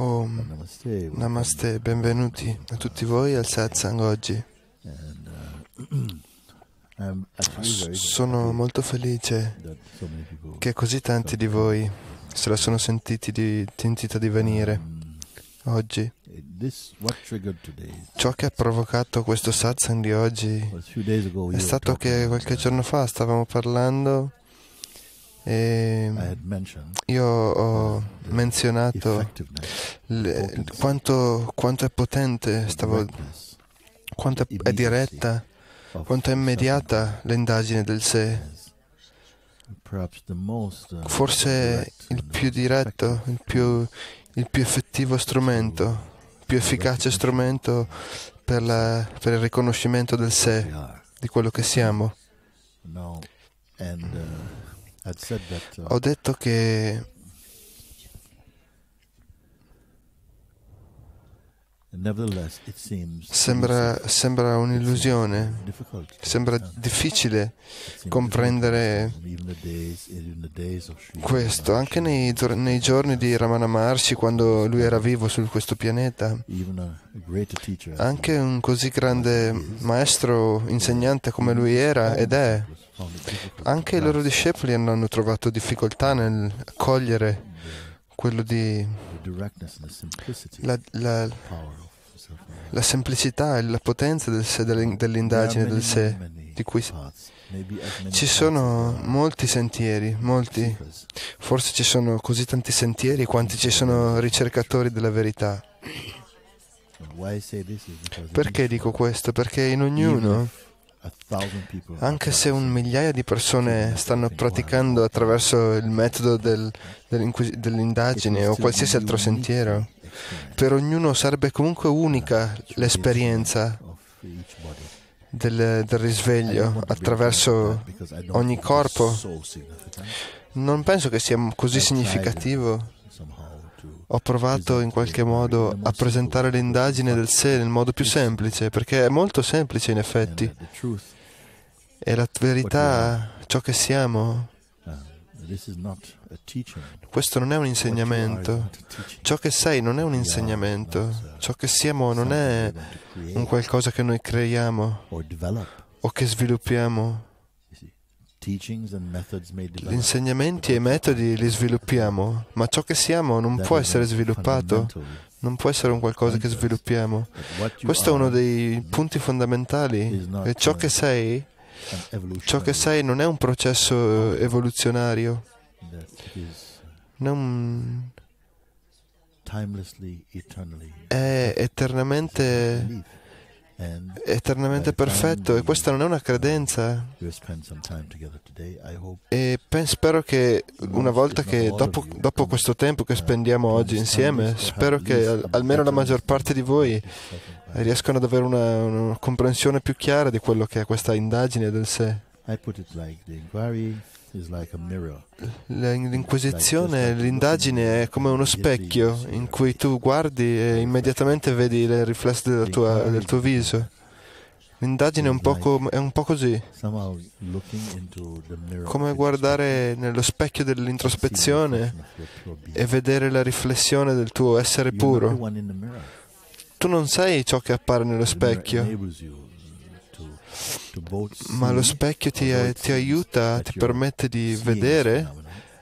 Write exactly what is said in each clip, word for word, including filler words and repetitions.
Om Namaste, benvenuti a tutti voi al satsang oggi. Sono molto felice che così tanti di voi se la sono sentiti di, sentita di venire oggi. Ciò che ha provocato questo satsang di oggi è stato che qualche giorno fa stavamo parlando e io ho menzionato le, quanto, quanto è potente, stavo, quanto è, è diretta, quanto è immediata l'indagine del sé. Forse il più diretto, il più, il più effettivo strumento, il più efficace strumento per, la, per il riconoscimento del sé, di quello che siamo. Ho detto che sembra, sembra un'illusione, sembra difficile comprendere questo, anche nei, nei giorni di Ramana Maharshi, quando lui era vivo su questo pianeta. Anche un così grande maestro, insegnante come lui era ed è, anche i loro discepoli hanno trovato difficoltà nel cogliere quello di la, la, la semplicità e la potenza del sé, dell'indagine del sé, di cui ci sono molti sentieri, molti, forse ci sono così tanti sentieri quanti ci sono ricercatori della verità. Perché dico questo? Perché in ognuno, anche se un migliaia di persone stanno praticando attraverso il metodo del, dell'indagine o qualsiasi altro sentiero, per ognuno sarebbe comunque unica l'esperienza del, del risveglio attraverso ogni corpo. Non penso che sia così significativo. Ho provato in qualche modo a presentare l'indagine del sé nel modo più semplice, perché è molto semplice in effetti. E la verità, ciò che siamo, questo non è un insegnamento. Ciò che sei non è un insegnamento. Ciò che siamo non è un qualcosa che noi creiamo o che sviluppiamo. Gli insegnamenti e i metodi li sviluppiamo, ma ciò che siamo non può essere sviluppato, non può essere un qualcosa che sviluppiamo. Questo è uno dei punti fondamentali. E ciò che sei, ciò che sei non è un processo evoluzionario, non è eternamente eternamente perfetto, e questa non è una credenza. E pen, spero che una volta che dopo, dopo questo tempo che spendiamo oggi insieme, spero che al, almeno la maggior parte di voi riescano ad avere una, una comprensione più chiara di quello che è questa indagine del sé. L'inquisizione, l'indagine è come uno specchio in cui tu guardi e immediatamente vedi il riflesso della tua, del tuo viso. L'indagine è un po', com- è un po' così, come guardare nello specchio dell'introspezione e vedere la riflessione del tuo essere puro. Tu non sei ciò che appare nello specchio, ma lo specchio ti, ti aiuta, ti permette di vedere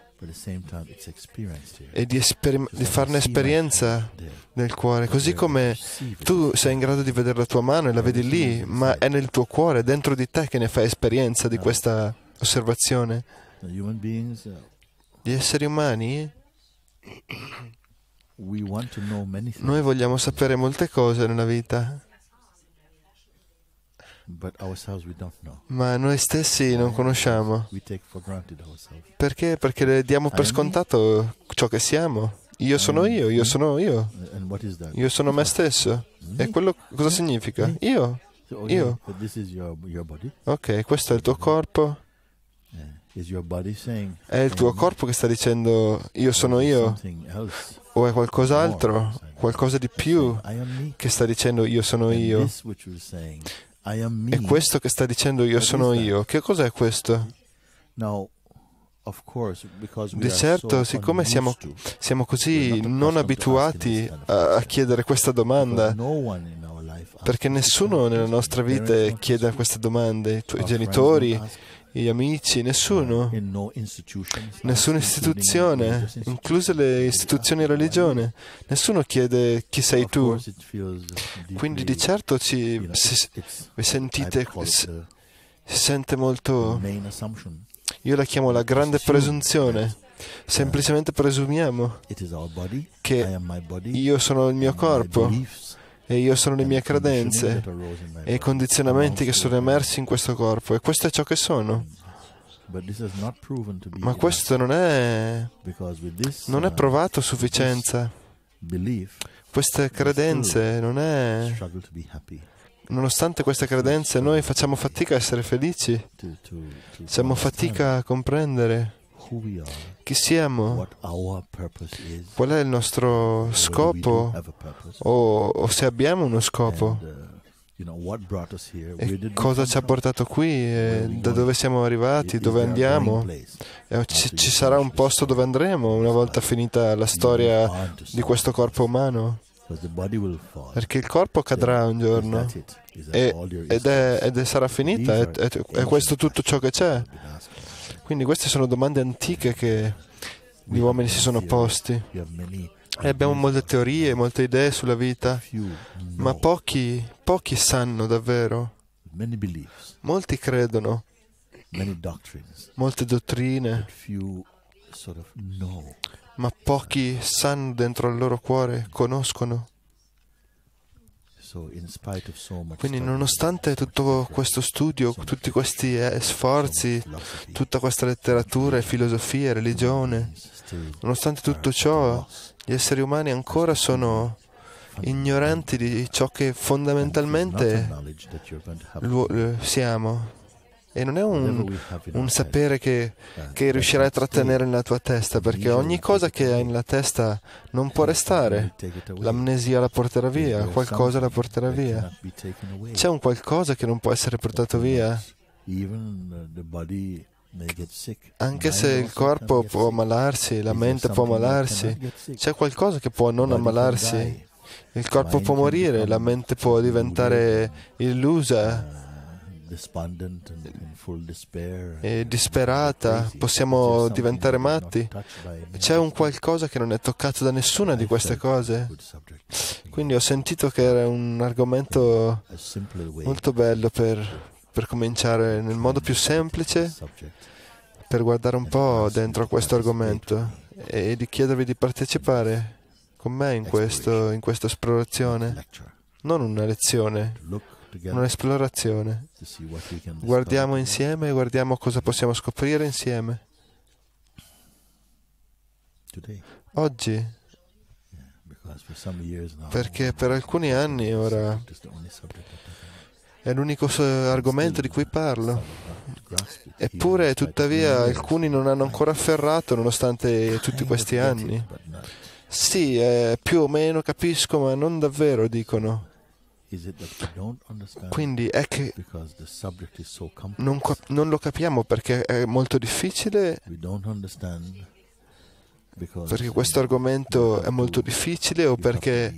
e di, esperim- di farne esperienza nel cuore, così come tu sei in grado di vedere la tua mano e la vedi lì, ma è nel tuo cuore, dentro di te, che ne fai esperienza di questa osservazione. Gli esseri umani, noi vogliamo sapere molte cose nella vita, ma noi stessi non conosciamo. Perché? Perché le diamo per scontato ciò che siamo. Io sono io, io sono io. Io sono me stesso. E quello cosa significa? Io. Io. Ok, questo è il tuo corpo. È il tuo corpo che sta dicendo io sono io? O è qualcos'altro, qualcosa di più che sta dicendo io sono io? E questo che sta dicendo io sono io, che cos'è questo? Di certo, siccome siamo, siamo così non abituati a, a chiedere questa domanda, perché nessuno nella nostra vita chiede queste domande, i tuoi genitori, gli amici, nessuno, nessuna istituzione, incluse le istituzioni religiose, nessuno chiede chi sei tu. Quindi di certo ci, si, vi sentite, si, si sente molto, io la chiamo la grande presunzione, semplicemente presumiamo che io sono il mio corpo e io sono le mie credenze e i condizionamenti che sono emersi in questo corpo, e questo è ciò che sono. Ma questo non è, non è provato a sufficienza. Queste credenze non è... Nonostante queste credenze noi facciamo fatica a essere felici, facciamo fatica a comprendere chi siamo, qual è il nostro scopo, o, o se abbiamo uno scopo, e cosa ci ha portato qui, e da dove siamo arrivati, dove andiamo, e ci, ci sarà un posto dove andremo una volta finita la storia di questo corpo umano, perché il corpo cadrà un giorno e, ed, è, ed è, sarà finita, è, è, è questo tutto ciò che c'è. Quindi queste sono domande antiche che gli uomini si sono posti. E abbiamo molte teorie, molte idee sulla vita, ma pochi, pochi sanno davvero. Molti credono, molte dottrine, ma pochi sanno dentro il loro cuore, conoscono. Quindi nonostante tutto questo studio, tutti questi eh, sforzi, tutta questa letteratura, filosofia, religione, nonostante tutto ciò, gli esseri umani ancora sono ignoranti di ciò che fondamentalmente siamo. E non è un, un sapere che, che riuscirai a trattenere nella tua testa, perché ogni cosa che hai nella testa non può restare. L'amnesia la porterà via, qualcosa la porterà via. C'è un qualcosa che non può essere portato via. Anche se il corpo può ammalarsi, la mente può ammalarsi, c'è qualcosa che può non ammalarsi. Il corpo può morire, la mente può diventare illusa e disperata, possiamo diventare matti. C'è un qualcosa che non è toccato da nessuna di queste cose. Quindi ho sentito che era un argomento molto bello per, per cominciare nel modo più semplice, per guardare un po' dentro a questo argomento e di chiedervi di partecipare con me in, questo, in questa esplorazione. Non una lezione, un'esplorazione. Guardiamo insieme, guardiamo cosa possiamo scoprire insieme. Oggi, perché per alcuni anni ora è l'unico argomento di cui parlo. Eppure, tuttavia, alcuni non hanno ancora afferrato, nonostante tutti questi anni. Sì, eh, più o meno capisco, ma non davvero, dicono. Quindi è che non, non lo capiamo perché è molto difficile, perché questo argomento è molto difficile, o perché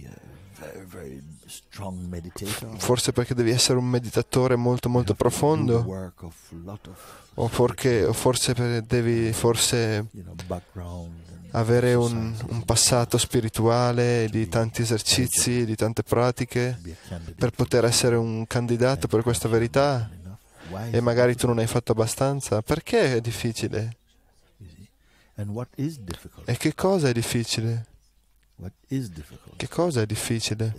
forse perché devi essere un meditatore molto molto profondo, o, perché, o forse devi forse avere un, un passato spirituale di tanti esercizi, di tante pratiche per poter essere un candidato per questa verità, e magari tu non hai fatto abbastanza. Perché è difficile? E che cosa è difficile? Che cosa è difficile?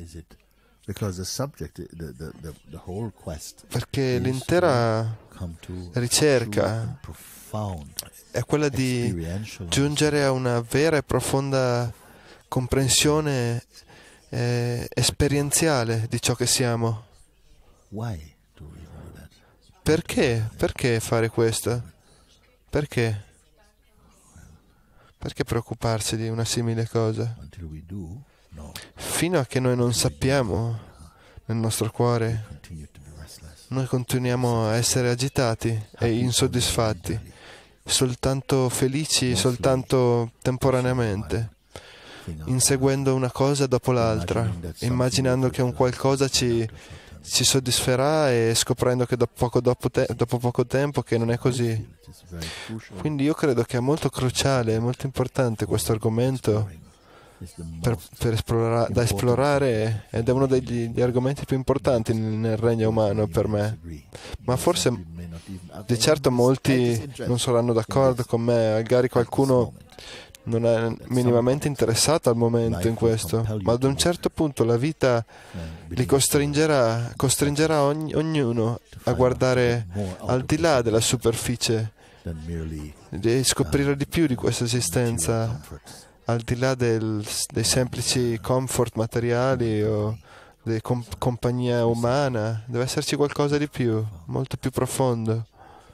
Perché l'intera ricerca è quella di giungere a una vera e profonda comprensione eh, esperienziale di ciò che siamo. Perché? Perché fare questo? Perché? Perché preoccuparsi di una simile cosa? Fino a che noi non sappiamo nel nostro cuore, noi continuiamo a essere agitati e insoddisfatti. soltanto felici, soltanto temporaneamente, inseguendo una cosa dopo l'altra, immaginando che un qualcosa ci, ci soddisferà e scoprendo che dopo poco, dopo, te, dopo poco tempo che non è così. Quindi io credo che è molto cruciale, molto importante questo argomento per, per esplora, da esplorare, ed è uno degli, degli argomenti più importanti nel, nel regno umano per me. Ma forse di certo molti non saranno d'accordo con me, magari qualcuno non è minimamente interessato al momento in questo, ma ad un certo punto la vita li costringerà, costringerà ogni, ognuno a guardare al di là della superficie, di scoprire di più di questa esistenza, al di là del, dei semplici comfort materiali o di com- compagnia umana. Deve esserci qualcosa di più, molto più profondo.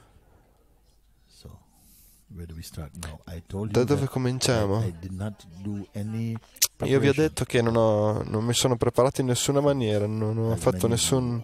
Da dove cominciamo? Io vi ho detto che non, ho, non mi sono preparato in nessuna maniera, non ho fatto nessun...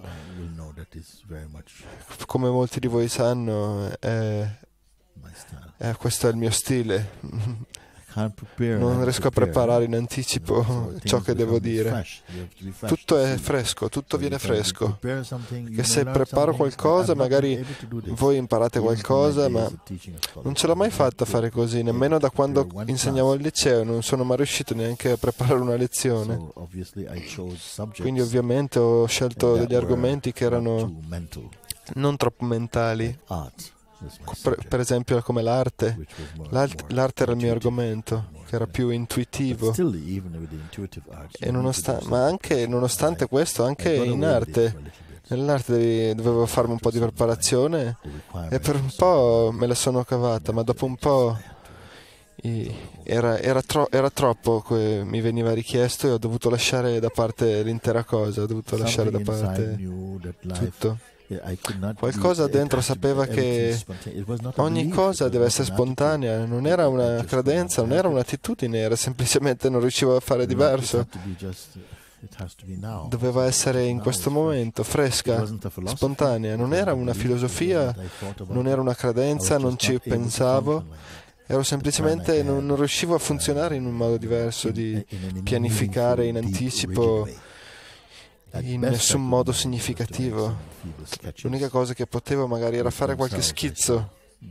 Come molti di voi sanno, è, è, questo è il mio stile. Non riesco a preparare in anticipo ciò che devo dire. Tutto è fresco, tutto viene fresco. Che se preparo qualcosa, magari voi imparate qualcosa, ma non ce l'ho mai fatta fare così, nemmeno da quando insegnavo al liceo, non sono mai riuscito neanche a preparare una lezione. Quindi ovviamente ho scelto degli argomenti che erano non troppo mentali. Per, per esempio come l'arte. l'arte l'arte era il mio argomento, che era più intuitivo, e nonostante, ma anche nonostante questo, anche in arte nell'arte dovevo farmi un po' di preparazione e per un po' me la sono cavata, ma dopo un po' era, era, tro, era troppo che mi veniva richiesto e ho dovuto lasciare da parte l'intera cosa, ho dovuto lasciare da parte tutto. Qualcosa dentro sapeva che ogni cosa deve essere spontanea, non era una credenza, non era un'attitudine, era semplicemente non riuscivo a fare diverso. Doveva essere in questo momento, fresca, spontanea, non era una filosofia, non era una credenza, non ci pensavo, ero semplicemente, non, non riuscivo a funzionare in un modo diverso, di pianificare in anticipo in nessun modo significativo. L'unica cosa che potevo magari era fare qualche schizzo,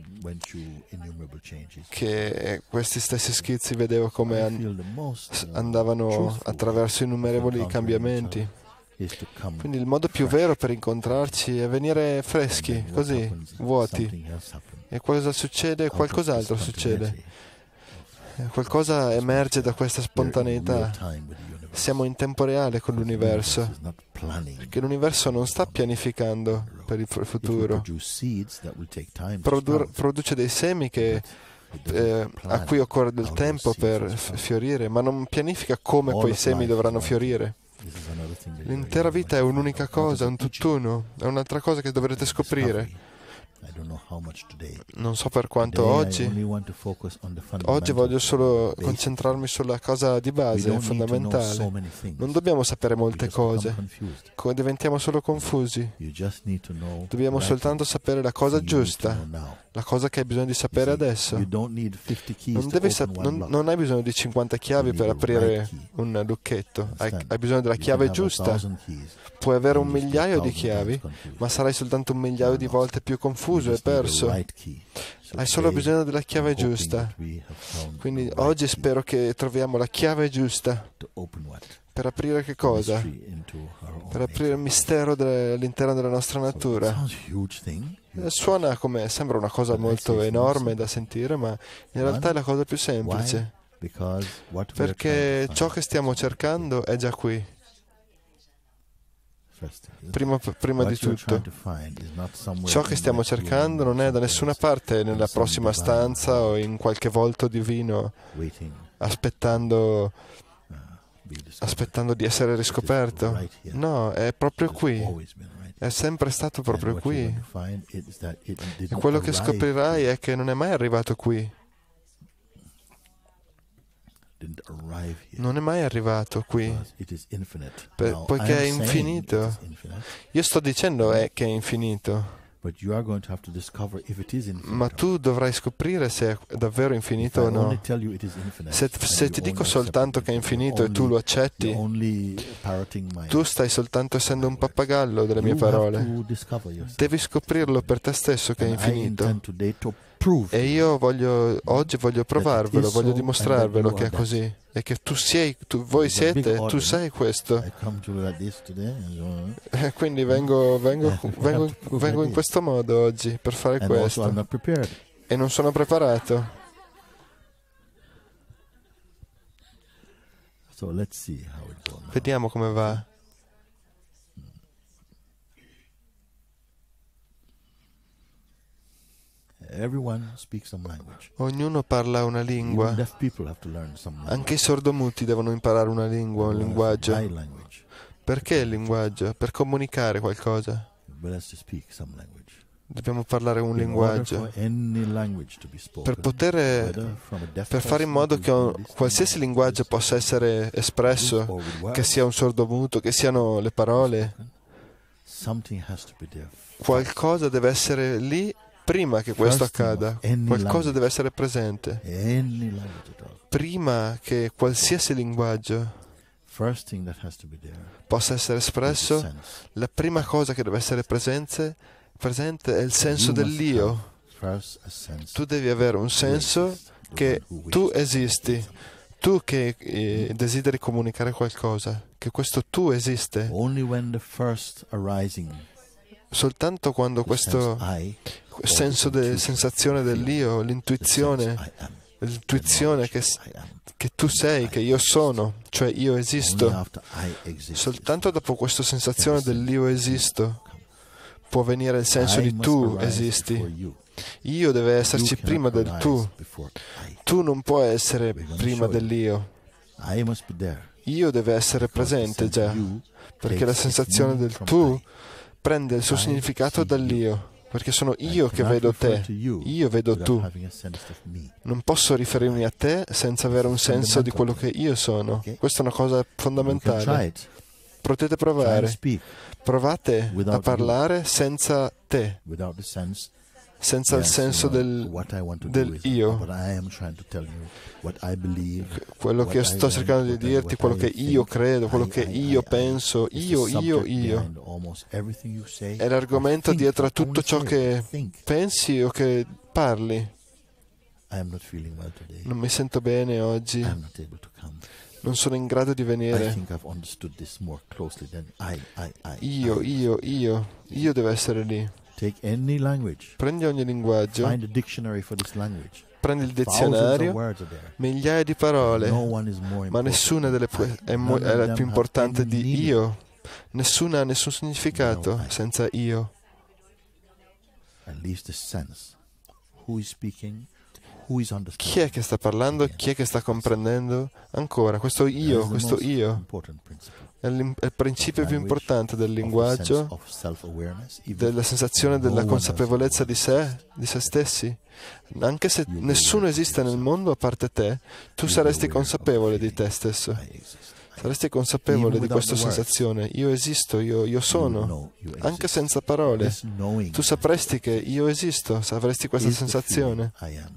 che questi stessi schizzi vedevo come an- andavano attraverso innumerevoli cambiamenti. Quindi il modo più vero per incontrarci è venire freschi, così, vuoti. E cosa succede? Qualcos'altro succede. Qualcosa emerge da questa spontaneità. Siamo in tempo reale con l'universo, perché l'universo non sta pianificando per il futuro. Produr- produce dei semi che, eh, a cui occorre del tempo per fiorire, ma non pianifica come quei semi dovranno fiorire. L'intera vita è un'unica cosa, un tutt'uno, è un'altra cosa che dovrete scoprire. Non so per quanto oggi. Oggi voglio solo concentrarmi sulla cosa di base, fondamentale. Non dobbiamo sapere molte cose. Diventiamo solo confusi. Dobbiamo soltanto sapere la cosa giusta, la cosa che hai bisogno di sapere adesso. Non, devi sap- non, non hai bisogno di cinquanta chiavi per aprire un lucchetto. Hai, hai bisogno della chiave giusta. Puoi avere un migliaio di chiavi, ma sarai soltanto un migliaio di volte più confuso e perso. Hai solo bisogno della chiave giusta. Quindi oggi spero che troviamo la chiave giusta. Per aprire che cosa? Per aprire il mistero de- all'interno della nostra natura. Suona come, sembra una cosa molto enorme da sentire, ma in realtà è la cosa più semplice. Perché ciò che stiamo cercando è già qui. Prima, prima di tutto, ciò che stiamo cercando non è da nessuna parte nella prossima stanza o in qualche volto divino, aspettando, aspettando di essere riscoperto. No, è proprio qui. È sempre stato proprio qui. E quello che scoprirai è che non è mai arrivato qui. Non è mai arrivato qui, per, poiché è infinito. Io sto dicendo è che è infinito, Ma tu dovrai scoprire se è davvero infinito o no. Se, se ti dico soltanto che è infinito e tu lo accetti, tu stai soltanto essendo un pappagallo delle mie parole. Devi scoprirlo per te stesso che è infinito. E io voglio, oggi voglio provarvelo, voglio dimostrarvelo che è così. E che tu sei, tu, voi siete, tu sei questo. E quindi vengo, vengo, vengo, vengo in questo modo oggi per fare questo. E non sono preparato. Vediamo come va. Ognuno parla una lingua. Anche i sordomuti devono imparare una lingua, un linguaggio. Perché il linguaggio? Per comunicare qualcosa. Dobbiamo parlare un linguaggio. Per poter, per fare in modo che un, qualsiasi linguaggio possa essere espresso, che sia un sordomuto, che siano le parole, qualcosa deve essere lì. Prima che questo accada, qualcosa deve essere presente. Prima che qualsiasi linguaggio possa essere espresso, la prima cosa che deve essere presente, presente è il senso dell'io. Tu devi avere un senso che tu esisti, tu che eh, desideri comunicare qualcosa, che questo tu esiste. Soltanto quando questo senso de sensazione dell'io, l'intuizione, l'intuizione che, che tu sei, che io sono, cioè io esisto, soltanto dopo questa sensazione dell'io esisto può venire il senso di tu esisti. Io deve esserci prima del tu. Tu non puoi essere prima dell'io. Io deve essere presente già, perché la sensazione del tu prende il suo significato dall'io, perché sono io che vedo te, io vedo tu. Non posso riferirmi a te senza avere un senso di quello che io sono. Questa è una cosa fondamentale. Potete provare. Provate a parlare senza te, senza il senso del, del io. Quello che io sto cercando di dirti, quello che io credo, quello che io penso, io, io, io. È l'argomento dietro a tutto ciò che pensi o che parli. Non mi sento bene oggi. Non sono in grado di venire. Io, io, io. Io devo essere lì. Prendi ogni linguaggio. Prendi il dizionario, migliaia di parole, ma nessuna delle è, mo- è la più importante di io. Nessuna ha nessun significato senza io. Chi è che sta parlando? Chi è che sta comprendendo? Ancora, questo io, questo io è il principio più importante del linguaggio, della sensazione della consapevolezza di sé, di se stessi. Anche se nessuno esiste nel mondo a parte te, tu saresti consapevole di te stesso. Saresti consapevole di questa sensazione. Io esisto, io, io sono, anche senza parole. Tu sapresti che io esisto, avresti questa sensazione.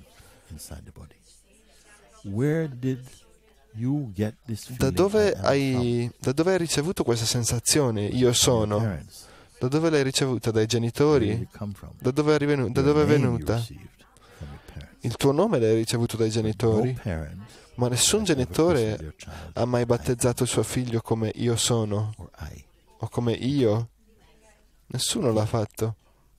Da dove hai, da dove hai ricevuto questa sensazione? Io sono. Da dove l'hai ricevuta? Dai genitori? Da dove è, rivenu- da dove è venuta? Il tuo nome l'hai ricevuto dai genitori? Ma nessun genitore ha mai battezzato il suo figlio come io sono o come io. Nessuno l'ha fatto.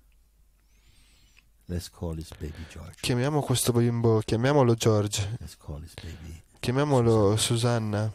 Chiamiamo questo bimbo, chiamiamolo George. Chiamiamolo Susanna.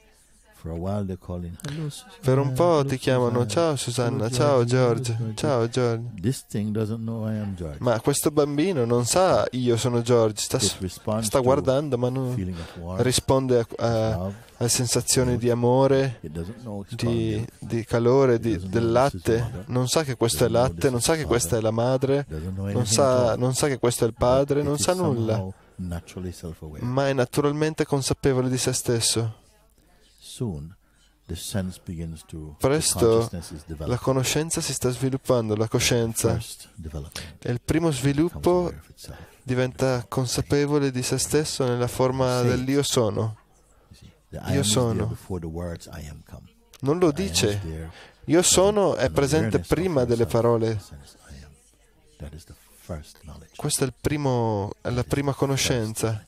Per un po' ti chiamano ciao Susanna, ciao George, ciao George. Ma questo bambino non sa io sono George, sta, sta guardando ma non risponde a, a, a sensazioni di amore, di, di calore, di, del latte. Non sa che questo è latte, non sa che questa è la madre, non sa, non sa che questo è il padre, non sa nulla, ma è naturalmente consapevole di se stesso. presto la conoscenza si sta sviluppando, la coscienza. E il primo sviluppo diventa consapevole di se stesso nella forma dell'io sono. Io sono. Non lo dice. Io sono è presente prima delle parole. Questa è, il primo, è la prima conoscenza.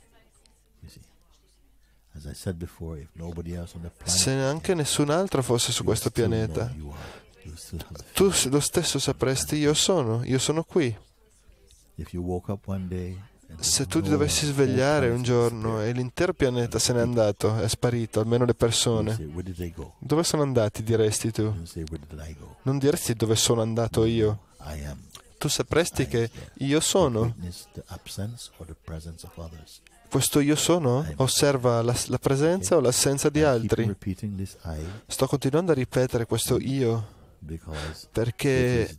Se anche nessun altro fosse su questo pianeta, tu lo stesso sapresti io sono, io sono qui. Se tu ti dovessi svegliare un giorno e l'intero pianeta se n'è andato, è sparito, almeno le persone, dove sono andati diresti tu? Non diresti dove sono andato io. Tu sapresti che io sono. Questo io sono osserva la, la presenza o l'assenza di altri. Sto continuando a ripetere questo io perché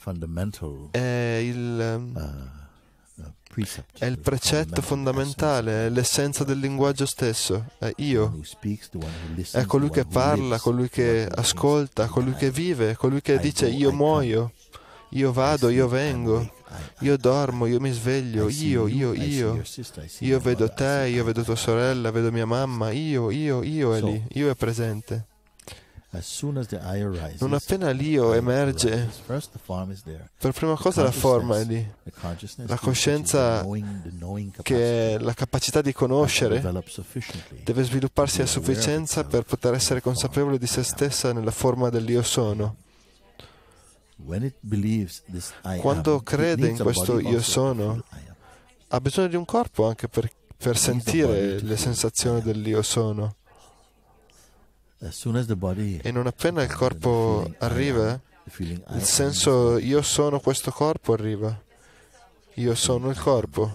è il, è il precetto fondamentale, è l'essenza del linguaggio stesso. È io. È colui che parla, colui che ascolta, colui che vive, colui che dice io muoio, io vado, io vengo. Io dormo, io mi sveglio, io, io, io. Io vedo te, io vedo tua sorella, vedo mia mamma, io, io, io è lì, io è presente. Non appena l'io emerge, per prima cosa la forma è lì. La coscienza, che è la capacità di conoscere, deve svilupparsi a sufficienza per poter essere consapevole di se stessa nella forma dell'io sono. Quando crede in questo io sono, ha bisogno di un corpo anche per, per sentire le sensazioni dell'io sono. E non appena il corpo arriva, il senso io sono questo corpo arriva. Io sono il corpo.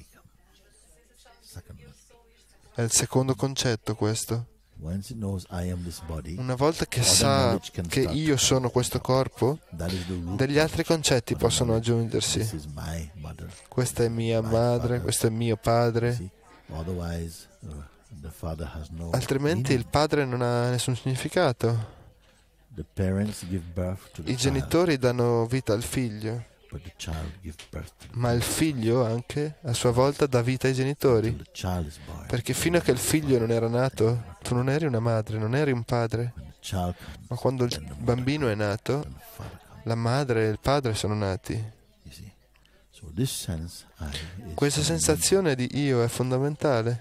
È il secondo concetto questo. Una volta che sa che io sono questo corpo, degli altri concetti possono aggiungersi. Questa è mia madre, questo è mio padre. Altrimenti il padre non ha nessun significato. I genitori danno vita al figlio, ma il figlio anche a sua volta dà vita ai genitori, perché fino a che il figlio non era nato tu non eri una madre, non eri un padre, ma quando il bambino è nato la madre e il padre sono nati. Questa sensazione di io è fondamentale.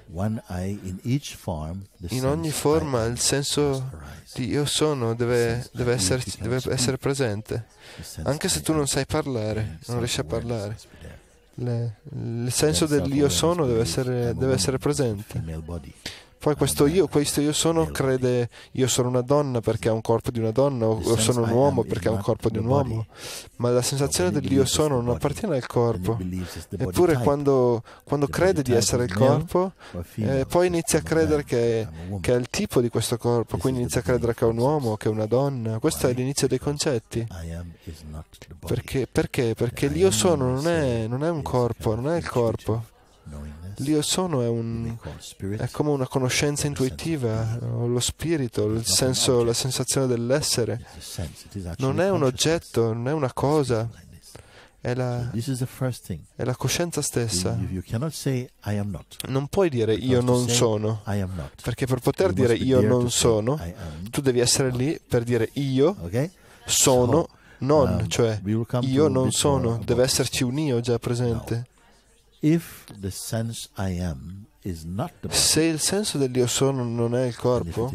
In ogni forma il senso di io sono deve, deve, essere, deve essere presente. Anche se tu non sai parlare, non riesci a parlare. Le, il senso dell'io sono deve essere, deve essere presente. Poi questo io, questo io sono crede io sono una donna perché ha un corpo di una donna, o io sono un uomo perché ha un corpo di un uomo, ma la sensazione dell'io sono non appartiene al corpo. Eppure quando, quando crede di essere il corpo, eh, poi inizia a credere che, che è il tipo di questo corpo, quindi inizia a credere che è un uomo, che è una donna. Questo è l'inizio dei concetti. Perché? Perché? Perché l'io sono non è, non è un corpo, non è il corpo. L'io sono è, un, è come una conoscenza intuitiva, o lo spirito, il senso, la sensazione dell'essere. Non è un oggetto, non è una cosa, è la, è la coscienza stessa. Non puoi dire io non sono, perché per poter dire io non sono, tu devi essere lì per dire io sono non, cioè io non sono, deve esserci un io già presente. Se il senso dell'io sono non è il corpo,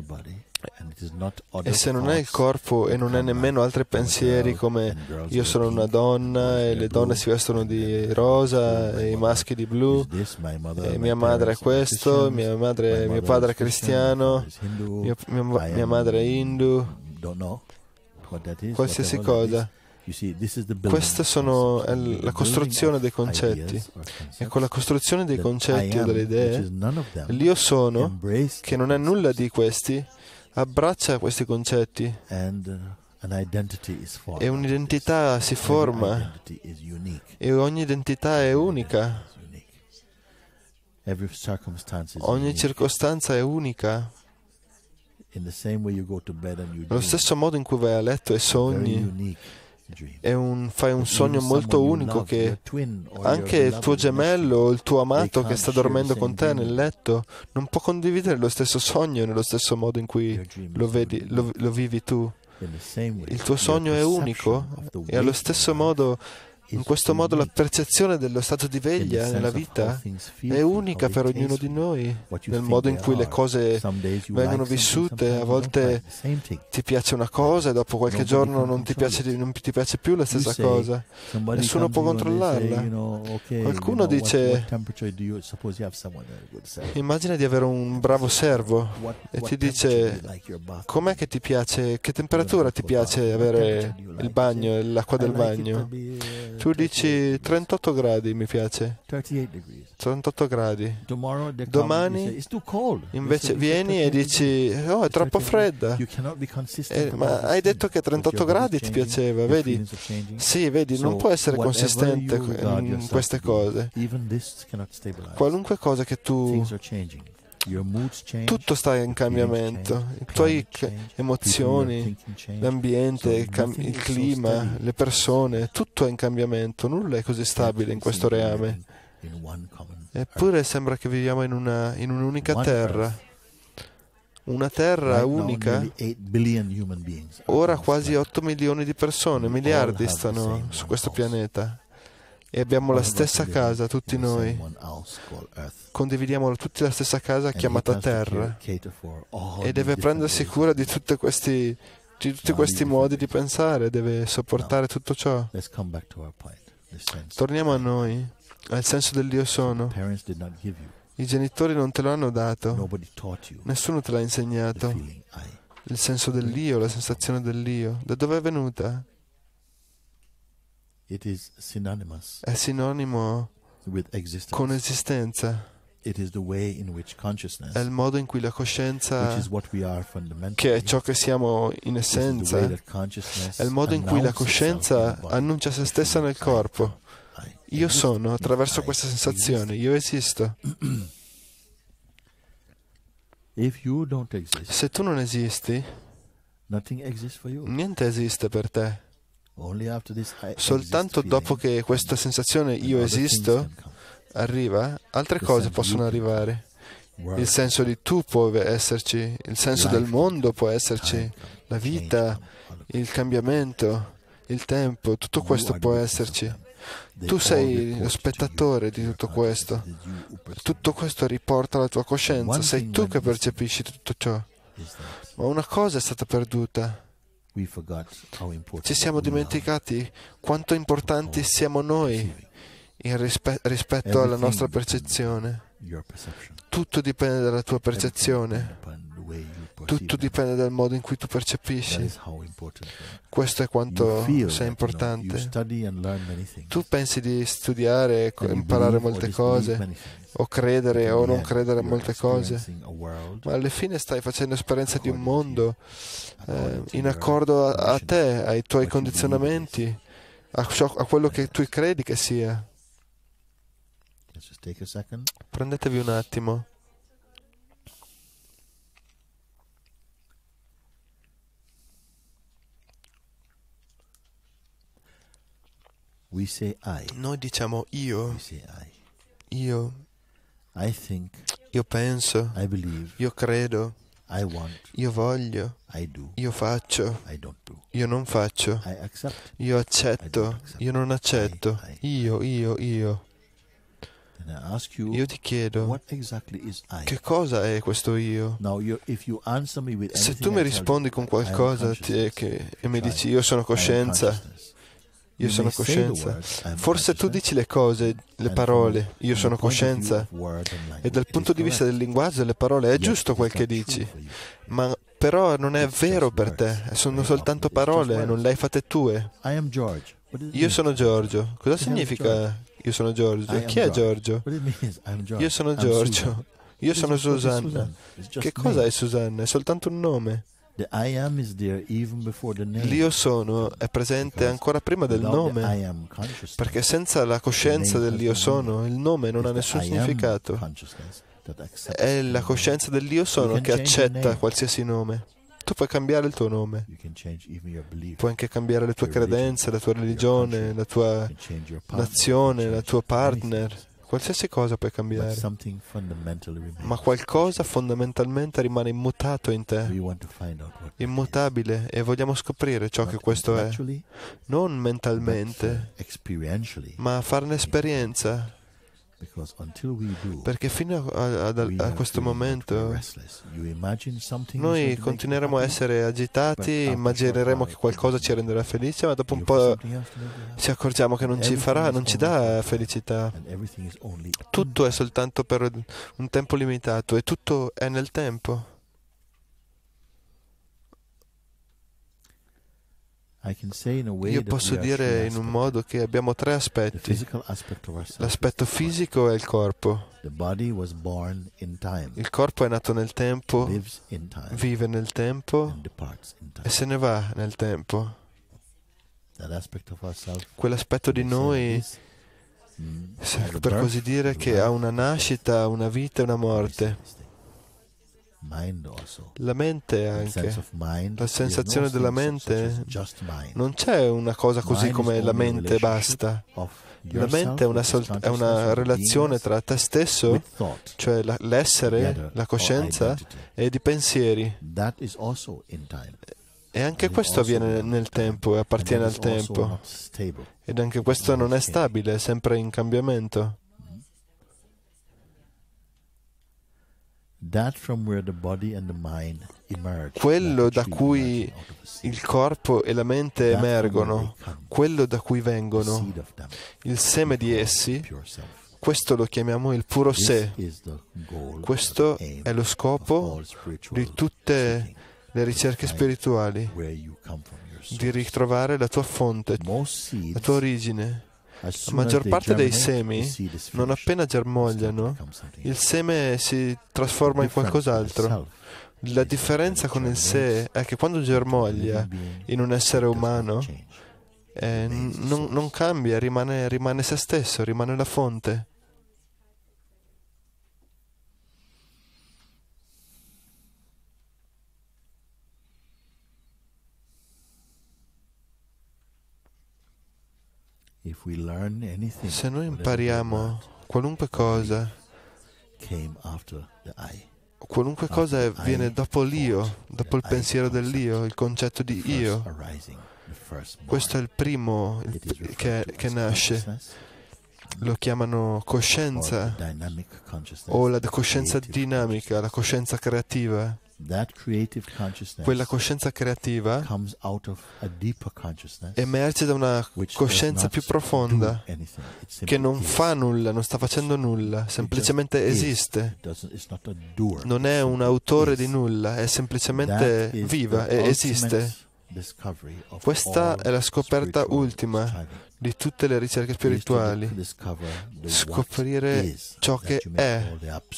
e se non è il corpo e non è nemmeno altri pensieri come io sono una donna e le donne si vestono di rosa e i maschi di blu, e mia madre è questo, mia madre, mio padre è cristiano, mio, mia, mia madre è hindu, qualsiasi cosa. Questa sono è la costruzione dei concetti, e con la costruzione dei concetti o delle idee l'io sono, che non è nulla di questi, abbraccia questi concetti e un'identità si forma, e ogni identità è unica, ogni circostanza è unica. Allo stesso modo in cui vai a letto e sogni, è un, fai un sogno molto unico che anche il tuo gemello o il tuo amato che sta dormendo con te nel letto non può condividere lo stesso sogno nello stesso modo in cui lo, vedi, lo, lo vivi tu. Il tuo sogno è unico e allo stesso modo, in questo modo, la percezione dello stato di veglia nella vita è unica per ognuno di noi, nel modo in cui le cose vengono vissute. A volte ti piace una cosa e dopo qualche giorno non ti piace, non ti piace più la stessa cosa. Nessuno può controllarla. Qualcuno dice: immagina di avere un bravo servo e ti dice: com'è che ti piace, che temperatura ti piace avere il bagno, l'acqua del bagno? Tu dici trentotto gradi mi piace. trentotto gradi. Domani invece vieni e dici: oh, è troppo fredda. Eh, ma hai detto che trentotto gradi ti piaceva, vedi? Sì, vedi, non può essere consistente in queste cose. Qualunque cosa che tu... Tutto sta in cambiamento, le tue emozioni, l'ambiente, il, cam- il clima, le persone, tutto è in cambiamento, nulla è così stabile in questo reame. Eppure sembra che viviamo in, una, in un'unica terra, una terra unica. Ora quasi otto milioni di persone, miliardi stanno su questo pianeta. E abbiamo la stessa casa, tutti noi. Condividiamo tutti la stessa casa chiamata Terra. E deve prendersi cura di, tutti questi, di tutti questi modi di pensare, deve sopportare tutto ciò. Torniamo a noi, al senso dell'Io sono. I genitori non te lo hanno dato, nessuno te l'ha insegnato. Il senso dell'Io, la sensazione dell'Io, da dove è venuta? È sinonimo con esistenza. È il modo in cui la coscienza, che è ciò che siamo in essenza, è il modo in cui la coscienza annuncia se stessa nel corpo. Io sono, attraverso questa sensazione, io esisto. Se tu non esisti, niente esiste per te. Soltanto dopo che questa sensazione io esisto arriva, altre cose possono arrivare. Il senso di tu può esserci, il senso del mondo può esserci, la vita, il cambiamento, il tempo, tutto questo può esserci. Tu sei lo spettatore di tutto questo. Tutto questo riporta la tua coscienza, sei tu che percepisci tutto ciò. Ma una cosa è stata perduta. Ci siamo dimenticati quanto importanti siamo noi in rispe- rispetto alla nostra percezione. Tutto dipende dalla tua percezione. Tutto dipende dal modo in cui tu percepisci. Questo è quanto sei importante. Tu pensi di studiare, imparare molte cose, o credere o non credere a molte cose, ma alla fine stai facendo esperienza di un mondo eh, in accordo a, a te, ai tuoi condizionamenti, a, ciò, a quello che tu credi che sia. Prendetevi un attimo. Noi diciamo io, io, io penso, io credo, io voglio, io faccio, io non faccio, io accetto, io non accetto, io, io, io. Io ti chiedo, che cosa è questo io? Se tu mi rispondi con qualcosa ti, che, e mi dici io sono coscienza, io sono coscienza, forse tu dici le cose, le parole, io sono coscienza, e dal punto di vista del linguaggio delle parole è giusto quel che dici, ma però non è vero per te, sono soltanto parole, non le hai fatte tue. Io sono Giorgio. Cosa significa io sono Giorgio? Chi è Giorgio? Io sono Giorgio. Io sono Susanna. Che cosa è Susanna? È soltanto un nome. L'io sono è presente ancora prima del nome, perché senza la coscienza dell'io sono, il nome non ha nessun significato. è la coscienza dell'Io sono che accetta qualsiasi nome. Tu puoi cambiare il tuo nome, puoi anche cambiare le tue credenze, la tua religione, la tua nazione, la tua partner, qualsiasi cosa puoi cambiare, ma qualcosa fondamentalmente rimane immutato in te, immutabile, e vogliamo scoprire ciò che questo è, non mentalmente, ma farne esperienza. Perché fino a, a, a questo momento noi continueremo a essere agitati, immagineremo che qualcosa ci renderà felice, ma dopo un po' ci accorgiamo che non ci farà, non ci dà felicità. Tutto è soltanto per un tempo limitato e tutto è nel tempo. Io posso dire in un modo che abbiamo tre aspetti. L'aspetto fisico è il corpo. Il corpo è nato nel tempo, vive nel tempo e se ne va nel tempo. Quell'aspetto di noi, per così dire, che ha una nascita, una vita e una morte. La mente anche, la sensazione della mente, non c'è una cosa così come la mente e basta. La mente è una, sol- è una relazione tra te stesso, cioè la- l'essere, la coscienza, e i pensieri. E anche questo avviene nel tempo e appartiene al tempo. Ed anche questo non è stabile, è sempre in cambiamento. Quello da cui il corpo e la mente emergono, quello da cui vengono, il seme di essi, questo lo chiamiamo il puro sé. Questo è lo scopo di tutte le ricerche spirituali, di ritrovare la tua fonte, la tua origine. La maggior parte dei semi, non appena germogliano, il seme si trasforma in qualcos'altro. La differenza con il sé è che quando germoglia in un essere umano, eh, non, non cambia, rimane, rimane se stesso, rimane la fonte. Se noi impariamo qualunque cosa, qualunque cosa viene dopo l'io, dopo il pensiero dell'io, il concetto di io, questo è il primo che, che nasce. Lo chiamano coscienza o la coscienza dinamica, la coscienza creativa. Quella coscienza creativa emerge da una coscienza più profonda che non fa nulla, non sta facendo nulla, semplicemente esiste. Non è un autore di nulla, è semplicemente viva e esiste. Questa è la scoperta ultima di tutte le ricerche spirituali, scoprire ciò che è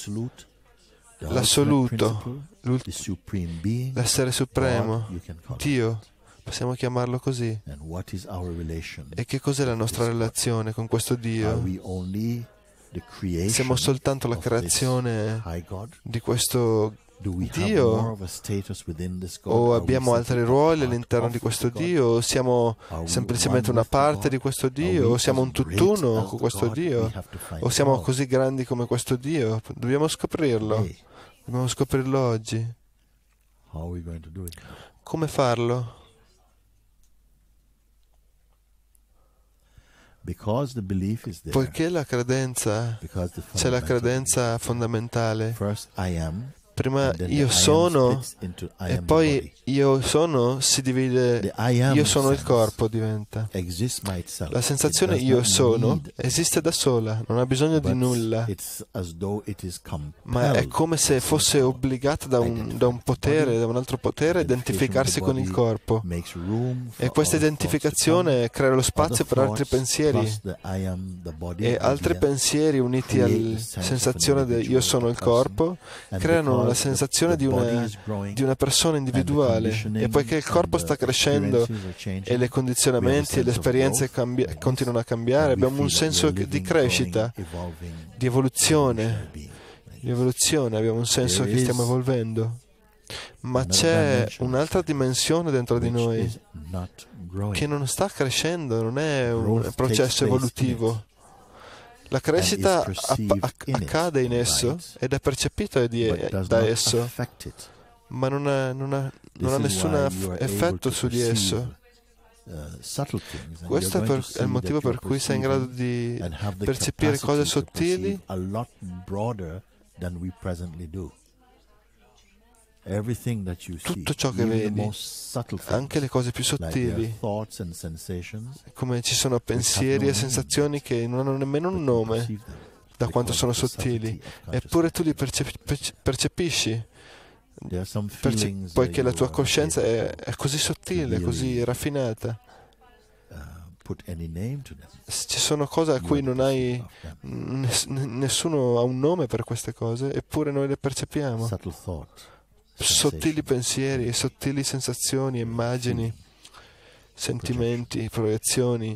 l'assoluto, l'essere supremo, Dio, possiamo chiamarlo così. E che cos'è la nostra relazione con questo Dio? Siamo soltanto la creazione di questo Dio? O abbiamo altri ruoli all'interno di questo Dio? O siamo semplicemente una parte di questo Dio? O siamo un tutt'uno con questo Dio? O siamo così grandi come questo Dio? Dobbiamo scoprirlo. Dobbiamo scoprirlo oggi. Come farlo? Poiché la credenza, c'è la credenza fondamentale. Prima io sono e poi io sono si divide, io sono il corpo diventa. La sensazione io sono esiste da sola, non ha bisogno di nulla, ma è come se fosse obbligata da un, da un potere, da un altro potere, a identificarsi con il corpo. E questa identificazione crea lo spazio per altri pensieri e altri pensieri uniti alla sensazione di io sono il corpo creano la sensazione di una, di una persona individuale, e poiché il corpo sta crescendo e le condizionamenti e le esperienze cambi- continuano a cambiare, abbiamo un senso di crescita, di evoluzione, di evoluzione, abbiamo un senso che stiamo evolvendo. Ma c'è un'altra dimensione dentro di noi che non sta crescendo, non è un processo evolutivo. La crescita accade in esso ed è percepita da esso, ma non ha, non ha, non ha nessun effetto su di esso. Questo è, per, è il motivo per cui sei in grado di percepire cose sottili tutto ciò che vedi, anche le cose più sottili, come ci sono pensieri e sensazioni che non hanno nemmeno un nome da quanto sono sottili, eppure tu li percepi, percepisci, perce- poiché la tua coscienza è, è così sottile, così raffinata. Ci sono cose a cui non hai, nessuno ha un nome per queste cose, eppure noi le percepiamo. Sottili pensieri, sottili sensazioni, immagini, sentimenti, proiezioni,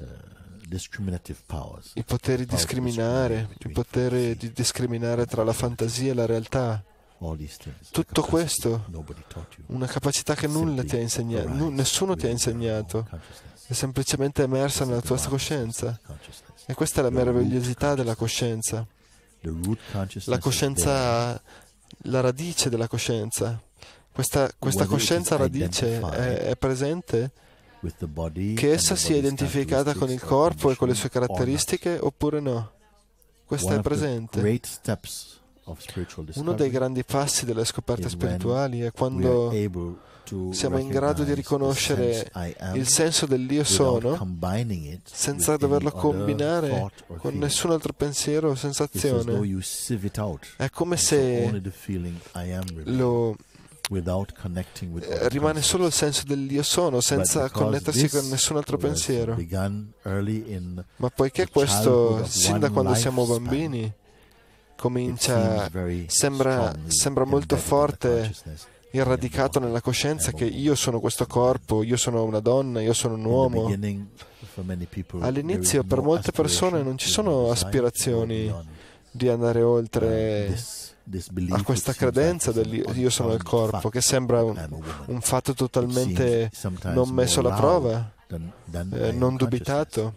i poteri di discriminare, il potere di discriminare tra la fantasia e la realtà. Tutto questo, una capacità che nulla ti ha insegnato, nessuno ti ha insegnato, è semplicemente emersa nella tua coscienza. E questa è la meravigliosità della coscienza. La coscienza, la radice della coscienza. Questa, questa coscienza radice è, è presente, che essa sia identificata con il corpo e con le sue caratteristiche oppure no. Questa è presente. Uno dei grandi passi delle scoperte spirituali è quando siamo in grado di riconoscere il senso dell'Io sono senza doverlo combinare con nessun altro pensiero o sensazione. È come se lo rimane solo il senso dell'Io sono senza connettersi con nessun altro pensiero. Ma poiché questo, sin da quando siamo bambini, comincia, sembra, sembra molto forte, irradicato nella coscienza che io sono questo corpo, io sono una donna, io sono un uomo. All'inizio per molte persone non ci sono aspirazioni di andare oltre a questa credenza del io sono il corpo, che sembra un, un fatto totalmente non messo alla prova, eh, non dubitato.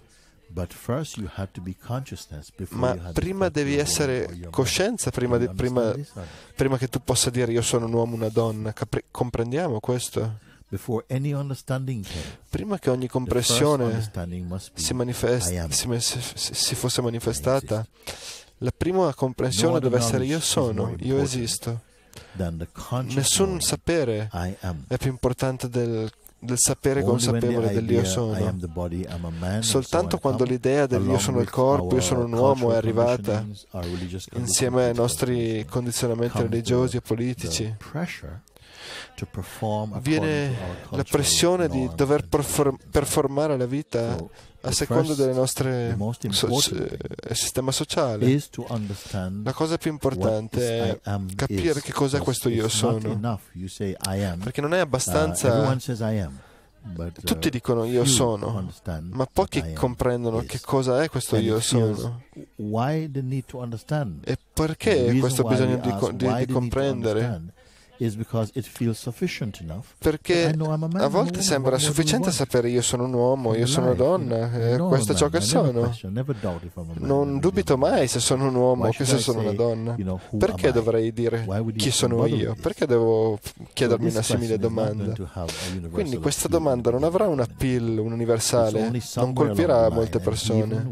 Ma prima devi essere coscienza, prima, di, prima, prima che tu possa dire io sono un uomo, una donna. Capri- comprendiamo questo? Prima che ogni comprensione si, manifest- si, si, si fosse manifestata, la prima comprensione deve essere io sono, io esisto. Nessun sapere è più importante del del sapere consapevole dell'io sono. Soltanto quando l'idea dell'io sono il corpo, io sono un uomo è arrivata, insieme ai nostri condizionamenti religiosi e politici, viene la pressione di dover perform- performare la vita a seconda del nostro so- sistema sociale. La cosa più importante è capire che cos'è questo io sono, perché non è abbastanza. Tutti dicono io sono, ma pochi comprendono che cosa è questo io sono. E perché questo bisogno di, di, di comprendere? Perché a volte sembra sufficiente sapere io sono un uomo, io sono una donna, e questo è ciò che sono. Non dubito mai se sono un uomo o che se sono una donna. Perché dovrei dire chi sono io? Perché devo chiedermi una simile domanda? Quindi questa domanda non avrà un appeal universale, non colpirà molte persone.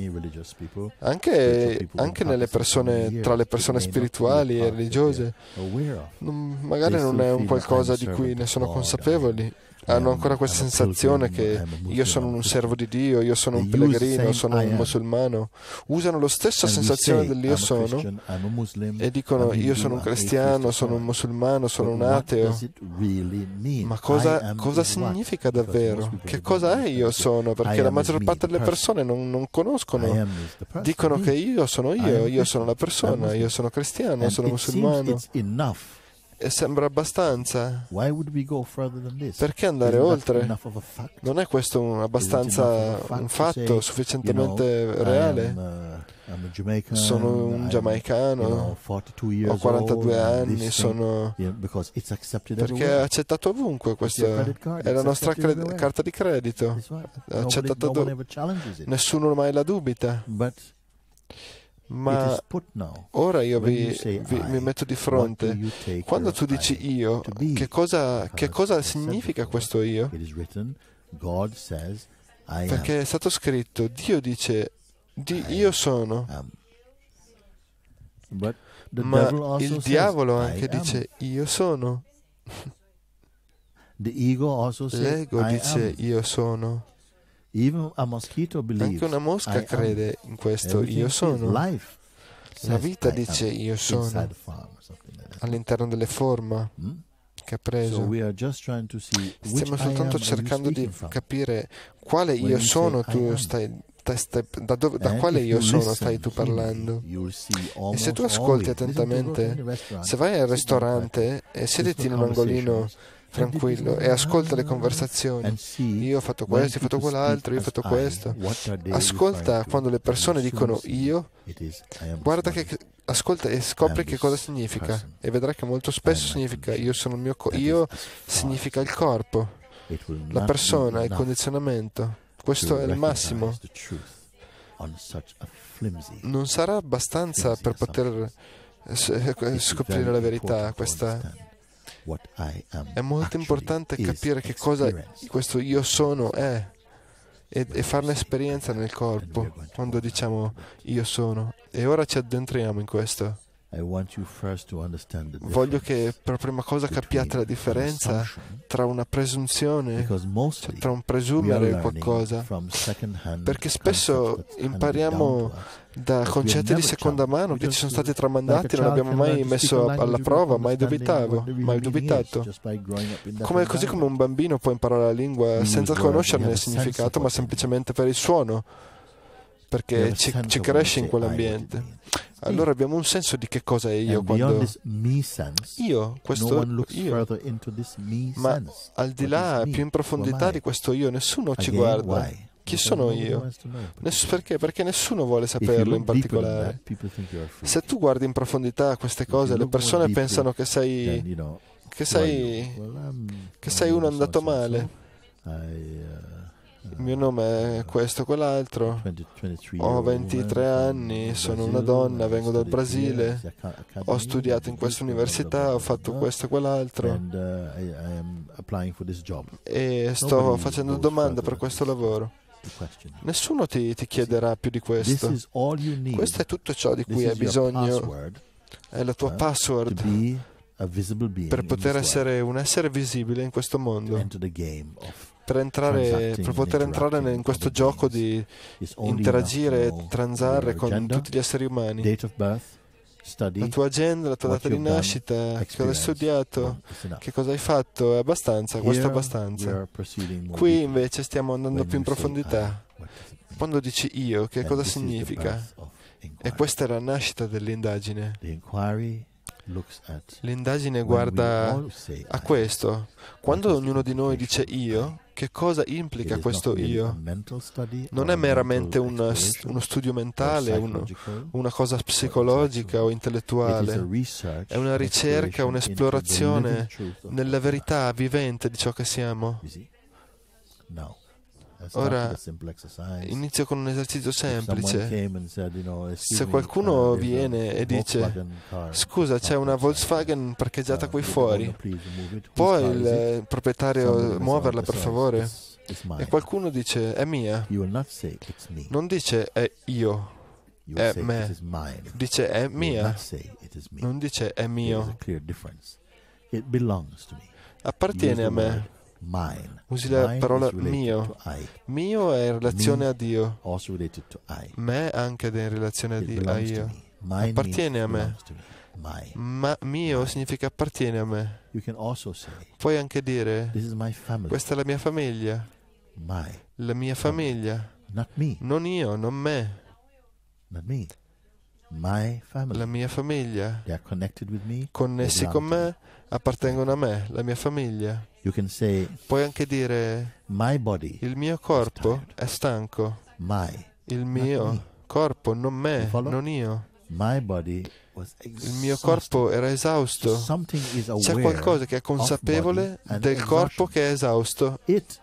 Anche, anche nelle persone, tra le persone spirituali e religiose, non magari non è un qualcosa di cui ne sono consapevoli, hanno ancora questa sensazione che io sono un servo di Dio, io sono un pellegrino, sono un musulmano. Usano la stessa sensazione dell'io sono e dicono io sono un cristiano, sono un musulmano, sono un ateo. Ma cosa, cosa significa davvero? Che cosa è io sono? Perché la maggior parte delle persone non, non conoscono. Dicono che io sono io, io sono la persona, io sono cristiano, sono musulmano. E sembra abbastanza. Perché andare oltre? Non è questo un, abbastanza un fatto sufficientemente reale? sono un giamaicano, ho quarantadue anni, sono... perché è accettato ovunque, questa è la nostra cred- carta di credito, è accettata do- nessuno mai la dubita. Ma ora io vi, vi, mi metto di fronte, quando tu dici io, che cosa, che cosa significa questo io? Perché è stato scritto, Dio dice, di, io sono, ma il diavolo anche dice, io sono. L'ego dice, io sono. Anche una mosca crede in questo, io sono. La vita dice, io sono, all'interno delle forme che ha preso. Stiamo soltanto cercando di capire quale io sono tu stai, stai da, dove, da quale io sono stai tu parlando. E se tu ascolti attentamente, se vai al ristorante e siediti in un angolino tranquillo e ascolta le conversazioni, io ho fatto questo, io ho fatto quell'altro, io ho fatto questo, ascolta quando le persone dicono io, guarda che ascolta e scopri che cosa significa, e vedrai che molto spesso significa io sono il mio co- io significa il corpo, la persona, il condizionamento. Questo è il massimo. Non sarà abbastanza per poter scoprire la verità. Questa è molto importante capire che cosa questo io sono è e, e farne esperienza nel corpo quando diciamo io sono. E ora ci addentriamo in questo. Voglio che per prima cosa capiate la differenza tra una presunzione, cioè tra un presumere qualcosa, perché spesso impariamo da concetti di seconda mano che ci sono stati tramandati, non abbiamo mai messo alla prova, mai dubitavo, mai dubitato. Come, così come un bambino può imparare la lingua senza conoscerne il significato, ma semplicemente per il suono, perché ci, ci cresce in quell'ambiente. Allora abbiamo un senso di che cosa è io quando io, questo io, ma al di là, più in profondità di questo io, nessuno ci guarda. Chi sono io? Ness- perché? Perché nessuno vuole saperlo in particolare. Se tu guardi in profondità queste cose, le persone pensano che sei che sei che sei uno andato male. Il mio nome è questo, quell'altro, ho ventitré anni, sono una donna, vengo dal Brasile, ho studiato in questa università, ho fatto questo e quell'altro e sto facendo domande per questo lavoro. Nessuno ti, ti chiederà più di questo. Questo è tutto ciò di cui hai bisogno, è la tua password per poter essere un essere visibile in questo mondo. Per, entrare, per poter entrare in questo gioco di interagire e transarre con tutti gli esseri umani. La tua agenda, la tua data di nascita, che cosa hai studiato, che cosa hai fatto, è abbastanza, questo è abbastanza. Qui invece stiamo andando più in profondità. Quando dici io, che cosa significa? E questa è la nascita dell'indagine. L'indagine guarda a questo. Quando ognuno di noi dice io, che cosa implica questo io? Non è meramente un, uno studio mentale, uno, una cosa psicologica o intellettuale. È una ricerca, un'esplorazione nella verità vivente di ciò che siamo. Ora inizio con un esercizio semplice. Se qualcuno viene e dice scusa, c'è una Volkswagen parcheggiata qui fuori, può il proprietario muoverla per favore? E qualcuno dice è mia, non dice è io, è me, dice è mia, non dice è mio, appartiene a me. Usi la parola mio. Mio è in relazione a Dio. Me anche è in relazione a, Dio, a io. Appartiene a me. Ma mio significa appartiene a me. Puoi anche dire questa è la mia famiglia. La mia famiglia. Non io, non me. La mia famiglia. Connessi con me, appartengono a me, la mia famiglia. Puoi anche dire il mio corpo è stanco. Il mio, corpo, non me, non io. Il mio corpo era esausto. C'è qualcosa che è consapevole del corpo che è esausto.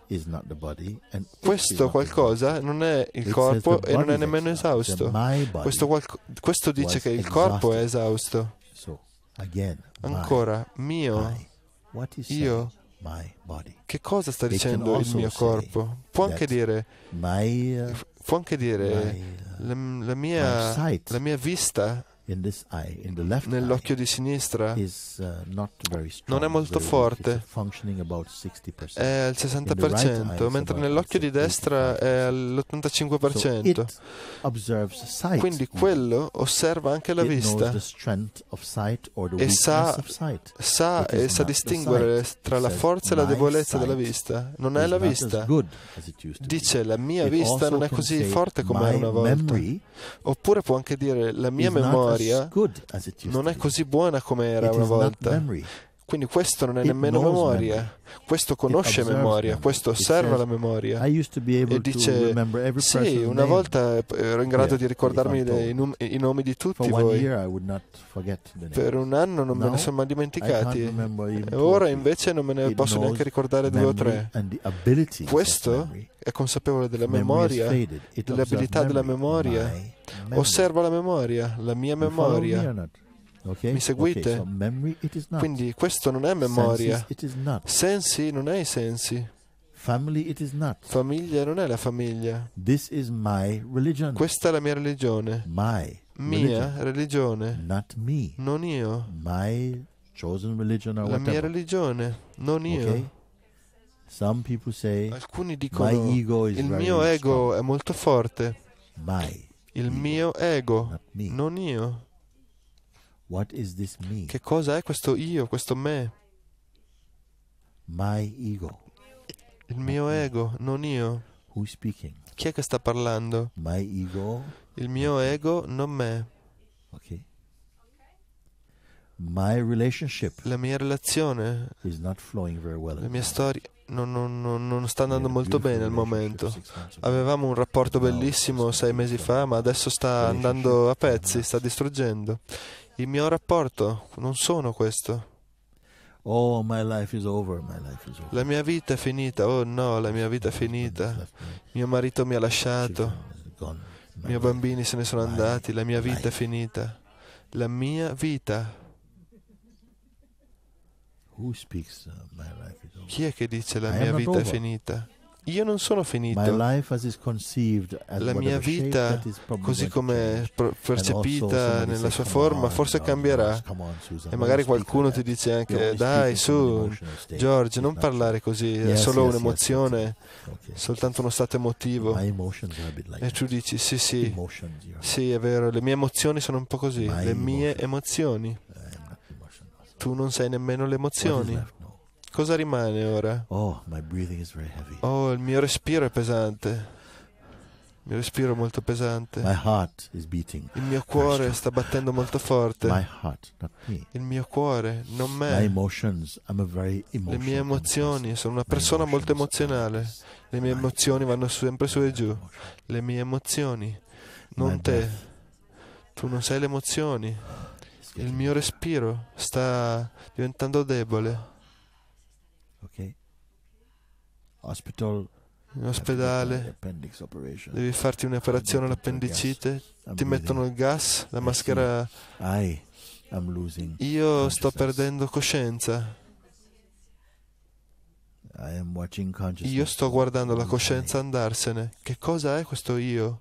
Questo qualcosa non è il corpo e non è nemmeno esausto. Questo, qualco- questo dice che il corpo è esausto. Ancora, mio, io. Che cosa sta dicendo il mio corpo? Può anche dire, può anche dire la, la mia, la mia vista nell'occhio di sinistra non è molto forte, è al sessanta per cento, mentre nell'occhio di destra è all'ottantacinque per cento. Quindi quello osserva anche la vista e sa, sa e sa distinguere tra la forza e la debolezza della vista. Non è la vista. Dice la mia vista non è così forte come era una volta. Oppure può anche dire la mia memoria non è così buona come era una volta. Quindi questo non è nemmeno memoria. Questo conosce memoria, questo osserva la memoria. E dice, sì, una volta ero in grado di ricordarmi i, num- i nomi di tutti voi. Per un anno non me ne sono mai dimenticati. E ora invece non me ne posso neanche ricordare due o tre. Questo è consapevole della memoria, delle abilità della memoria. Osserva la memoria, la mia memoria. Mi seguite? Quindi questo non è memoria. Sensi non è i sensi. Famiglia non è la famiglia. Questa è la mia religione. Mia religione. Non io. La mia religione, non io. Alcuni dicono il mio ego è molto forte. Il mio ego, non io. Che cosa è questo io, questo me? Il mio ego, non io. Chi è che sta parlando? Il mio ego, non me. La mia relazione, la mia storia non, non, non, non sta andando molto bene al momento. Avevamo un rapporto bellissimo sei mesi fa, ma adesso sta andando a pezzi, sta distruggendo. Il mio rapporto non sono questo. Oh, my life is over, my life is over. La mia vita è finita. Oh no, la mia vita è finita. Mio marito mi ha lasciato. I miei bambini se ne sono andati. La mia vita è finita. La mia vita. Chi è che dice la mia vita è finita? Io non sono finito. La mia vita, così come è percepita nella sua forma, forse cambierà. E magari qualcuno ti dice anche, dai, su, George, non parlare così, è solo un'emozione, soltanto uno stato emotivo. E tu dici, sì, sì, sì, è vero, le mie emozioni sono un po' così, le mie emozioni. Tu non sei nemmeno le emozioni. Cosa rimane ora? Oh, my breathing is very heavy. Oh, il mio respiro è pesante. Il mio respiro è molto pesante. My heart is beating. Il mio cuore sta battendo molto forte. My heart, not me. Il mio cuore, non me. My emotions, I'm a very emotional Le mie emozioni, sono una persona molto emozionale. Le mie emozioni vanno sempre su e giù. Le mie emozioni, non te. Tu non sei le emozioni. Il mio respiro sta diventando debole. Okay. Hospital, in ospedale, devi farti un'operazione all'appendicite, ti mettono il gas, la maschera. Io sto perdendo coscienza. Io sto guardando la coscienza andarsene. Che cosa è questo io?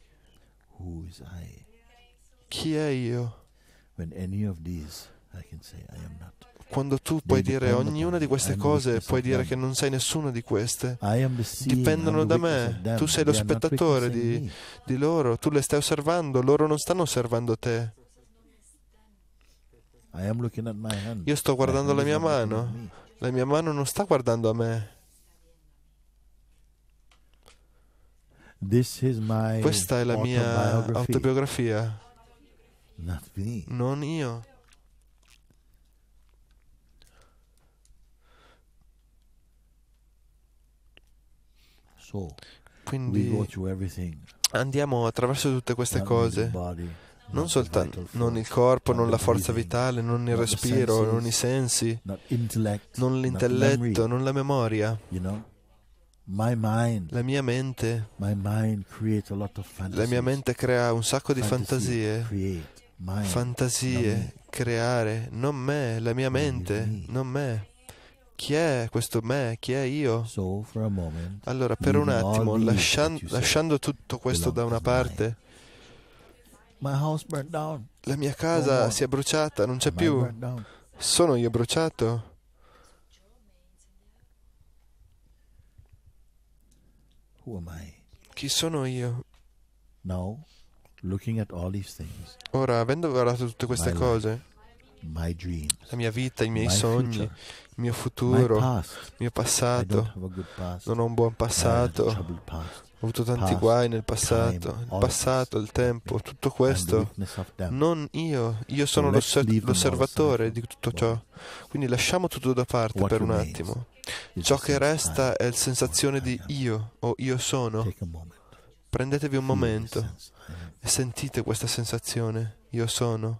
Chi è io? Quando tu puoi dire ognuna di queste cose, puoi dire che non sei nessuna di queste. Dipendono da me. Tu sei lo spettatore di, di loro. Tu le stai osservando. Loro non stanno osservando te. Io sto guardando la mia mano. La mia mano non sta guardando a me. Questa è la mia autobiografia. Non io. quindi andiamo attraverso tutte queste cose, non soltanto, non il corpo, non la forza vitale, non il respiro, non i sensi, non l'intelletto, non la memoria. La mia mente, la mia mente crea un sacco di fantasie, fantasie, creare, non me, la mia mente, non me. Chi è questo me? Chi è io? Allora, per un attimo, lasciando, lasciando tutto questo da una parte, la mia casa si è bruciata, non c'è più. Sono io bruciato? Chi sono io? Ora, avendo guardato tutte queste cose, la mia vita, i miei sogni, il mio futuro, il mio passato, non ho un buon passato, ho avuto tanti guai nel passato, il passato, il tempo, tutto questo, non io, io sono l'osservatore di tutto ciò. Quindi lasciamo tutto da parte per un attimo. Ciò che resta è la sensazione di io o io sono. Prendetevi un momento e sentite questa sensazione, io sono.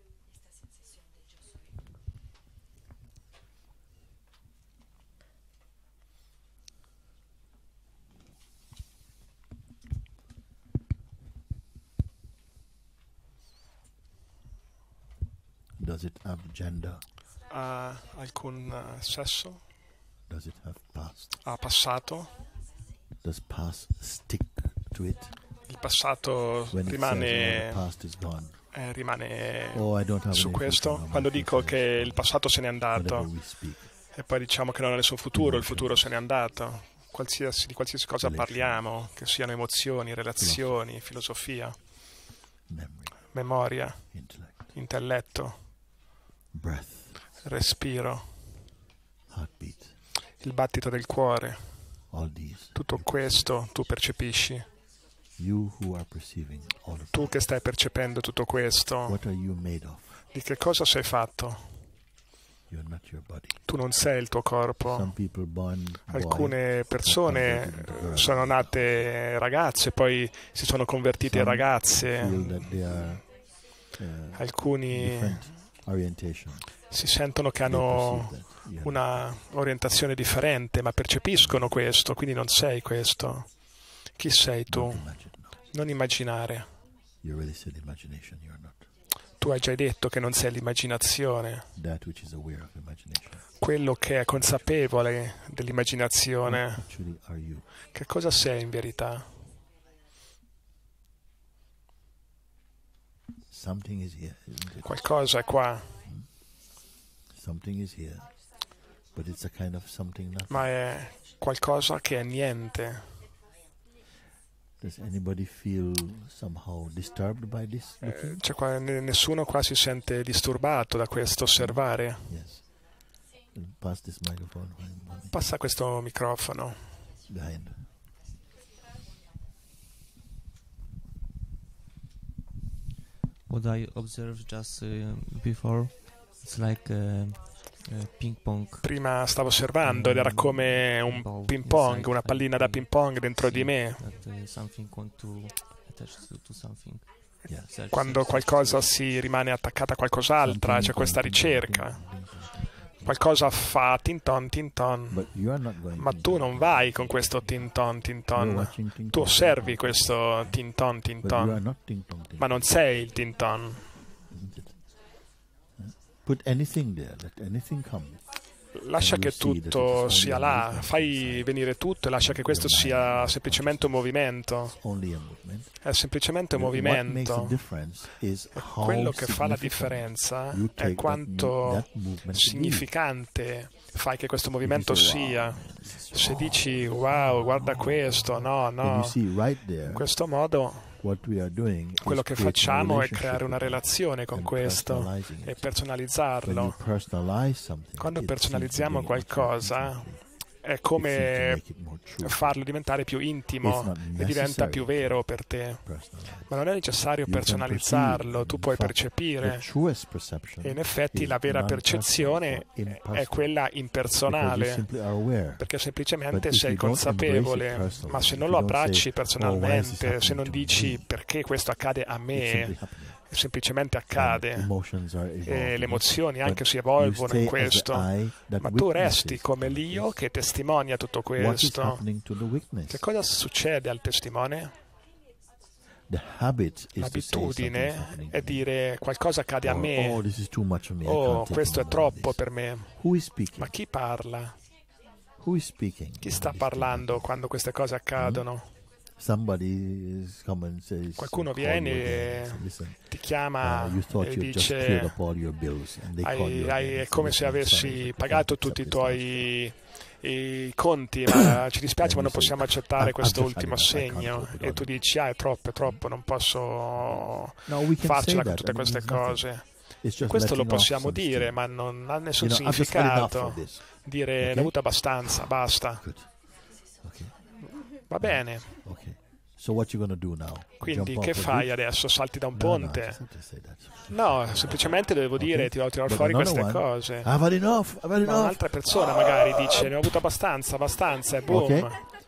Does it have gender? Ha alcun uh, sesso? Does it have past? Ha passato? Does past stick to it? Il passato When rimane, it says, oh, the past is gone. eh, rimane Oh, I don't have su any questo? future, Quando my dico future che is il passato se n'è andato whenever we speak. e poi diciamo che non ha nessun futuro, il futuro se n'è andato, qualsiasi, di qualsiasi cosa parliamo, che siano emozioni, relazioni, filosofia, Memory, memoria, intellect, intelletto, breath, respiro, heartbeat, il battito del cuore, all these. tutto questo tu percepisci. You who are perceiving all of Tu che stai percependo tutto questo, what are you made of? di che cosa sei fatto? You're not your body. Tu non sei il tuo corpo. Some people born Alcune boy, persone sono nate ragazze, poi si sono convertite in feel ragazze. that they are, uh, Alcuni different orientation. si sentono che They hanno perceive that. Yeah. una orientazione differente, ma percepiscono questo, quindi non sei questo. Chi sei tu? Don't imagine, no. Non immaginare. You already said imagination, you're not. Tu hai già detto che non sei l'immaginazione, That which is aware of imagination. quello che è consapevole dell'immaginazione. What actually are you? Che cosa sei in verità? Something is here, isn't it? Qualcosa è qua, Something is here, but it's a kind of something nothing. ma è qualcosa che è niente. Does anybody feel somehow disturbed by this? Eh, looking? Cioè, qua, n- nessuno qua si sente disturbato da questo osservare. Yes. Pass this microphone behind, Passa questo microfono. behind. What I observed just uh, before, it's like uh, uh, ping pong. Prima stavo osservando ed era come un ping pong, una pallina da ping pong dentro di me. That, uh, something want to attach to, to something. Yeah. Search, Quando search, qualcosa search. si rimane attaccata a qualcos'altra, c'è questa ricerca. Qualcosa fa tinton tinton, But you are not going ma to tu do non that. vai con questo tinton You're tinton. watching ting Tu tong. osservi questo tinton But you are tinton, not ting tong ting ma non sei il tinton. isn't it? Huh? Put anything there, let anything come. Lascia che tutto sia là, fai venire tutto e lascia che questo sia semplicemente un movimento. It's only a movement. È semplicemente un What makes the movimento. difference is how Quello che fa la significant differenza you take è that mo- quanto that movement to be. significante fai che questo movimento If you say, wow, sia. man, this is Se wow. dici wow, guarda questo, no, Then you no, see right there in questo modo what we are doing quello is che creating a facciamo è relationship creare una with it relazione con and questo personalizing e it. When you personalizzarlo. personalize something, Quando it seems to personalizziamo gain much more qualcosa, intimacy. è come farlo diventare più intimo e diventa più vero per te. Ma non è necessario personalizzarlo, tu puoi percepire. E in effetti la vera percezione è quella impersonale, perché semplicemente sei consapevole. Ma se non lo abbracci personalmente, se non dici perché questo accade a me, semplicemente accade, e le emozioni anche si evolvono in questo, ma tu resti come l'io che testimonia tutto questo. Che cosa succede al testimone? L'abitudine è dire qualcosa accade a me, oh, questo è troppo per me. Ma chi parla? Chi sta parlando quando queste cose accadono? Qualcuno viene e ti chiama e dice hai, hai, è come se avessi pagato tutti i tuoi i conti, ma ci dispiace ma non possiamo accettare questo ultimo assegno, e tu dici ah è troppo, è troppo, non posso farcela con tutte queste cose. Questo lo possiamo dire, ma non ha nessun significato dire ne ho avuto abbastanza, basta. Va bene. Quindi che fai adesso? Salti da un ponte? No, semplicemente devo dire, ti devo tirare fuori queste cose. Ma un'altra persona magari dice ne ho avuto abbastanza, abbastanza, e boom.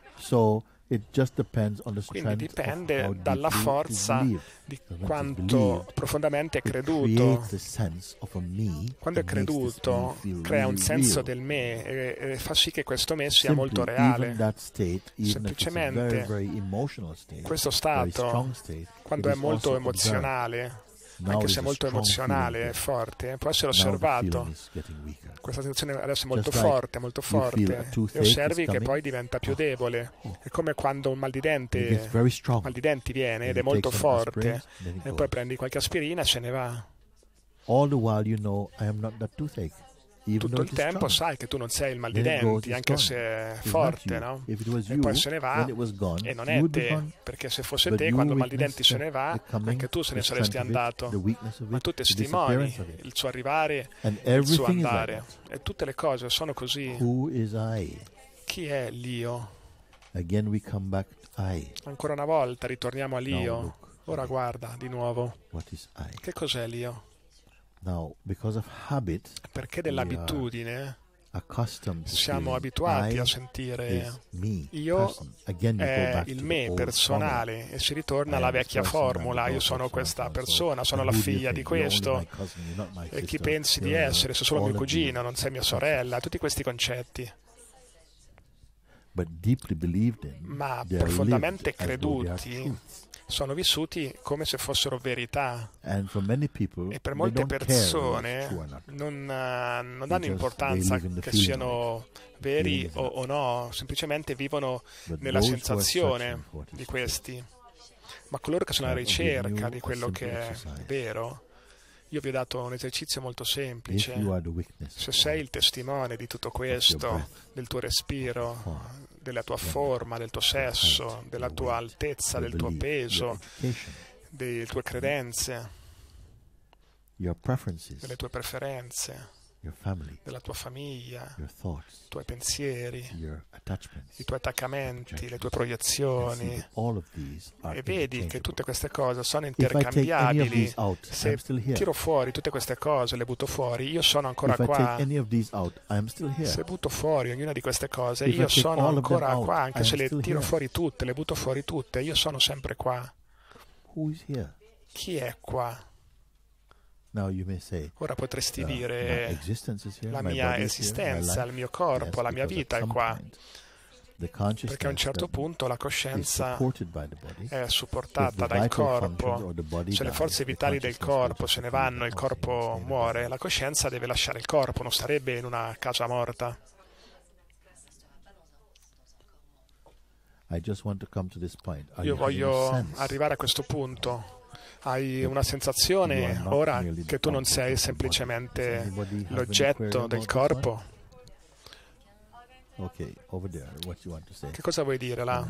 Quindi dipende dalla forza di quanto profondamente è creduto. Quando è creduto crea un senso del me e, e fa sì che questo me sia molto reale. Semplicemente questo stato, quando è molto emozionale, anche se è molto emozionale e forte, può essere osservato. Questa sensazione adesso è molto forte, molto forte, e osservi che poi diventa più debole. È come quando un mal di dente, mal di denti viene ed è molto forte, e poi prendi qualche aspirina e se ne va. Tutto il tempo sai che tu non sei il mal di denti, anche se è forte, no? E poi se ne va e non è te, perché se fosse te, quando il mal di denti se ne va, anche tu se ne saresti andato. Ma tu testimoni il suo arrivare e il suo andare. E tutte le cose sono così. Chi è l'io? Ancora una volta ritorniamo all'io. Ora guarda di nuovo. Che cos'è l'io? Perché dell'abitudine siamo abituati a sentire io è il me personale, e si ritorna alla vecchia formula: io sono questa persona, sono la figlia di questo, e chi pensi di essere? Sei solo mio cugino, non sei mia sorella, tutti questi concetti. Ma profondamente creduti sono vissuti come se fossero verità, e per molte persone non, non danno importanza che siano veri o, o no, semplicemente vivono nella sensazione di questi. Ma coloro che sono alla ricerca di quello che è vero, io vi ho dato un esercizio molto semplice. Se sei il testimone di tutto questo, del tuo respiro, della tua forma, del tuo sesso, della tua altezza, del tuo peso, delle tue credenze, delle tue preferenze, della tua famiglia, i tuoi pensieri, i tuoi attaccamenti, le tue proiezioni, e vedi che tutte queste cose sono intercambiabili. Se tiro fuori tutte queste cose, le butto fuori, io sono ancora qua. Se butto fuori ognuna di queste cose, io sono ancora qua, anche se le tiro fuori tutte, le butto fuori tutte, io sono sempre qua. Chi è qua? Ora potresti dire la mia esistenza, il mio corpo, la mia vita è qua, perché a un certo punto la coscienza è supportata dal corpo. Se le forze vitali del corpo se ne vanno e il corpo muore, la coscienza deve lasciare il corpo, non starebbe in una casa morta. Io voglio arrivare a questo punto. Hai una sensazione ora che tu non sei semplicemente l'oggetto del corpo? Che cosa vuoi dire là?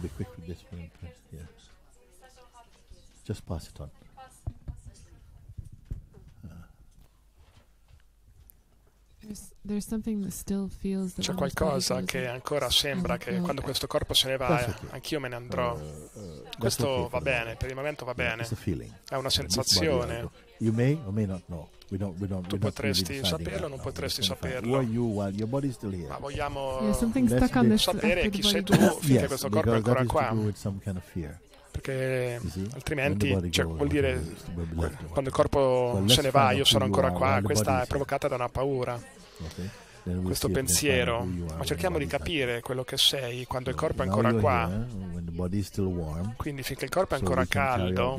C'è qualcosa che ancora sembra che quando questo corpo se ne va, eh, anch'io me ne andrò. Questo va bene, per il momento va bene. È una sensazione. Tu potresti saperlo o non potresti saperlo. Ma vogliamo sapere chi sei tu finché questo corpo è ancora qua. Perché altrimenti, cioè, vuol dire, quando il corpo se ne va, io sono ancora qua. Questa è provocata da una paura, questo pensiero. Ma cerchiamo di capire quello che sei quando il corpo è ancora qua. Quindi finché il corpo è ancora caldo,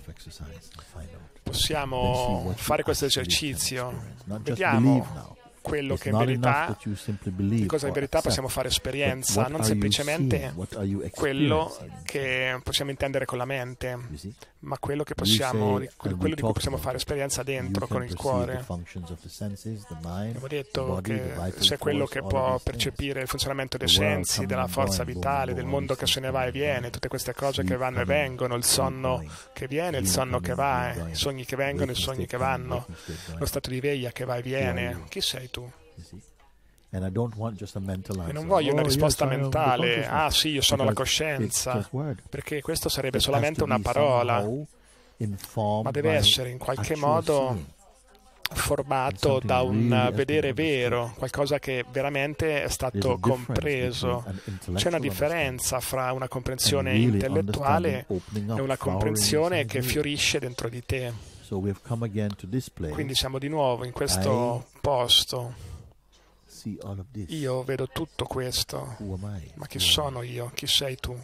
possiamo fare questo esercizio. Vediamo quello che in verità, di cosa in verità possiamo fare esperienza, non semplicemente quello che possiamo intendere con la mente, ma quello che possiamo, quello di cui possiamo fare esperienza dentro, con il cuore. Abbiamo detto che se quello che può percepire il funzionamento dei sensi, della forza vitale, del mondo che se ne va e viene, tutte queste cose che vanno e vengono, il sonno che viene, il sonno che va, i sogni che vengono, i sogni che vanno, lo stato di veglia che va e viene. Chi sei tu? E non voglio una risposta mentale, ah sì, io sono la coscienza, perché questo sarebbe solamente una parola, ma deve essere in qualche modo formato da un vedere vero, qualcosa che veramente è stato compreso. C'è una differenza fra una comprensione intellettuale e una comprensione che fiorisce dentro di te. Quindi siamo di nuovo in questo posto. Io vedo tutto questo, ma chi sono io? Chi sei tu?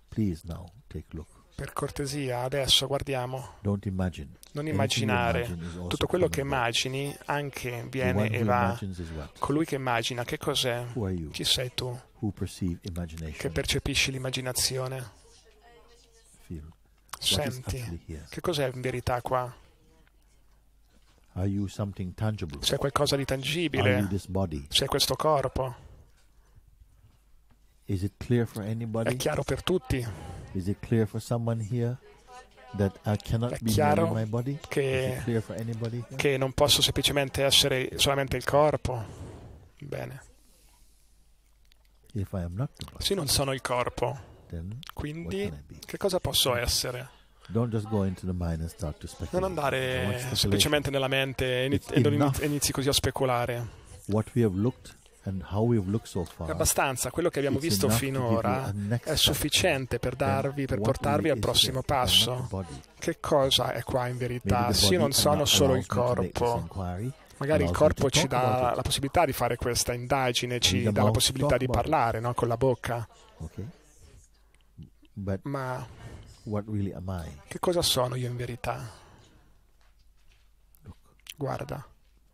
Per cortesia, adesso guardiamo. Non immaginare. Tutto quello che immagini anche viene e va. Colui che immagina, che cos'è? Chi sei tu? Che percepisci l'immaginazione? Senti, che cos'è in verità qua? C'è qualcosa di tangibile? C'è questo corpo? È chiaro per tutti? È chiaro che, che non posso semplicemente essere solamente il corpo? Bene. Se non sono il corpo, quindi che cosa posso essere? Non andare semplicemente nella mente e inizi così a speculare. È abbastanza, quello che abbiamo visto finora è sufficiente per darvi, per portarvi al prossimo passo. Che cosa è qua in verità? Se io non sono solo il corpo, magari il corpo ci dà la possibilità di fare questa indagine, ci dà la possibilità di parlare, no, con la bocca. Ma che cosa sono io in verità? Guarda.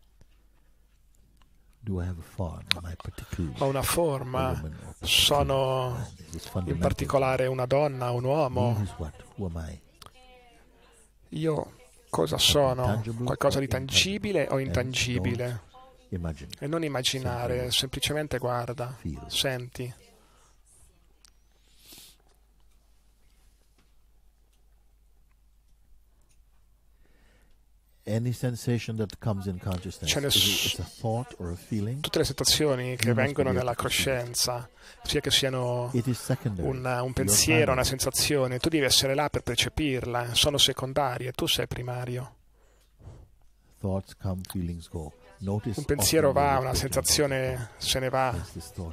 Ho una forma, sono in particolare una donna, un uomo. Io cosa sono? Qualcosa di tangibile o intangibile? E non immaginare, semplicemente guarda, senti. C'è tutte le sensazioni che vengono nella coscienza, sia che siano un, un pensiero, una sensazione, tu devi essere là per percepirla, sono secondarie, tu sei primario. Un pensiero va, una sensazione se ne va.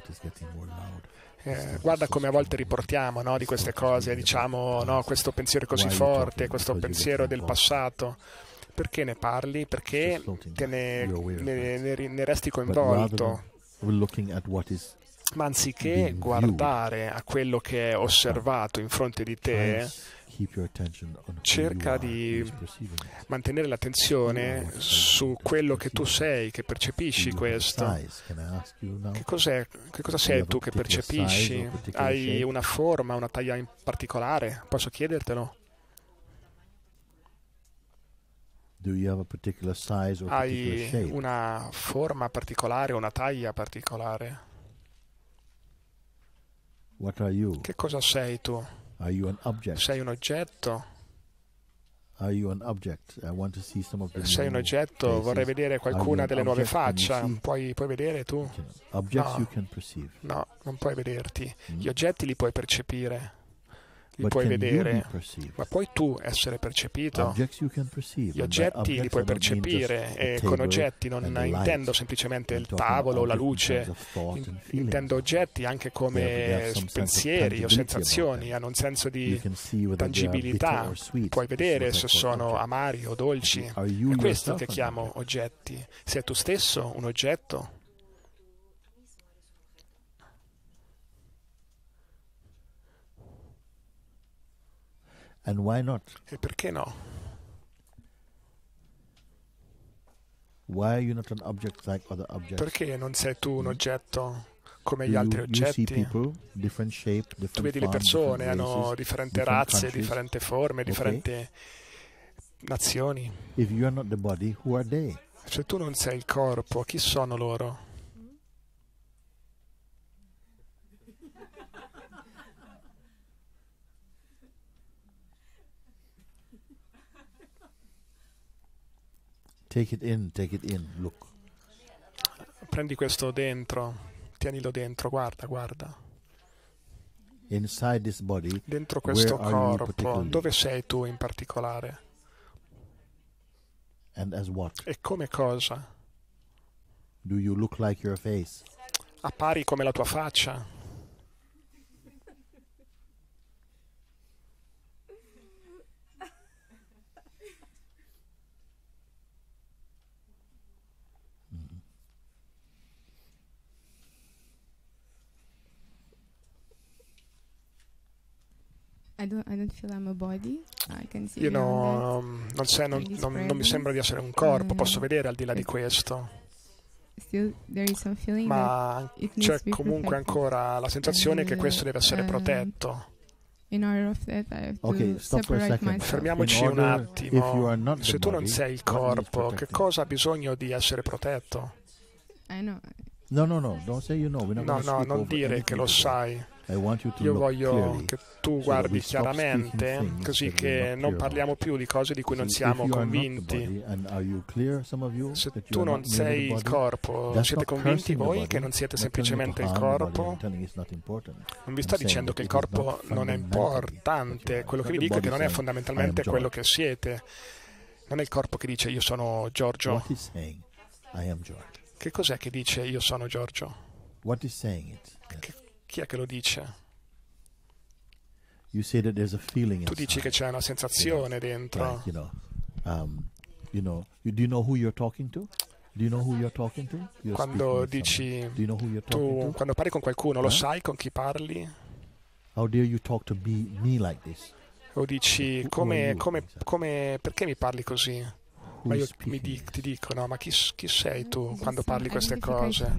Eh, guarda come a volte riportiamo, no, di queste cose, diciamo, no, questo pensiero è così forte, questo pensiero del passato. Perché ne parli? Perché te ne, ne, ne, ne resti coinvolto. Ma anziché guardare a quello che è osservato in fronte di te, cerca di mantenere l'attenzione su quello che tu sei, che percepisci questo. Che cos'è? Che cosa sei tu che percepisci? Hai una forma, una taglia in particolare? Posso chiedertelo? Hai una forma particolare, una taglia particolare? Che cosa sei tu? Sei un oggetto? Sei un oggetto, vorrei vedere qualcuna delle nuove facce. Puoi, puoi vedere tu? No. No, non puoi vederti. Gli oggetti li puoi percepire, li puoi vedere, ma puoi tu essere percepito? Gli oggetti li puoi percepire e con oggetti non intendo semplicemente il tavolo o la luce, intendo oggetti anche come pensieri o sensazioni, hanno un senso di tangibilità, puoi vedere se sono amari o dolci, è questo che chiamo oggetti. Sei tu stesso un oggetto? And why not? E perché no? Why are you not an object like other objects? Perché non sei tu un oggetto come gli altri oggetti? People, different shape, different tu vedi le persone, form, hanno races, differenti razze, countries. differenti forme, okay. differenti nazioni. If you are not the body, who are they? Se tu non sei il corpo, chi sono loro? Take it in, take it in, look. Prendi questo dentro, tienilo dentro, guarda, guarda. Inside this body, dentro questo corpo, dove sei tu in particolare? And as what? E come cosa? Do you look like your face? Appari come la tua faccia? I don't, I don't feel I'm a body. I can see Io no, non, sei, non, non, non mi sembra di essere un corpo, posso vedere al di là di questo. Still, there is some feeling ma c'è comunque ancora la sensazione che questo deve essere protetto. In order of that, I have to okay, stop for a second. Fermiamoci un attimo. Se tu non sei il corpo, che cosa ha bisogno di essere protetto? I know. No, no, no, don't say you know. We're not no, no, non dire che lo sai. Io voglio che tu guardi chiaramente, così che non parliamo più di cose di cui non siamo convinti. Se tu non sei il corpo, siete convinti voi che non siete semplicemente il corpo? Non vi sto dicendo che il corpo non è importante, quello che vi dico è che non è fondamentalmente quello che siete. Non è il corpo che dice io sono Giorgio. Che cos'è che dice io sono Giorgio? Che, chi è che lo dice? You say that there's a feeling tu dici che c'è una sensazione dentro. Right, you know, um, you know, you, do you know who you're talking to? Do you know who you're talking to? You're quando dici, do you know who you're tu, to? Quando parli con qualcuno, huh? Lo sai con chi parli? How dare you talk to me, me like this? O dici, come, come, come, perché mi parli così? Ma io mi di, ti dico, no, ma chi, chi sei tu quando parli queste cose?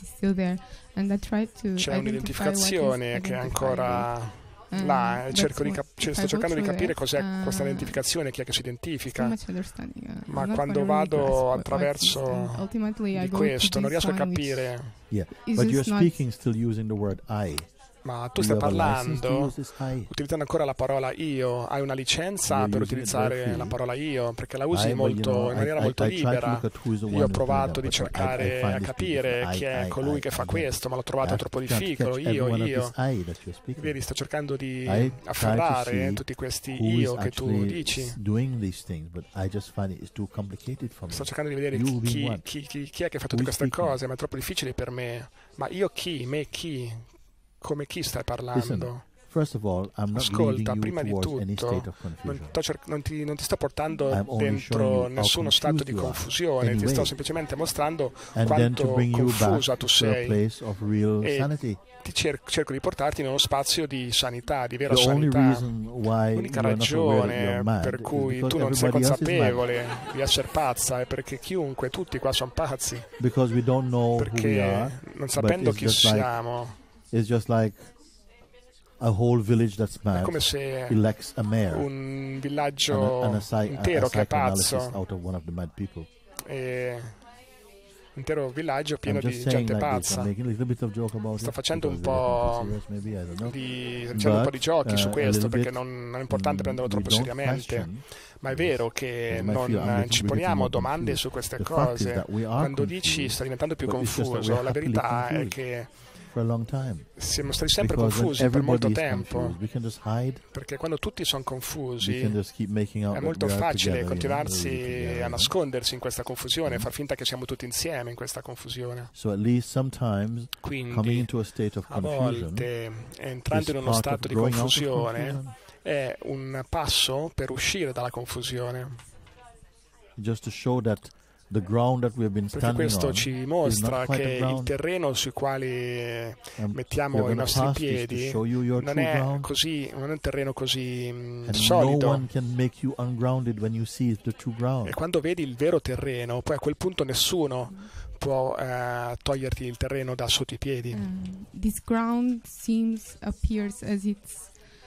C'è un'identificazione che è ancora là, e cerco di cap- sto cercando di capire cos'è questa identificazione, chi è che si identifica. Ma quando vado attraverso di questo non riesco a capire. Yeah, but you're speaking still using the word I. Ma tu stai parlando utilizzando ancora la parola io, hai una licenza per utilizzare la parola io, perché la usi molto, in maniera molto libera. Io ho provato di cercare a capire chi è colui che fa questo, ma l'ho trovato troppo difficile. Io, io. Vedi, sto cercando di afferrare tutti questi io che tu dici. Sto cercando di vedere chi, chi, chi, chi è che fa tutte queste cose, ma è troppo difficile per me. Ma io chi? Me chi? Come chi stai parlando? First of all, I'm not Ascolta, prima di tutto, non, cer- non, ti, non ti sto portando dentro nessuno stato di confusione, anyway. Ti sto semplicemente mostrando And quanto confusa tu sei e ti cer- cerco di portarti in uno spazio di sanità, di vera The sanità. L'unica ragione per cui tu non sei consapevole di essere pazza è perché chiunque, tutti qua sono pazzi. We don't know perché who we are, non sapendo chi siamo, like, it's just like a whole village that's mad è come se elects a mayor, un villaggio and a, and a, intero a, a che è pazzo out of one of the mad people. E intero villaggio pieno di gente pazza. Sto facendo un po' di, facendo un po' di giochi su questo perché non, non è importante prenderlo troppo seriamente, ma è vero che non ci poniamo domande su queste cose. Quando dici sta diventando più confuso, la verità è che siamo stati sempre confusi per molto tempo, perché quando tutti sono confusi è molto facile continuarsi a nascondersi in questa confusione, far finta che siamo tutti insieme in questa confusione. Quindi a volte, entrando in uno stato di confusione, è un passo per uscire dalla confusione. Just to show that the ground that we have been Perché questo on ci mostra che il terreno sui quali mettiamo i nostri piedi non è così, non è un terreno così mh, solido. No can make you when you see the true ground. E quando vedi il vero terreno, poi a quel punto nessuno può eh, toglierti il terreno da sotto i piedi. Um, this ground seems appears as it's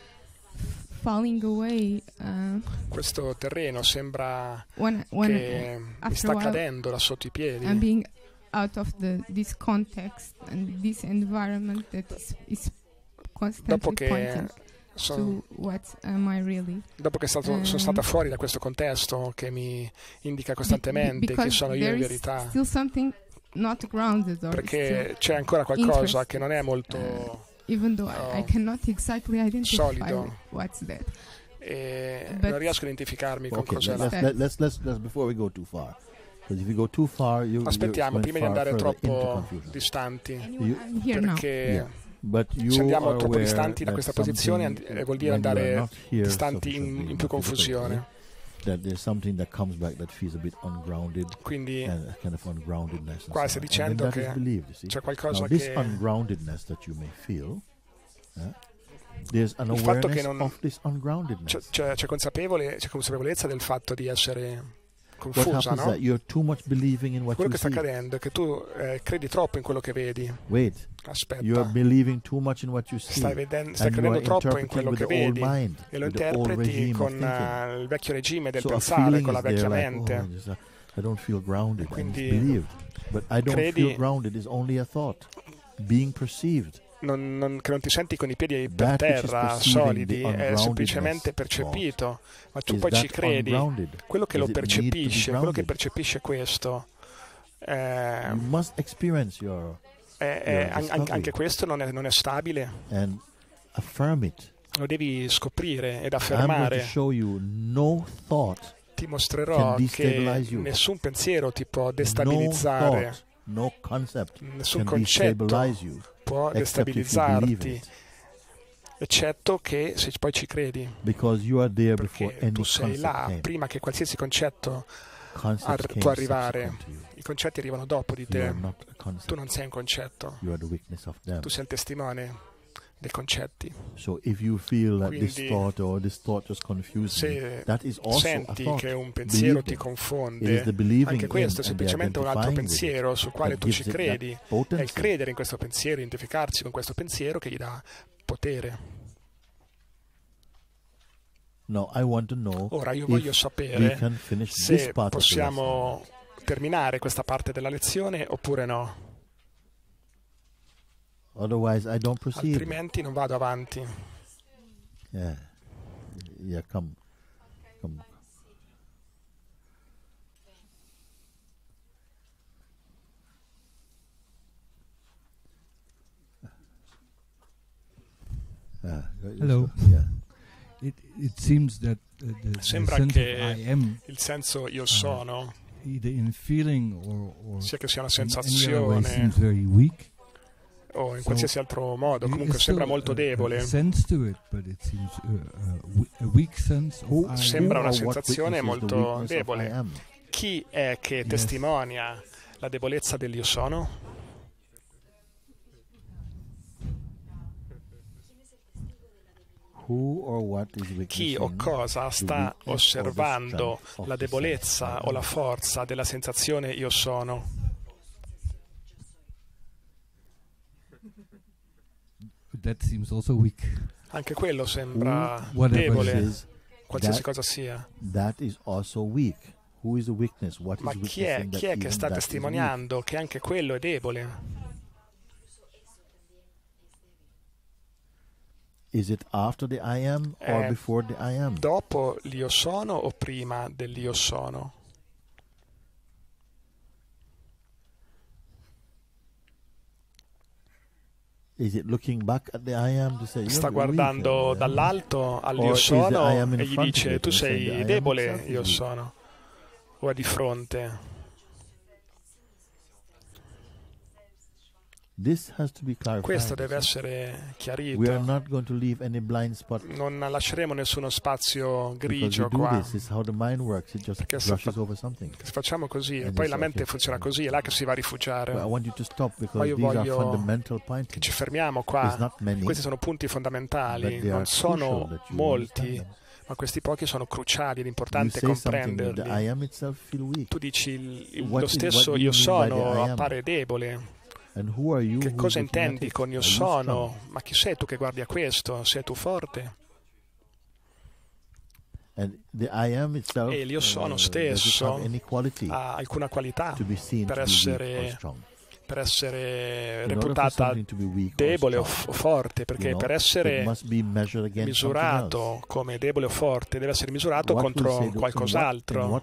falling away. Uh, Questo terreno sembra when, when che mi sta cadendo da sotto i piedi. I'm being out of the, this context and this environment that is, is constantly pointing to what am I really. Dopo che stato, um, sono stata fuori da questo contesto che mi indica costantemente chi sono io in verità. Still something not grounded or perché c'è ancora qualcosa che non è molto uh, even though oh, I, I cannot exactly identify solido. What's that. E non riesco a identificarmi con okay, cos'è let's, là. Let's, let's, let's, before we go too far. If you go too far, you, Aspettiamo prima di andare troppo distanti, you, perché yeah. se andiamo troppo distanti da questa posizione and, vuol dire andare distanti in, in più confusione. That there's something that comes back that feels a bit ungrounded. Quindi and kind of ungroundedness. Qua stai dicendo che believed, c'è qualcosa Now, che this ungroundedness that you may feel, uh, there's an il fatto che awareness non, of this ungroundedness. C'è, c'è, c'è, consapevole, c'è consapevolezza del fatto di essere confusa, no? That you're too much believing in what quello you che sta see. accadendo è che tu eh, credi troppo in quello che vedi. Wait. Aspetta. You're believing too much in what you see. Stai, vedendo, stai credendo troppo in quello che vedi mind, e lo interpreti con uh, il vecchio regime del so pensare, con la vecchia mente. Like, oh, I don't feel grounded. Quindi, I believed, but I don't credi, feel grounded is only a thought being perceived. Non, non, che non ti senti con i piedi per terra, solidi, è semplicemente percepito, ma tu poi ci credi. Quello che lo percepisce, quello che percepisce questo, eh, you must experience your, eh, eh, an- anche questo non è, non è stabile. And affirm it. Lo devi scoprire ed affermare. I'm going to show you no thought ti mostrerò che nessun pensiero ti può destabilizzare. No concept nessun concetto può destabilizzarti, eccetto che se poi ci credi, perché tu sei là prima che qualsiasi concetto ar- può arrivare. I concetti arrivano dopo di te. Tu non sei un concetto, tu sei il testimone dei concetti. So if you feel that this thought or this thought just confuses you, that is also senti a thought. Che un pensiero ti confonde, anche questo è semplicemente un altro pensiero sul quale tu ci credi. È il credere in questo pensiero, identificarsi con questo pensiero che gli dà potere. No, I want to know Ora io voglio sapere se possiamo terminare questa parte della lezione oppure no. Otherwise, I don't proceed. Altrimenti non vado avanti. Yeah, yeah, come, come. Uh, Hello. Yeah. It it seems that uh, the, Sembra the sense che of I am, il senso io sono, uh, either in feeling or, or sia che sia una in any other way, sensazione seems very weak. o in qualsiasi altro modo, comunque sembra molto debole. Sembra una sensazione molto debole. Chi è che testimonia la debolezza dell'io sono? Chi o cosa sta osservando la debolezza o la forza della sensazione io sono? That seems also weak. Anche quello sembra debole, qualsiasi cosa sia. That is also weak. Ma chi è, chi è che sta testimoniando che anche quello è debole? Is it after the I am or È before the I am? dopo l'io sono o prima dell'io sono? Is it looking back at the I am to say, Sta guardando dall'alto all'io sono e gli dice tu sei debole, io sono, o è di fronte? This has to be clarified. Questo deve essere chiarito. We are not going to leave any blind spot. Non lasceremo nessuno spazio grigio qua. Perché se, fa- se facciamo così, e poi la mente okay, funziona così, è là che si va a rifugiare. Ma io voglio che ci fermiamo qua. Questi sono punti fondamentali, non sono molti, ma questi pochi sono cruciali ed è importante comprenderli. Tu dici il, lo stesso io sono appare debole. Che cosa intendi con io sono? Ma chi sei tu che guardi a questo? Sei tu forte? E l'io sono stesso ha alcuna qualità per essere, per essere reputata debole o forte, perché per essere misurato come debole o forte deve essere misurato contro qualcos'altro.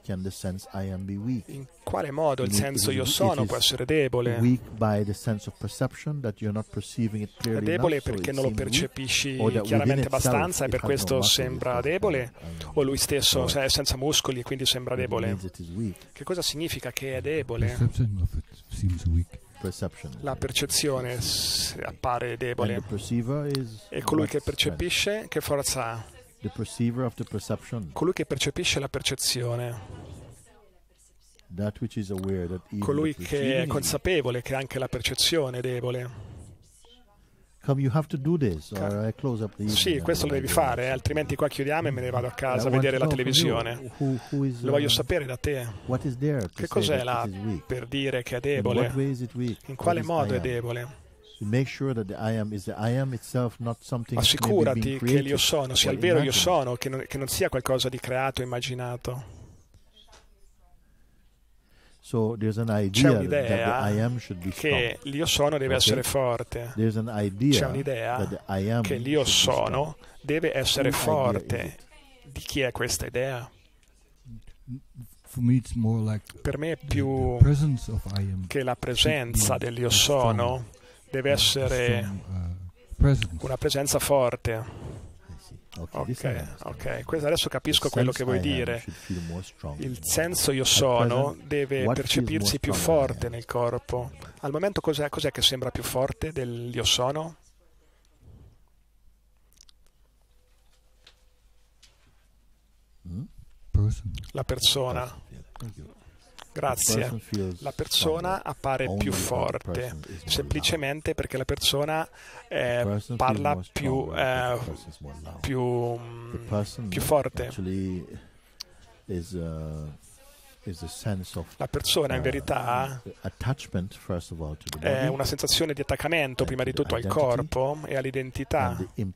In quale modo il senso io sono può essere debole? È debole perché non lo percepisci chiaramente abbastanza e per questo sembra debole? O lui stesso è senza muscoli e quindi sembra debole? Che cosa significa che è debole? La percezione appare debole. E colui che percepisce, che forza ha? Colui che percepisce la percezione. Colui che è consapevole che anche la percezione è debole. Sì, questo lo devi fare, eh, altrimenti qua chiudiamo e me ne vado a casa a vedere la televisione. Lo voglio sapere da te. Che cos'è là per dire che è debole? In quale modo è debole? Assicurati che l'io sono sia il vero io sono, che non, che non sia qualcosa di creato, immaginato. C'è un'idea che l'io sono deve essere forte. C'è un'idea che l'io sono deve essere forte. Di chi è questa idea? Per me è più che la presenza dell'io sono deve essere una presenza forte. Ok, ok. Questo adesso capisco quello che vuoi dire. Il senso io sono deve percepirsi più forte nel corpo. Al momento cos'è, cos'è che sembra più forte dell'io sono? La persona. Grazie. La persona appare più forte, semplicemente perché la persona eh, parla più, eh, più, più forte. La persona in verità è una sensazione di attaccamento prima di tutto al corpo e all'identità,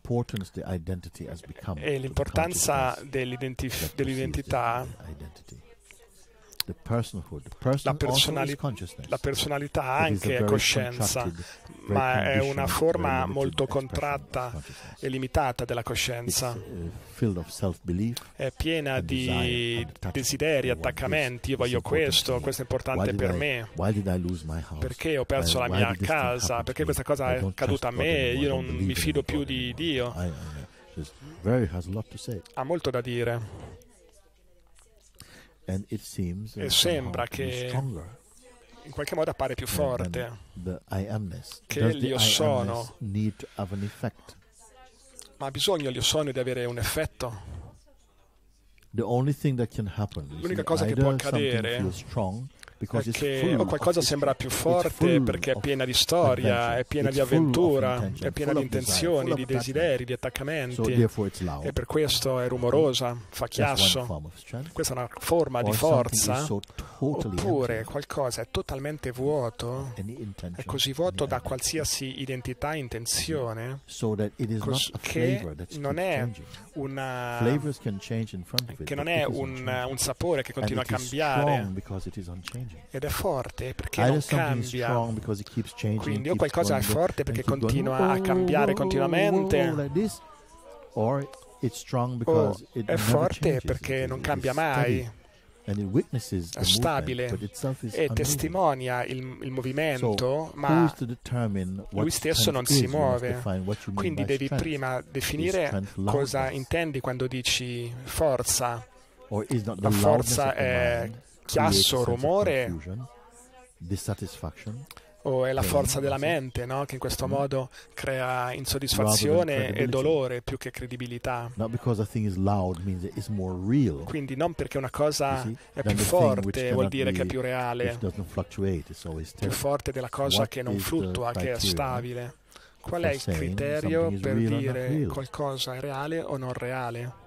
e l'importanza dell'identi- dell'identità. La, personali- la personalità anche è coscienza, ma è una forma molto contratta e limitata della coscienza. È piena di desideri, attaccamenti. Io voglio questo, questo è importante per me. Perché ho perso la mia casa? Perché questa cosa è accaduta a me? Io non mi fido più di Dio. Ha molto da dire. E sembra che in qualche modo appare più forte che l'io sono. Ma ha bisogno l'io sono di avere un effetto? L'unica cosa che può accadere Perché, o qualcosa sembra più forte perché è piena di storia, è piena di avventura, è piena di intenzioni, di desideri, di attaccamenti, e per questo è rumorosa, fa chiasso. Questa è una forma di forza. Oppure qualcosa è totalmente vuoto, è così vuoto da qualsiasi identità e intenzione, che non è una che non è un, un sapore che continua a cambiare, ed è forte perché non cambia. Quindi o qualcosa è forte perché continua a cambiare continuamente, o è forte perché non cambia mai, è stabile e testimonia il, il movimento, ma lui stesso non si muove. Quindi devi prima definire cosa intendi quando dici forza. La forza è chiasso, rumore, o è la forza della mente, no? Che in questo modo crea insoddisfazione e dolore più che credibilità. Quindi non perché una cosa è più forte vuol dire che è più reale, più forte della cosa che non fluttua, che è stabile. Qual è il criterio per dire qualcosa è reale o non reale?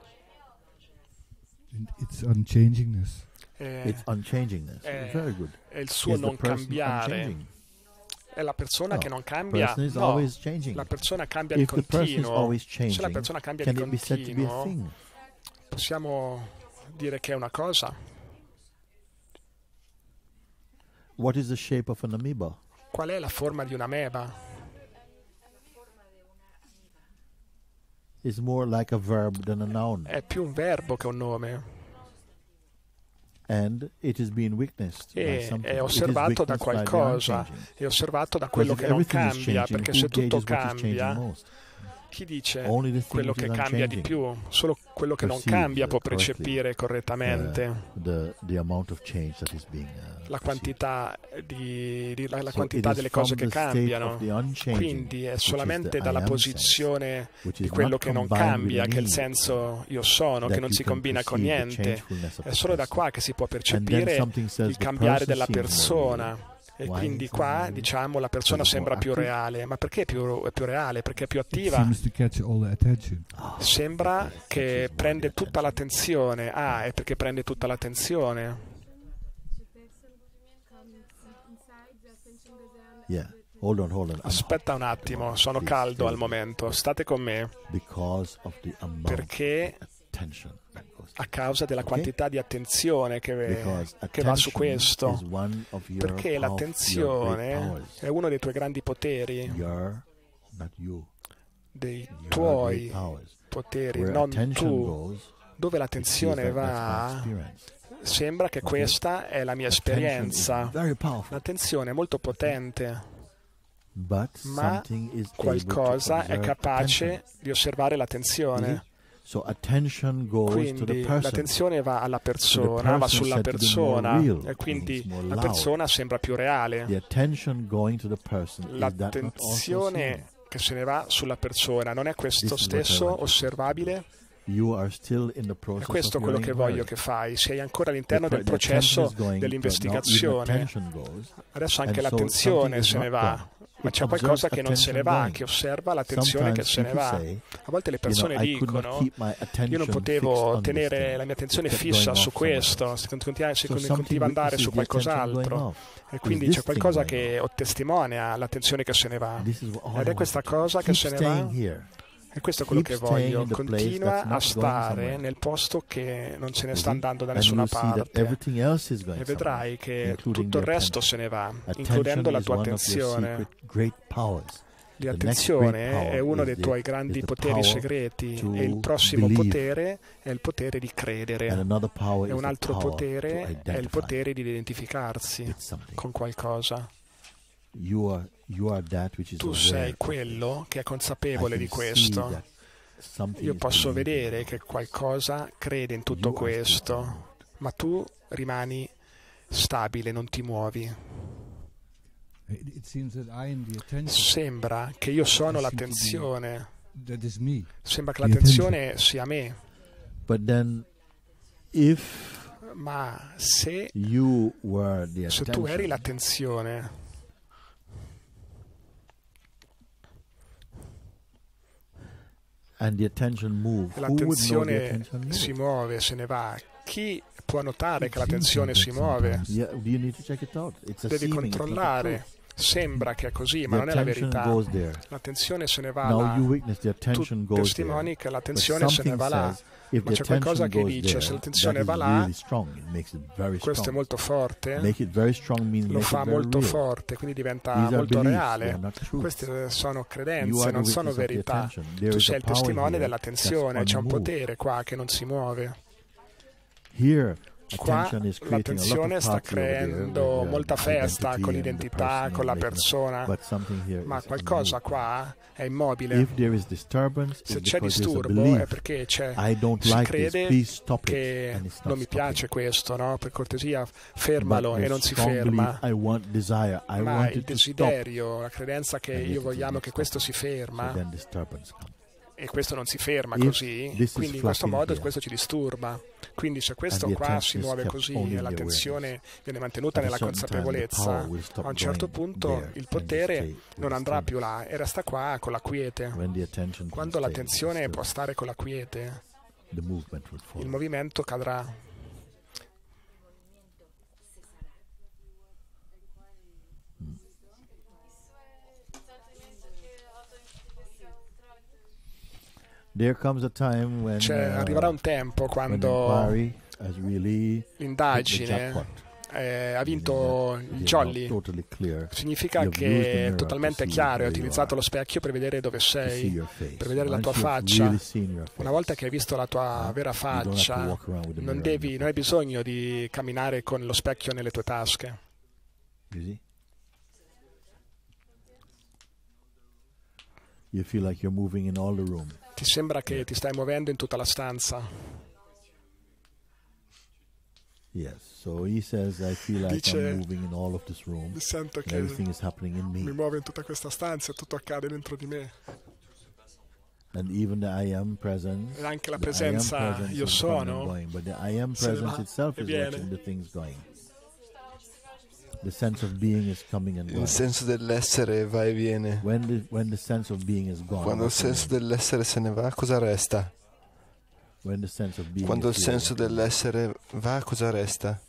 It's unchangingness. È, It's unchangingness. È, Very good. È il suo Is non cambiare. È la persona no. che non cambia? No, la persona cambia If di continuo. Changing, se la persona cambia di continuo, possiamo dire che è una cosa. What is the shape of an amoeba? Qual è la forma di un'ameba? It's more like a verb than a noun. È più un verbo che un nome. And it is being witnessed e è osservato da qualcosa, è osservato da quello che non cambia, perché se tutto cambia, chi dice quello che cambia di più? Solo quello che non cambia può percepire correttamente la quantità, di, di, la, la quantità delle cose che cambiano. Quindi è solamente dalla posizione di quello che non cambia, che è il senso io sono, che non si combina con niente. È solo da qua che si può percepire il cambiare della persona. E quindi qua, diciamo, la persona sembra più reale. Ma perché è più, è più reale? Perché è più attiva? Sembra che prende tutta l'attenzione. Ah, è perché prende tutta l'attenzione. Aspetta un attimo, sono caldo al momento. State con me. Perché a causa della quantità di attenzione che, che va su questo, perché l'attenzione è uno dei tuoi grandi poteri, dei tuoi poteri, non tu. Dove l'attenzione va, sembra che questa è la mia esperienza. L'attenzione è molto potente, ma qualcosa è capace di osservare l'attenzione. So attention goes quindi to the person. L'attenzione va alla persona, va sulla persona, e quindi la persona sembra più reale. L'attenzione che se ne va sulla persona, non è questo stesso osservabile? È questo quello che voglio che fai. Sei ancora all'interno del processo dell'investigazione. Adesso anche l'attenzione se ne va. Ma c'è qualcosa che non se ne va, che osserva l'attenzione che se ne va. A volte le persone dicono, io non potevo tenere la mia attenzione fissa su questo, se continua, se continua ad andare su qualcos'altro. E quindi c'è qualcosa che testimonia l'attenzione che se ne va. Ed è questa cosa che se ne va. E questo è quello che voglio. Continua a stare nel posto che non se ne sta andando da nessuna parte. E vedrai che tutto il resto se ne va, includendo la tua attenzione. L'attenzione è uno dei tuoi grandi poteri segreti, e il prossimo potere è il potere di credere. E un altro potere è il potere di identificarsi con qualcosa. Tu sei quello che è consapevole di questo. Io posso vedere che qualcosa crede in tutto questo, ma tu rimani stabile, non ti muovi. Sembra che io sono l'attenzione. Sembra che l'attenzione sia me. Ma se, you were the se tu eri l'attenzione, and the attention move, l'attenzione si muove, se ne va, chi può notare che l'attenzione si muove? Yeah, you need to check it out. It's a Devi seeming, controllare. Sembra che è così, ma the non è la verità. L'attenzione se ne va là. Tu testimoni che l'attenzione se ne va là. Ma c'è qualcosa che dice, se l'attenzione va là, questo è molto forte, lo fa molto forte, quindi diventa molto reale. Queste sono credenze, non sono verità. Tu sei il testimone dell'attenzione, c'è un potere qua che non si muove. Qua l'attenzione sta creando molta festa con l'identità, con la persona, ma qualcosa qua è immobile. Se c'è disturbo è perché c'è, si crede che non mi piace questo, no? Per cortesia fermalo, e non si ferma. Ma il desiderio, la credenza che io vogliamo che questo si ferma, e questo non si ferma così, quindi in questo modo questo ci disturba. Quindi se questo qua si muove così e l'attenzione viene mantenuta nella consapevolezza, a un certo punto il potere non andrà più là e resta qua con la quiete. Quando l'attenzione può stare con la quiete, il movimento cadrà. There comes a time when, cioè, arriverà un tempo quando l'indagine eh, ha vinto il jolly. Significa che è totalmente chiaro, hai utilizzato lo specchio per vedere dove sei, per vedere la tua faccia. Una volta che hai visto la tua vera faccia, non, devi, non hai bisogno di camminare con lo specchio nelle tue tasche. You feel like you're moving in all the room. Ti sembra che ti stai muovendo in tutta la stanza. Yes, so he says, I feel like Dice, I'm moving in all of this room. Mi sento che everything is happening in me. Mi muovo in tutta questa stanza e tutto accade dentro di me. And even the I am presence. E anche la presenza, io sono. Going, but the I am presence itself is watching the things going. The sense of being is coming and going. Il senso dell'essere va e viene. When the, when the sense of being is gone, quando il senso dell'essere se ne va, cosa resta? When the sense of being quando il is senso here, dell'essere va, cosa resta?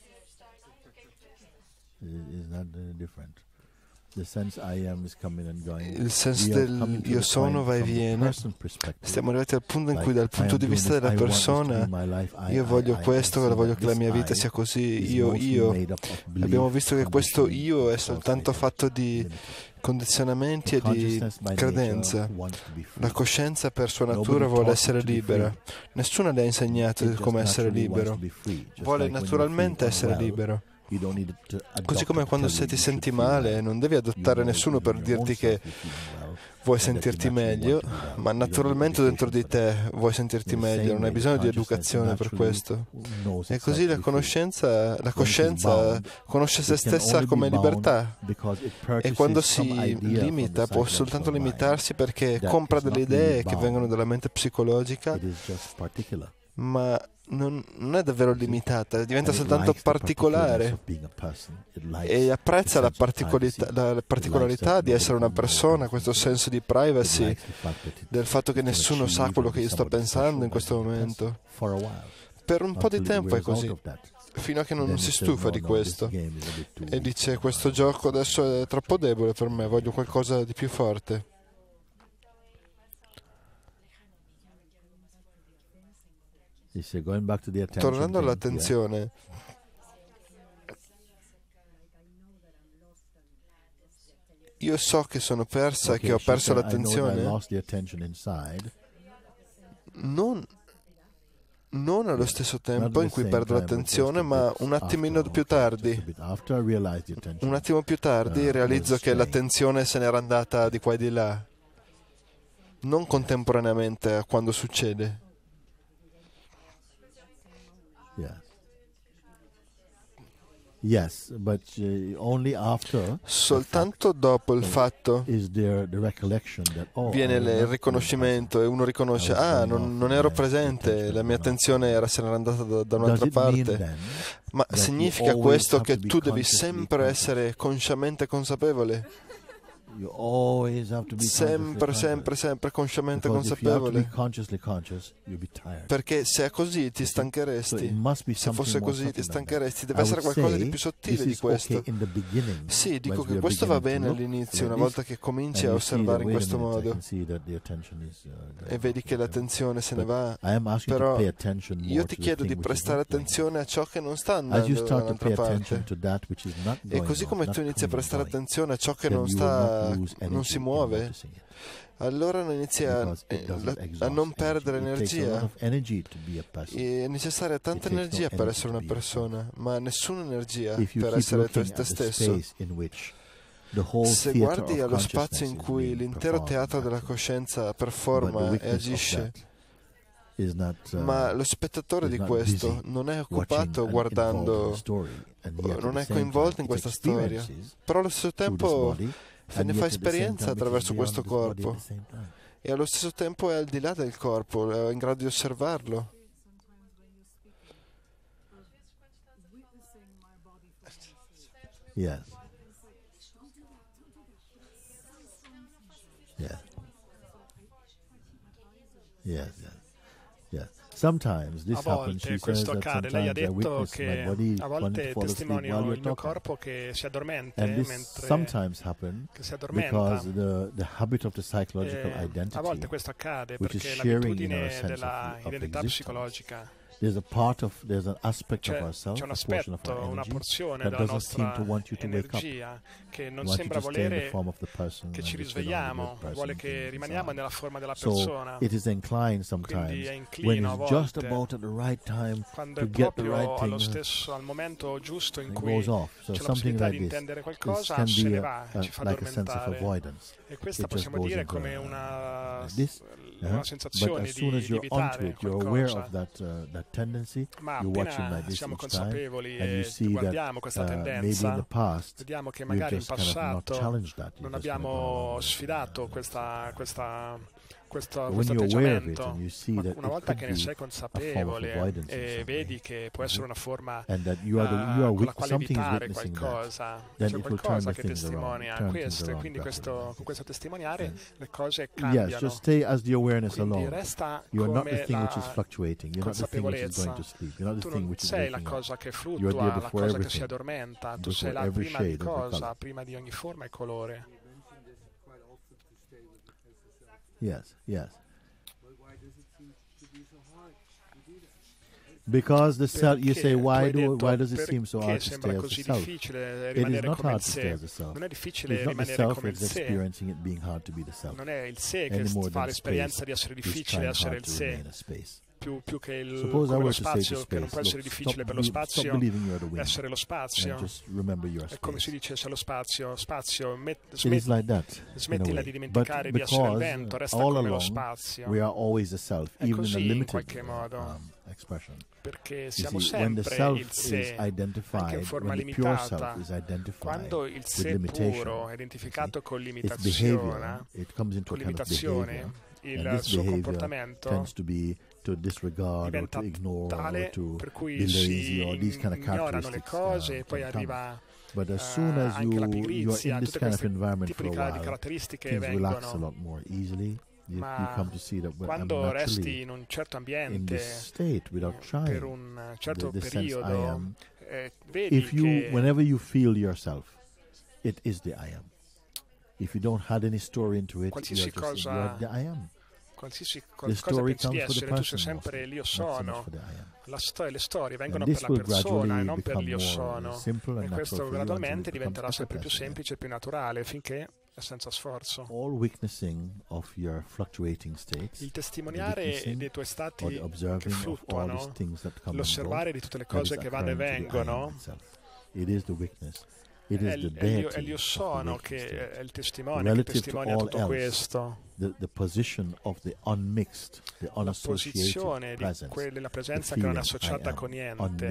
Is not different. The sense I am is coming and going. Il senso del io sono va e viene. Stiamo arrivati al punto in cui dal punto di vista della persona io voglio questo, voglio che la mia vita sia così, io, io. Abbiamo visto che questo io è soltanto fatto di condizionamenti e di credenza. La coscienza per sua natura vuole essere libera. Nessuno le ha insegnato come essere libero. Vuole naturalmente essere libero. Così come quando se ti senti male non devi adottare nessuno per dirti che vuoi sentirti meglio, ma naturalmente dentro di te vuoi sentirti meglio, non hai bisogno di educazione per questo. E così la conoscenza, la coscienza conosce se stessa come libertà, e quando si limita può soltanto limitarsi perché compra delle idee che vengono dalla mente psicologica, ma non, non è davvero limitata, diventa soltanto particolare e apprezza la particolarità, la particolarità di essere una persona, questo senso di privacy, del fatto che nessuno sa quello che io sto pensando in questo momento. Per un po' di tempo è così, fino a che non si stufa di questo e dice: questo gioco adesso è troppo debole per me, voglio qualcosa di più forte. Tornando all'attenzione, io so che sono persa, che ho perso l'attenzione, non, non allo stesso tempo in cui perdo l'attenzione, ma un attimino più tardi. Un attimo più tardi realizzo che l'attenzione se n'era andata di qua e di là, non contemporaneamente a quando succede. Yeah. Yes, but uh, only after soltanto dopo il fatto is there the recollection that, oh, viene il riconoscimento e uno riconosce, ah, non, non ero presente, la mia attenzione era, se n'era andata da, da un'altra parte. Ma significa questo che tu devi sempre essere consciamente consapevole? You always have to be sempre, sempre, sempre consciamente consapevole. Perché se è così ti stancheresti. Se fosse così ti stancheresti. Deve essere qualcosa di più sottile di questo. Sì, dico che questo va bene all'inizio, una volta che cominci a osservare in questo modo e vedi che l'attenzione se ne va. Però io ti chiedo di prestare attenzione a ciò che non sta andando da un'altra parte. E così come tu inizi a prestare attenzione a ciò che non sta non si muove, allora non inizia a, a non perdere energia. È necessaria tanta energia per essere una persona, ma nessuna energia per essere te stesso. Se guardi allo spazio in cui l'intero teatro della coscienza performa e agisce, ma lo spettatore di questo non è occupato guardando, non è coinvolto in questa storia, però allo stesso tempo ne fa esperienza attraverso questo corpo e allo stesso tempo è al di là del corpo, è in grado di osservarlo. Yes. Yes. Yes, yes. Yes. Sometimes this a happens, volte questo accade. Lei ha detto che a volte testimonio il mio corpo che si addormenta mentre che si addormenta. The, the habit of the psychological identity, a volte questo accade perché l'abitudine della identità psicologica. There's a part of, there's an aspect c'è, of ourselves, c'è un aspetto, a of our una energy, porzione that della doesn't seem to want you to wake up. energia che non Want sembra you to stay in the volere form of the person che ci and risvegliamo, the vuole che rimaniamo nella forma della So persona. it is inclined sometimes Quindi è when inclino a it's just volte about at the right time quando to è get the proprio right allo thing, stesso, al momento giusto in it cui goes off. So c'è la something possibilità like di this, intendere this qualcosa, can se be ne a, va, a, ci fa like a sense of addormentare. avoidance. E questa It just possiamo goes dire into come a- una, this, una uh, but sensazione as soon di, as di you're onto evitare it, you're aware qualcosa. of that, uh, that tendency, Ma you're watching appena like this siamo each time, consapevoli and you e see that guardiamo questa uh, maybe in tendenza, the past vediamo che you've magari in just kind of not passato challenged that. You've non just kind of abbiamo gone along. sfidato questa, questa, questo, But questo when you're aware of it atteggiamento. and you see Ma that una it volta could che ne be sei a form of consapevole avoidance in e some vedi way, che può essere una forma and that you are the, you uh, are con la wit- quale something is evitare witnessing that, qualcosa, then c'è it will turn qualcosa the che things around, testimonia turn things questo e around quindi gradually. questo, con questo testimoniare Yeah. le cose Yes, cambiano. just stay as the awareness Quindi alone. resta You are not come the thing which is la fluctuating. You're not the thing which is consapevolezza. going to sleep. You're not the Tu thing non which is sei la waking up. cosa che You are fluttua, there la before cosa che si everything, addormenta, tu before sei là every prima di shade of the cosa, color. prima di ogni forma e colore. Yes, yes. Because the self, you say, why do why does it seem so hard to stay as the self? difficile It is rimanere not come hard il to stay sé. as the self. Non è difficile It's not the rimanere self come il that's sé. experiencing it being hard to be the self. Non è il sé che Any more fa than l'esperienza space di essere is difficile trying essere hard il to sé. remain a space. Più, più che il, Suppose I come lo were to say to spazio, che non space, può essere look, difficile stop, per lo be- stop spazio believing you're the wind essere lo and spazio. just remember you're È come si space. dice se lo spazio, spazio, met, It is smet, like that in a smettila way. di But dimenticare di essere il because vento, resta all come lo along spazio. we are always the self, È even in a così in limited qualche modo. um, expression. Perché You siamo see, when the sempre self il is sé, anche in identified, forma when the pure limitata. self is identified Quando il with sé limitation, puro è identificato con its limitazione, behavior, it comes into con a kind of limitazione, behavior, il and this suo behavior comportamento tends to be to disregard or diventa to ignore tale or to per be cui lazy si or these kind of ignorano le characteristics. cose uh, e poi can come. arriva But as eh, soon as anche la you you are pigrizia, in this tutte kind of queste environment for tipi a di while, caratteristiche things relax a vengono. lot more easily. You, you Ma come to see that when I'm quando resti naturally in un certo in ambiente this state without per trying, un certo the, the sense I periodo, am. eh, vedi If you, che whenever you feel yourself, it is the I am. If you don't add any story into it, Qualsiasi you're just cosa- you're the I am. qualsiasi co- The cosa story pensi di comes for the essere, tu sei person sempre mostly, l'io not so much sono. for the I am. La sto- le storie vengono And per this la will persona e gradually non per become l'io more sono. simple and E natural questo for you until gradualmente it becomes diventerà sempre più effortless again. semplice e più naturale finché è senza sforzo. All witnessing of your fluctuating states, Il the testimoniare witnessing dei tuoi or the stati che observing of all these fluttuano, things that come and go, l'osservare di tutte le that is cose che vanno e occurring to the I am vengono, itself. It is the witness. It is è the il- è l'io, è deity l'io of the sono waking che state. è il testimone che Relative to testimonia all tutto else, questo. The, the position of the unmixed, the La unassociated posizione di presence, quella the presenza che non è feeling I associata am, con niente, unmixed.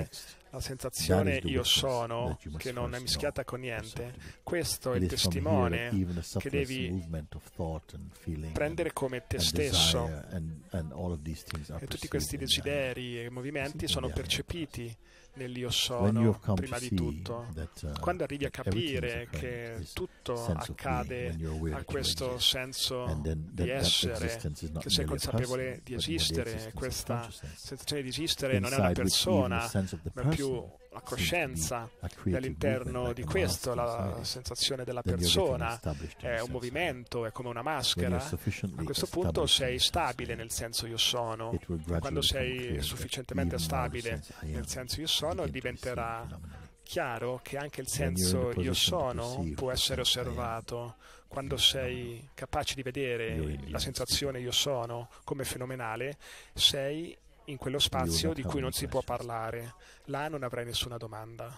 la sensazione io sono, che non è mischiata con niente, questo è il testimone che devi prendere come te stesso, e tutti questi desideri e movimenti sono percepiti nell'io sono prima di tutto. Quando arrivi a capire che tutto accade a questo senso di essere, che sei consapevole di esistere, questa sensazione di esistere non è una persona, ma è più la coscienza all'interno di questo, la sensazione della persona è un movimento, è come una maschera. A questo punto sei stabile nel senso io sono. Quando sei sufficientemente stabile nel senso io sono, diventerà chiaro che anche il senso io sono può essere osservato. Quando sei capace di vedere la sensazione io sono come fenomenale, sei in quello spazio di cui non si può parlare. Là non avrai nessuna domanda.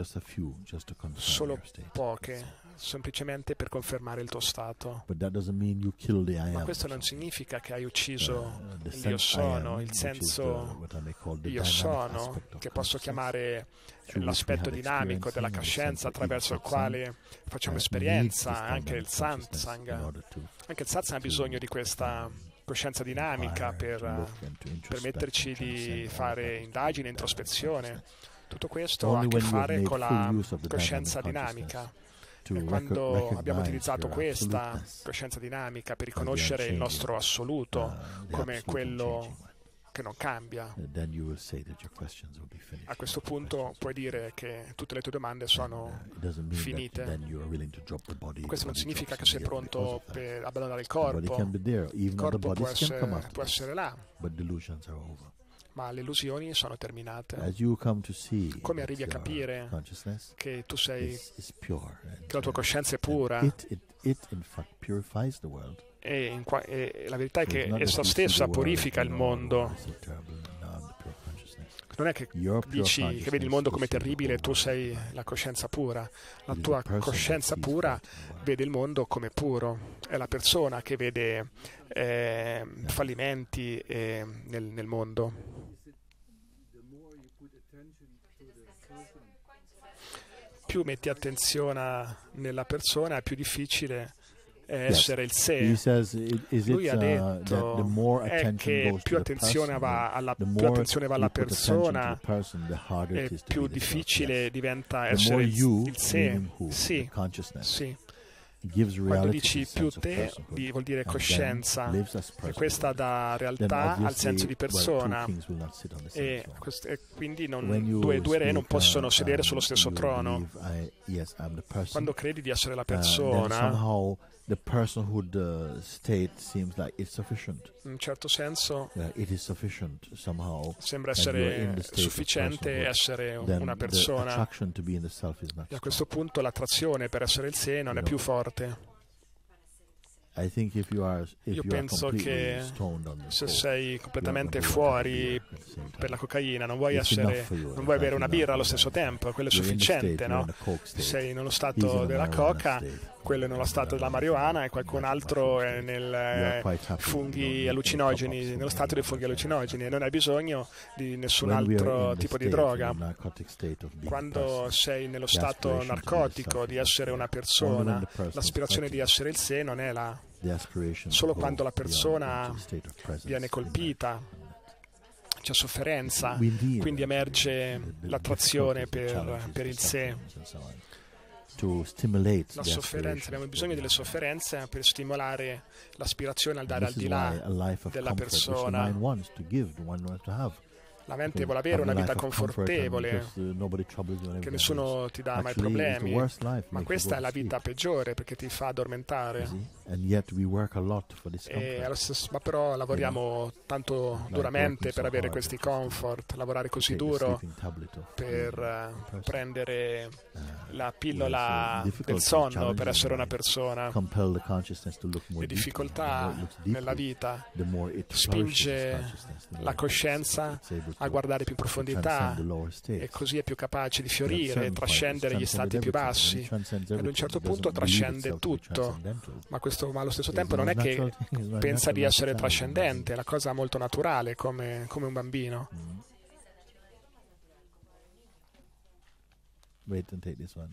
Solo poche, semplicemente per confermare il tuo stato. Ma questo non significa che hai ucciso l'io sono, il senso io sono, che posso chiamare l'aspetto dinamico della coscienza attraverso il quale facciamo esperienza, anche il satsang. Anche il satsang ha bisogno di questa coscienza dinamica per permetterci di fare indagine, introspezione. Tutto questo ha a che fare con la coscienza dinamica. E quando abbiamo utilizzato questa coscienza dinamica per riconoscere il nostro assoluto come quello che non cambia, a questo punto puoi dire che tutte le tue domande sono finite. Questo non significa che sei pronto per abbandonare il corpo. Il corpo può essere, può essere là, ma le illusioni sono terminate. Come arrivi a capire che tu sei, che la tua coscienza è pura, e, in qua, e la verità è che essa stessa purifica il mondo. Non è che dici che vedi il mondo come terribile e tu sei la coscienza pura. La tua coscienza pura vede il mondo come puro. È la persona che vede eh, fallimenti eh, nel, nel mondo. Più metti attenzione nella persona, è più difficile essere il sé. Lui ha detto è che più attenzione va alla, più attenzione va alla persona e più difficile diventa essere il, il sé. Sì, sì. Quando dici più te vuol dire coscienza, e questa dà realtà al senso di persona, e, e quindi non, due, due re non possono sedere sullo stesso trono. Quando credi di essere la persona, the personhood uh, state seems like it's sufficient. In un certo senso yeah, it is sufficient somehow. Sembra essere sufficiente essere una persona. E a questo punto l'attrazione per essere il sé non è più forte. Io penso che se sei completamente fuori per la cocaina, non vuoi essere, non vuoi bere una birra allo stesso tempo, quello è sufficiente, no? Se sei nello stato della coca, quello è nello stato della marijuana e qualcun altro è nel eh, funghi allucinogeni, nello stato dei funghi allucinogeni, e non hai bisogno di nessun altro tipo di droga. Quando sei nello stato narcotico di essere una persona, l'aspirazione di essere il sé non è là. Solo quando la persona viene colpita c'è sofferenza, quindi emerge l'attrazione per, per il sé. La sofferenza, abbiamo bisogno delle sofferenze per stimolare l'aspirazione al dare al di là della persona. La mente vuole avere una vita confortevole, che nessuno ti dà mai problemi, ma questa è la vita peggiore perché ti fa addormentare. E allo stesso, ma però lavoriamo tanto duramente per avere questi comfort, lavorare così duro per uh, prendere la pillola del sonno per essere una persona. Le difficoltà nella vita spinge la coscienza a guardare più in profondità, e così è più capace di fiorire e trascendere gli stati più bassi. Ad un certo punto trascende tutto, ma, questo, ma allo stesso tempo non è che pensa di essere trascendente, è la cosa molto naturale, come, come un bambino. wait and take this one.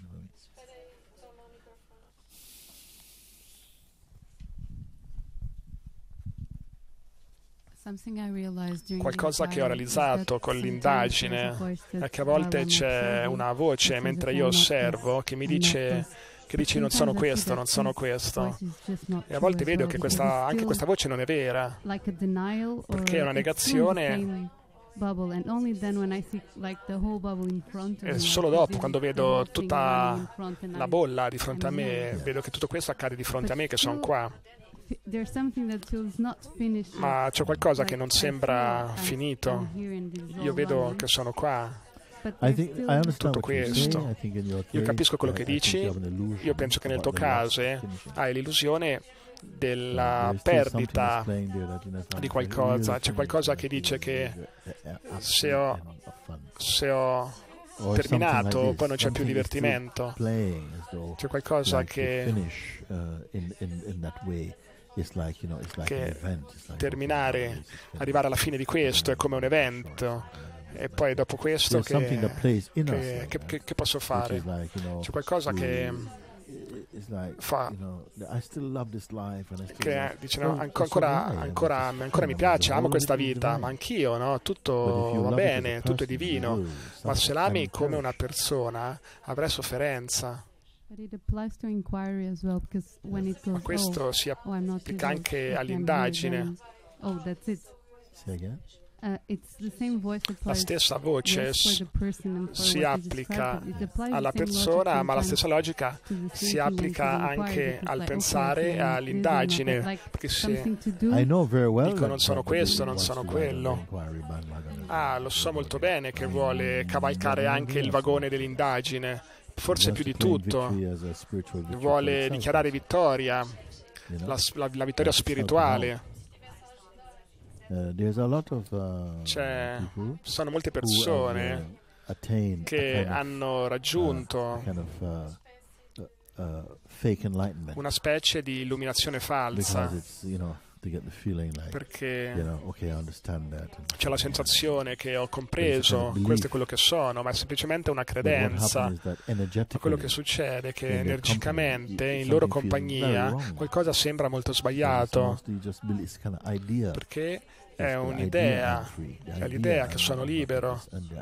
Qualcosa che ho realizzato con l'indagine è che a volte c'è una voce mentre io osservo che mi dice che dici non sono questo, non sono questo, e a volte vedo che questa, anche questa voce non è vera, perché è una negazione. E solo dopo, quando vedo tutta la bolla di fronte a me, vedo che tutto questo accade di fronte a me, che sono qua. Ma c'è qualcosa che non sembra finito. Io vedo che sono qua. Tutto questo. Io capisco quello che dici. Io penso che nel tuo caso hai l'illusione della perdita di qualcosa. C'è qualcosa che dice che se ho, se ho terminato poi non c'è più divertimento. C'è qualcosa che che terminare, arrivare alla fine di questo è come un evento, e poi dopo questo che, che, che, che posso fare? C'è qualcosa che fa che dice no, ancora, ancora, ancora mi piace, amo questa vita, ma anch'io, no? Tutto va bene, tutto è divino, ma se l'ami come una persona avrai sofferenza. Ma questo si applica anche all'indagine. La stessa voce si applica alla persona, ma la stessa logica si applica anche al pensare e all'indagine, perché se dico non sono questo, non sono quello, ah, lo so molto bene che vuole cavalcare anche il vagone dell'indagine, forse più di tutto, vuole dichiarare vittoria, la, la, la vittoria spirituale. C'è, sono molte persone che hanno raggiunto una specie di illuminazione falsa, perché c'è la sensazione che ho compreso, questo è quello che sono, ma è semplicemente una credenza. Ma quello che succede è che energicamente in loro compagnia qualcosa sembra molto sbagliato, perché è un'idea, è l'idea che sono libero.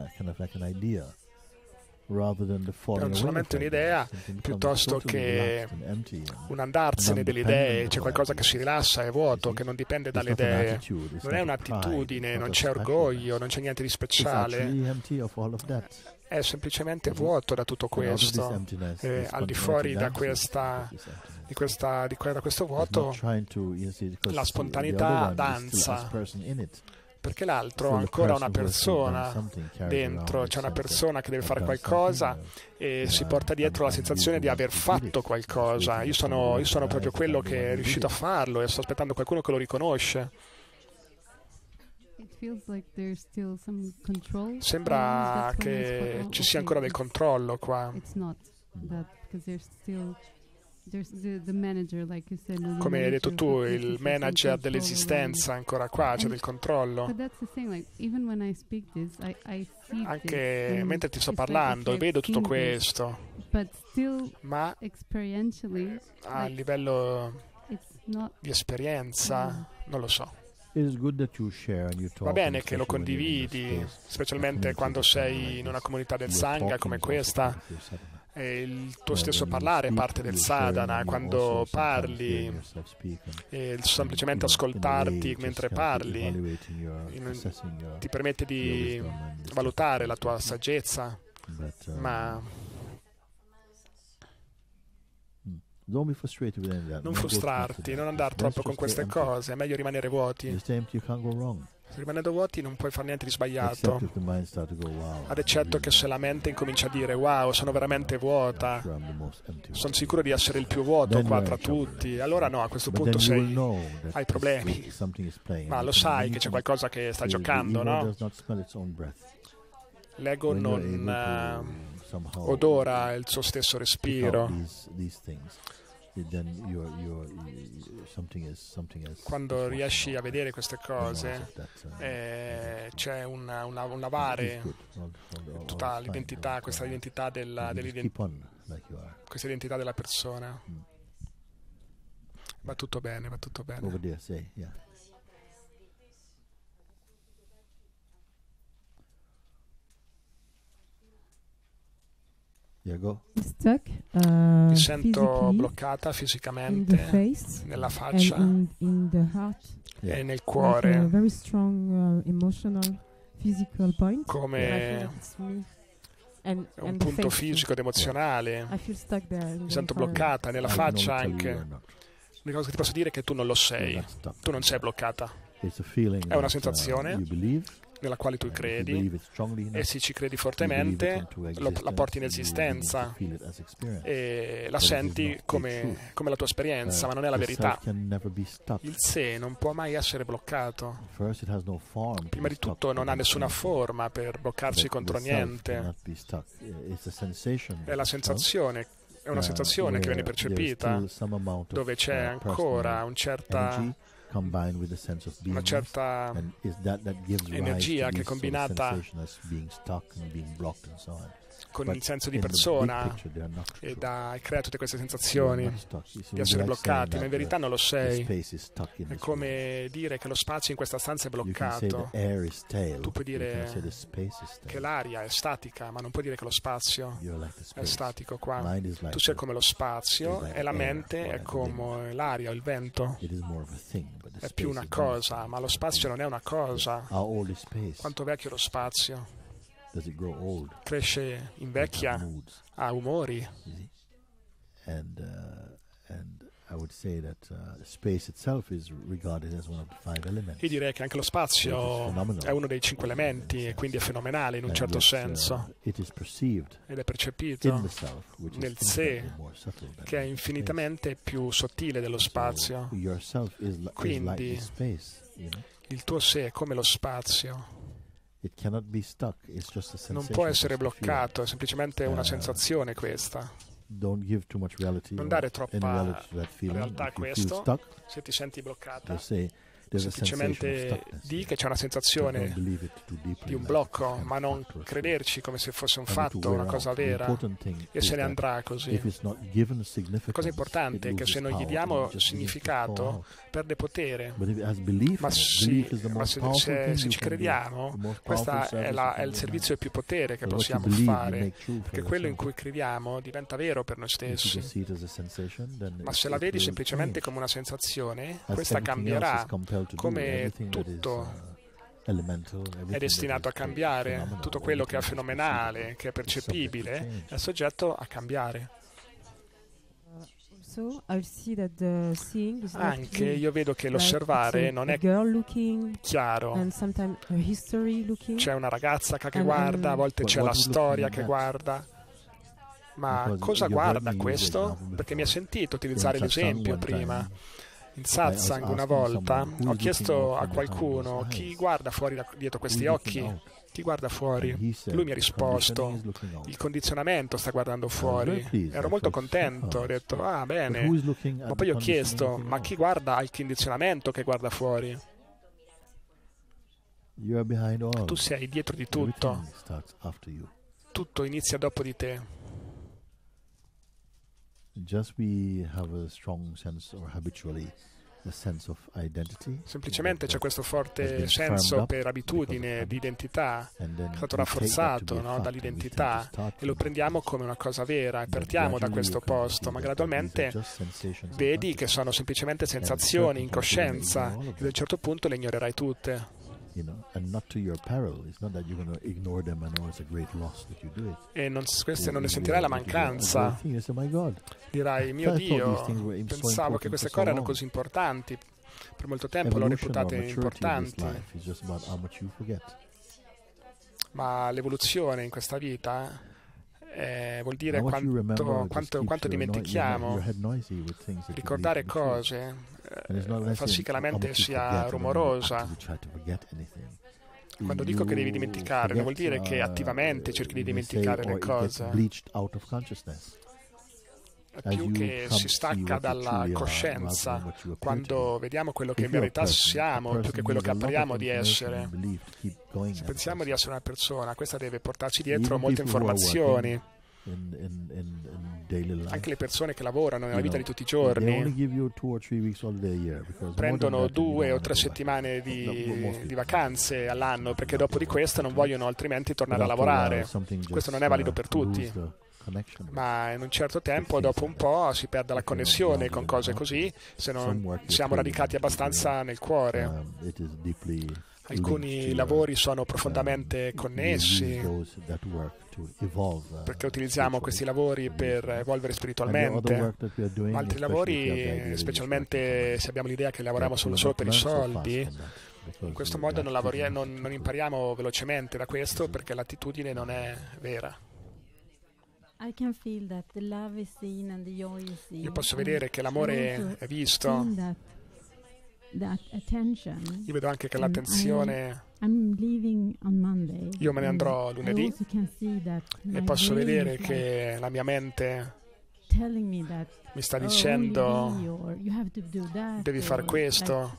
È solamente un'idea piuttosto che un andarsene delle idee. C'è qualcosa che si rilassa, è vuoto, che non dipende dalle idee. Non è un'attitudine, non c'è orgoglio, non c'è niente di speciale. È semplicemente vuoto da tutto questo. E al di fuori da questa, di questa, di da questo vuoto, la spontaneità danza. Perché l'altro ha ancora una persona dentro, c'è una persona che deve fare qualcosa e si porta dietro la sensazione di aver fatto qualcosa. Io sono, io sono proprio quello che è riuscito a farlo e sto aspettando qualcuno che lo riconosce. Sembra che ci sia ancora del controllo qua. Come hai detto tu, il manager dell'esistenza ancora qua, c'è del controllo. Anche mentre ti sto parlando vedo tutto questo, ma a livello di esperienza non lo so. Va bene che lo condividi, specialmente quando sei in una comunità del Sangha come questa. E il tuo stesso parlare è parte del sadhana. Quando parli e semplicemente ascoltarti mentre parli ti permette di valutare la tua saggezza, ma non frustrarti, non andare troppo con queste cose, è meglio rimanere vuoti. Rimanendo vuoti non puoi fare niente di sbagliato, ad eccetto che se la mente incomincia a dire wow, sono veramente vuota, sono sicuro di essere il più vuoto qua tra tutti, allora no, a questo punto sei, hai problemi, ma lo sai che c'è qualcosa che sta giocando, no? L'ego non uh, odora il suo stesso respiro. quando riesci a vedere queste cose, eh, c'è una, una, un lavare tutta l'identità, questa identità della, dell'identità, questa identità della persona. Va tutto bene, va tutto bene. Over there, say, yeah. Yeah, go. Stuck, uh, Mi sento bloccata fisicamente face, nella faccia in, in the heart, yeah. e nel cuore, like a very strong, uh, emotional, physical point. come And, un and punto fisico ed emozionale. Mi sento bloccata nella faccia anche. L'unica cosa che ti posso dire è che tu non lo sei, tu non sei bloccata. È una sensazione nella quale tu credi, e se ci credi fortemente lo, la porti in esistenza e la senti come, come la tua esperienza, ma non è la verità. Il sé non può mai essere bloccato. Prima di tutto non ha nessuna forma per bloccarsi contro niente. È la sensazione, è una sensazione che viene percepita, dove c'è ancora un certa una certa energia che è combinata con il senso di persona e da, crea tutte queste sensazioni di essere bloccati, ma in verità non lo sei. È come dire che lo spazio in questa stanza è bloccato. Tu puoi dire che l'aria è statica, ma non puoi dire che lo spazio è statico qua. Tu sei come lo spazio e la mente è come l'aria o il vento. È più una cosa, ma lo spazio non è una cosa. Quanto vecchio è lo spazio? Cresce, invecchia, ha umori. Io direi che anche lo spazio è uno dei cinque elementi e quindi è fenomenale in un certo senso, ed è percepito nel sé, che è infinitamente più sottile dello spazio. Quindi il tuo sé è come lo spazio. Non può essere bloccato, è semplicemente una sensazione questa. Non dare troppa realtà a questo. Se ti senti bloccato, semplicemente di che c'è una sensazione di un blocco, ma non crederci come se fosse un fatto, una cosa vera, e se ne andrà così. La cosa importante è che se non gli diamo significato perde potere, ma, sì, ma se, se, se ci crediamo, questo è, la, è il servizio più potere che possiamo fare, perché quello in cui crediamo diventa vero per noi stessi. Ma se la vedi semplicemente come una sensazione, questa cambierà. Come tutto è destinato a cambiare, tutto quello che è fenomenale, che è percepibile, è soggetto a cambiare. Anche io vedo che l'osservare non è chiaro. C'è una ragazza che guarda, a volte c'è la storia che guarda. Ma cosa guarda questo? Perché mi ha sentito utilizzare l'esempio prima. In satsang una volta ho chiesto a qualcuno chi guarda fuori da, dietro questi occhi, chi guarda fuori? Lui mi ha risposto, il condizionamento sta guardando fuori. Ero molto contento, ho detto, ah bene, ma poi ho chiesto, ma chi guarda al condizionamento che guarda fuori? Tu sei dietro di tutto, tutto inizia dopo di te. Semplicemente c'è questo forte senso per abitudine di identità, che è stato rafforzato, no, dall'identità, e lo prendiamo come una cosa vera e partiamo da questo posto, ma gradualmente vedi che sono semplicemente sensazioni, incoscienza, e ad un certo punto le ignorerai tutte. E non, queste non ne sentirai la mancanza. Dirai, mio Dio, pensavo che queste cose erano così importanti. Per molto tempo l'ho reputate importanti. Ma l'evoluzione in questa vita eh, vuol dire quanto, quanto, quanto dimentichiamo. Ricordare cose eh, fa sì che la mente sia rumorosa. Quando dico che devi dimenticare, non vuol dire che attivamente cerchi di dimenticare le cose. più che si stacca dalla coscienza, quando vediamo quello che in verità siamo, più che quello che appariamo di essere. Se pensiamo di essere una persona, questa deve portarci dietro molte informazioni. Anche le persone che lavorano nella vita di tutti i giorni prendono due o tre settimane di, di vacanze all'anno, perché dopo di questo non vogliono altrimenti tornare a lavorare. Questo non è valido per tutti, ma in un certo tempo, dopo un po', si perde la connessione con cose così, se non siamo radicati abbastanza nel cuore. Alcuni lavori sono profondamente connessi, perché utilizziamo questi lavori per evolvere spiritualmente. Altri lavori, specialmente se abbiamo l'idea che lavoriamo solo, solo per i soldi, in questo modo non, lavori- non, non impariamo velocemente da questo, perché l'attitudine non è vera. Io posso vedere che l'amore è visto. Io vedo anche che l'attenzione... Io me ne andrò lunedì e posso vedere che la mia mente mi sta dicendo devi fare questo.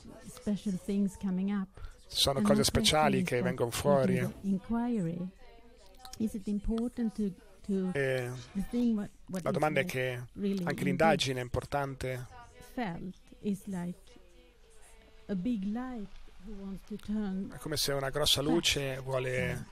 Sono cose speciali che vengono fuori. E la domanda è che anche l'indagine è importante. È come se una grossa luce vuole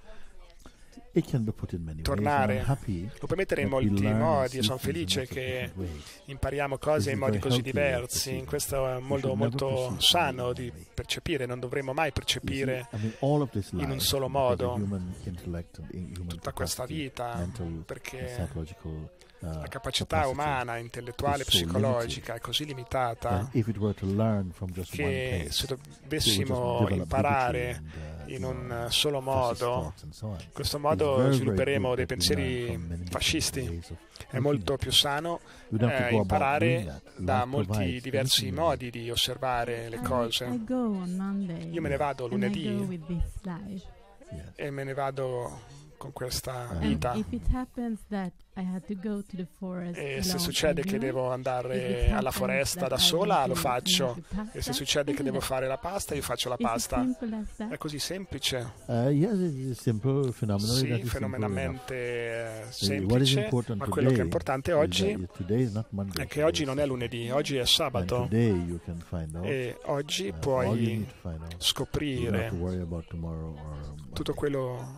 tornare. Lo puoi mettere in molti modi e sono felice che impariamo cose in modi così diversi. Questo è un modo molto sano di percepire. Non dovremmo mai percepire in un solo modo tutta questa vita, perché la capacità umana, intellettuale, psicologica è così limitata che se dovessimo imparare in un solo modo, in questo modo svilupperemo dei pensieri fascisti. È molto più sano eh, imparare da molti diversi modi di osservare le cose. Io me ne vado lunedì e me ne vado con questa vita. E se succede che devo andare alla foresta da sola, lo faccio. E se succede che devo fare la pasta, io faccio la pasta. È così semplice. Sì, fenomenalmente semplice, ma quello che è importante oggi è che oggi non è lunedì, oggi è sabato. E oggi puoi scoprire tutto quello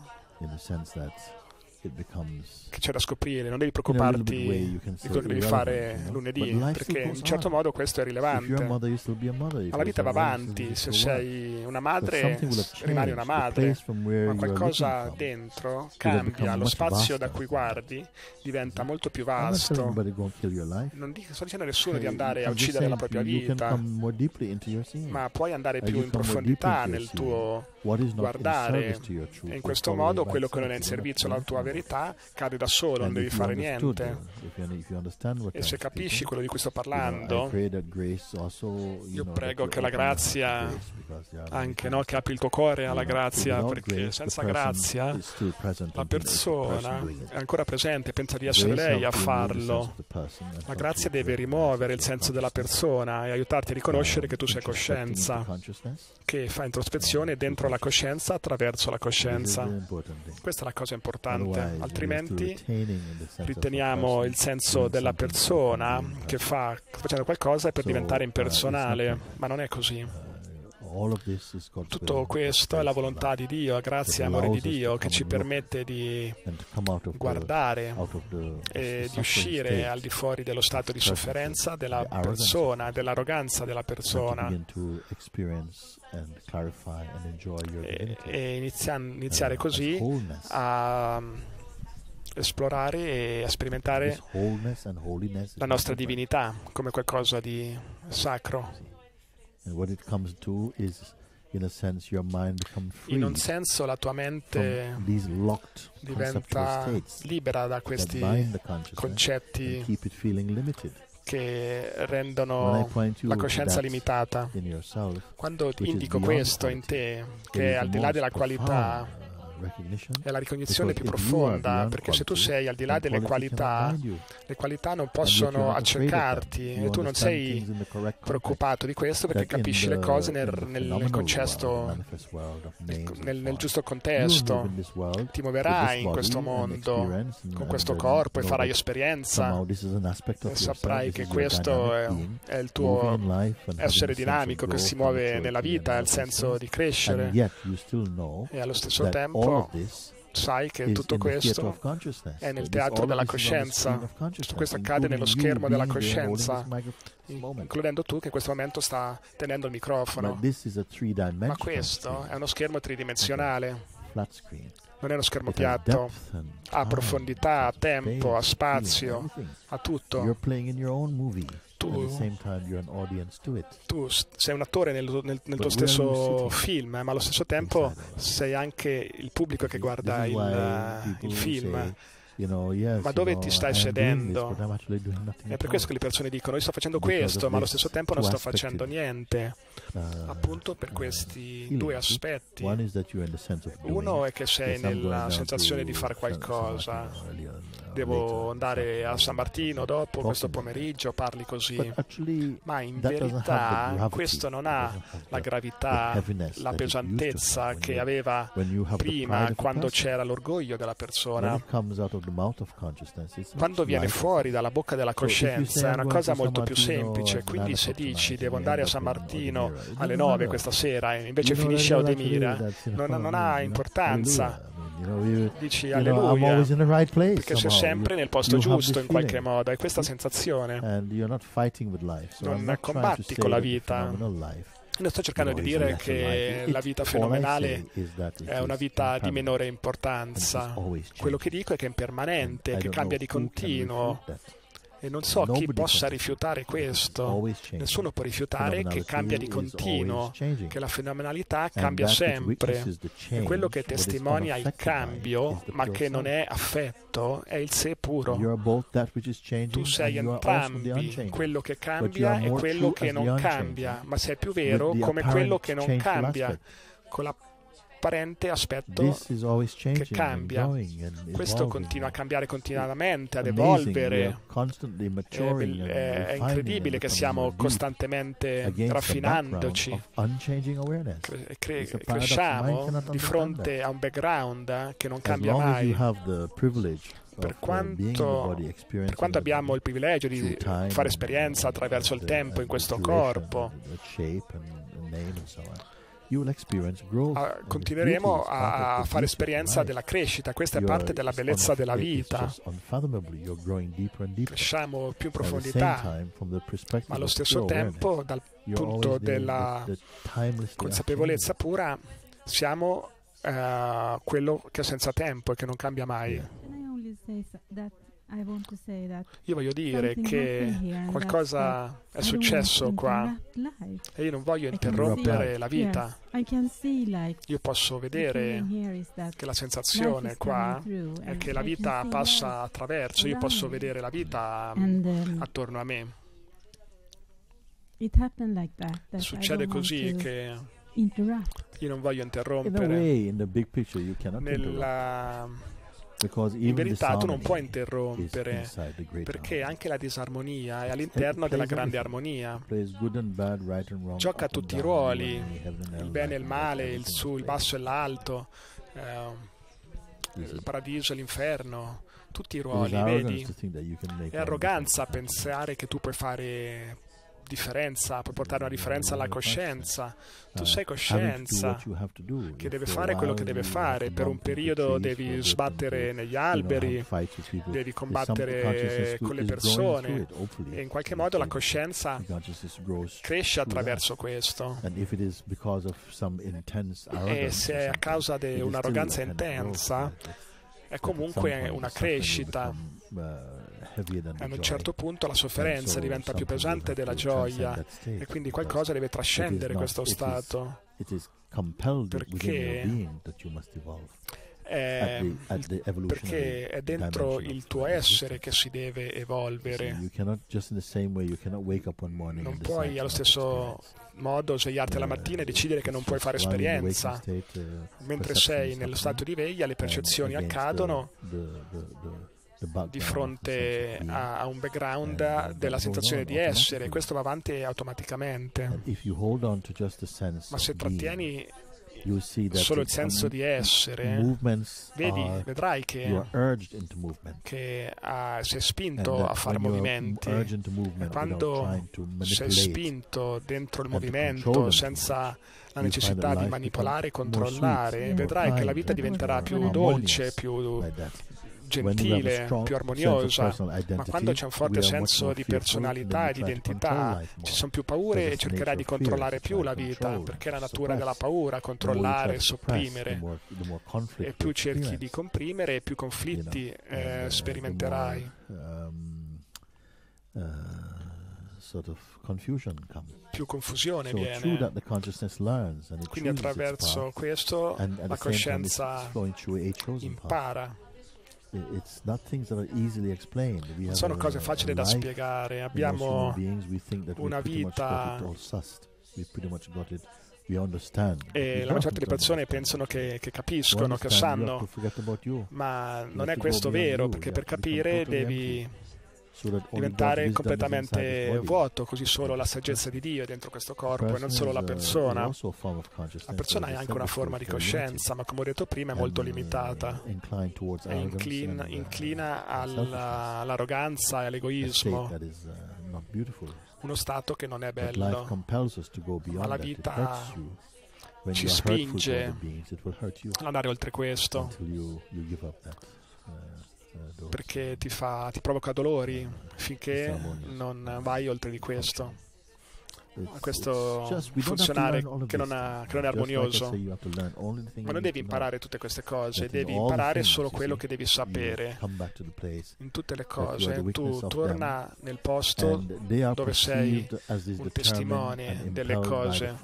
che c'è da scoprire. Non devi preoccuparti di quello che devi fare lunedì, perché in un certo modo questo è rilevante. Ma la vita va avanti. Se sei una madre, rimani una madre, ma qualcosa dentro cambia. Lo spazio da cui guardi diventa molto più vasto. Non dico, sto dicendo a nessuno di andare a uccidere la propria vita, ma puoi andare più in profondità nel tuo guardare, e in questo modo quello che non è in servizio alla tua verità cade da solo, non devi fare niente. E se capisci quello di cui sto parlando, io prego che la grazia, anche no, che apri il tuo cuore alla grazia, perché senza grazia la persona è ancora presente, pensa di essere lei a farlo. La grazia deve rimuovere il senso della persona e aiutarti a riconoscere che tu sei coscienza, che fa introspezione dentro la coscienza attraverso la coscienza. Questa è la cosa importante, altrimenti riteniamo il senso della persona che fa, facendo qualcosa per diventare impersonale, ma non è così. Tutto questo è la volontà di Dio, grazia e amore di Dio, che ci permette di guardare e di uscire al di fuori dello stato di sofferenza della persona, dell'arroganza della persona, e, e inizia, iniziare così a esplorare e a sperimentare la nostra divinità come qualcosa di sacro. In un senso la tua mente diventa libera da questi concetti che rendono la coscienza limitata. Quando indico questo in te, che è al di là della qualità, è la ricognizione più profonda, perché se tu sei al di là delle qualità, le qualità non possono accercarti e tu non sei preoccupato di questo perché capisci le cose nel, nel, nel contesto, nel, nel giusto contesto. Ti muoverai in questo mondo con questo corpo e farai esperienza e saprai che questo è, è il tuo essere dinamico che si muove nella vita, è il senso di crescere, e allo stesso tempo sai che tutto questo è nel teatro della coscienza. Tutto questo accade nello schermo della coscienza, includendo tu che in questo momento sta tenendo il microfono. Ma questo è uno schermo tridimensionale, non è uno schermo piatto, ha profondità, ha tempo, ha spazio, ha tutto. Tu, tu sei un attore nel, nel, nel tuo stesso film, ma allo stesso tempo sei anche il pubblico che guarda il, il film. Ma dove ti stai sedendo? È per questo che le persone dicono: io sto facendo questo, ma allo stesso tempo non sto facendo niente. Appunto per questi due aspetti. Uno è che sei nella sensazione di fare qualcosa. Devo andare a San Martino dopo, questo pomeriggio, parli così. Ma in verità questo non ha la gravità, la pesantezza che aveva prima, quando c'era l'orgoglio della persona. Quando viene fuori dalla bocca della coscienza è una cosa molto più semplice. Quindi se dici devo andare a San Martino alle nove questa sera e invece finisci a Odemira, non, non ha importanza. Dici alleluia, perché sei sempre nel posto giusto in qualche modo, hai questa sensazione, non combatti con la vita. Non sto cercando di dire che la vita fenomenale è una vita di minore importanza. Quello che dico è che è impermanente, che cambia di continuo. E non so chi possa rifiutare questo. Nessuno può rifiutare che cambia di continuo, che la fenomenalità cambia sempre. E quello che testimonia il cambio, ma che non è affetto, è il sé puro. Tu sei entrambi, quello che cambia e quello che non cambia, ma sei più vero come quello che non cambia, con la apparente aspetto che cambia. Questo continua a cambiare continuamente, ad evolvere. È, è incredibile che siamo costantemente raffinandoci. Cre- cre- cresciamo di fronte a un background che non cambia mai. Per quanto, per quanto abbiamo il privilegio di fare esperienza attraverso il tempo in questo corpo, Uh, continueremo a, a fare esperienza della crescita. Questa è parte della bellezza della vita. Cresciamo più in profondità, ma allo stesso tempo, dal punto della consapevolezza pura, siamo uh, quello che è senza tempo e che non cambia mai. Io voglio dire che qualcosa è successo qua e io non voglio interrompere la vita. Io posso vedere che la sensazione qua è che la vita passa attraverso, io posso vedere la vita attorno a me. Succede così che io non voglio interrompere. Nella In verità tu non puoi interrompere, perché anche la disarmonia è all'interno della grande armonia. Gioca tutti i ruoli, il bene e il male, il su, il basso e l'alto, eh, il paradiso e l'inferno, tutti i ruoli, vedi? È arroganza pensare che tu puoi fare differenza, puoi portare una differenza alla coscienza. Tu sei coscienza che deve fare quello che deve fare. Per un periodo devi sbattere negli alberi, devi combattere con le persone e in qualche modo la coscienza cresce attraverso questo. E se è a causa di un'arroganza intensa, è comunque una crescita. A un certo punto la sofferenza diventa più pesante della gioia e quindi qualcosa deve trascendere questo stato, perché è perché è dentro il tuo essere che si deve evolvere. Non puoi allo stesso modo svegliarti la mattina e decidere che non puoi fare esperienza. Mentre sei nello stato di veglia, le percezioni accadono di fronte a, a un background della sensazione di essere. Questo va avanti automaticamente. Ma se trattieni solo il senso di essere, vedi, vedrai che, che uh, sei spinto a fare movimenti, e quando sei spinto dentro il movimento senza la necessità di manipolare e controllare, vedrai che la vita diventerà più dolce, più gentile, più armoniosa. Ma quando c'è un forte senso di personalità e di identità, ci sono più paure e cercherai di controllare più la vita, perché è la natura della paura, controllare, sopprimere. E più cerchi di comprimere, più conflitti eh, sperimenterai. Più confusione viene. Quindi attraverso questo la coscienza impara. Non sono cose facili da spiegare. Abbiamo una vita e la maggior parte delle persone pensano che, che capiscono, che sanno, ma non è questo vero, perché per capire devi diventare completamente vuoto, così solo la saggezza di Dio è dentro questo corpo e non solo la persona. La persona è anche una forma di coscienza, ma come ho detto prima è molto limitata, è inclina, inclina alla, all'arroganza e all'egoismo, uno stato che non è bello, ma la vita ci spinge ad andare oltre questo, perché ti, fa, ti provoca dolori finché non vai oltre di questo. Questo funzionare che non, ha, che non è armonioso. Ma non devi imparare tutte queste cose, devi imparare solo quello che devi sapere. In tutte le cose tu torna nel posto dove sei un testimone delle cose.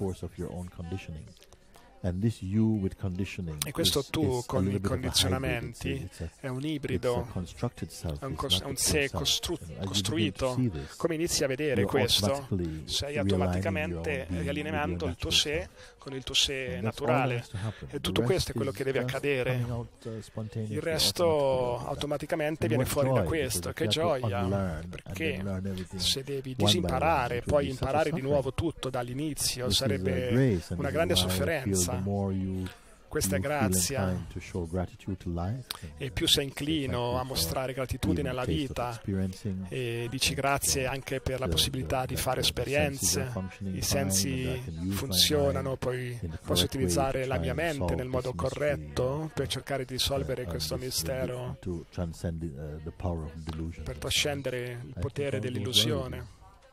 E questo tu con i condizionamenti è un ibrido, è un, cos- un sé costru- costruito. Come inizi a vedere questo? Stai automaticamente riallineando il tuo sé con il tuo sé naturale. E tutto questo è quello che deve accadere. Il resto automaticamente viene fuori da questo. Che gioia! Perché se devi disimparare e poi imparare di nuovo tutto dall'inizio sarebbe una grande sofferenza. Questa è grazia, e più sei inclino a mostrare gratitudine alla vita e dici grazie anche per la possibilità di fare esperienze, i sensi funzionano, poi posso utilizzare la mia mente nel modo corretto per cercare di risolvere questo mistero, per trascendere il potere dell'illusione.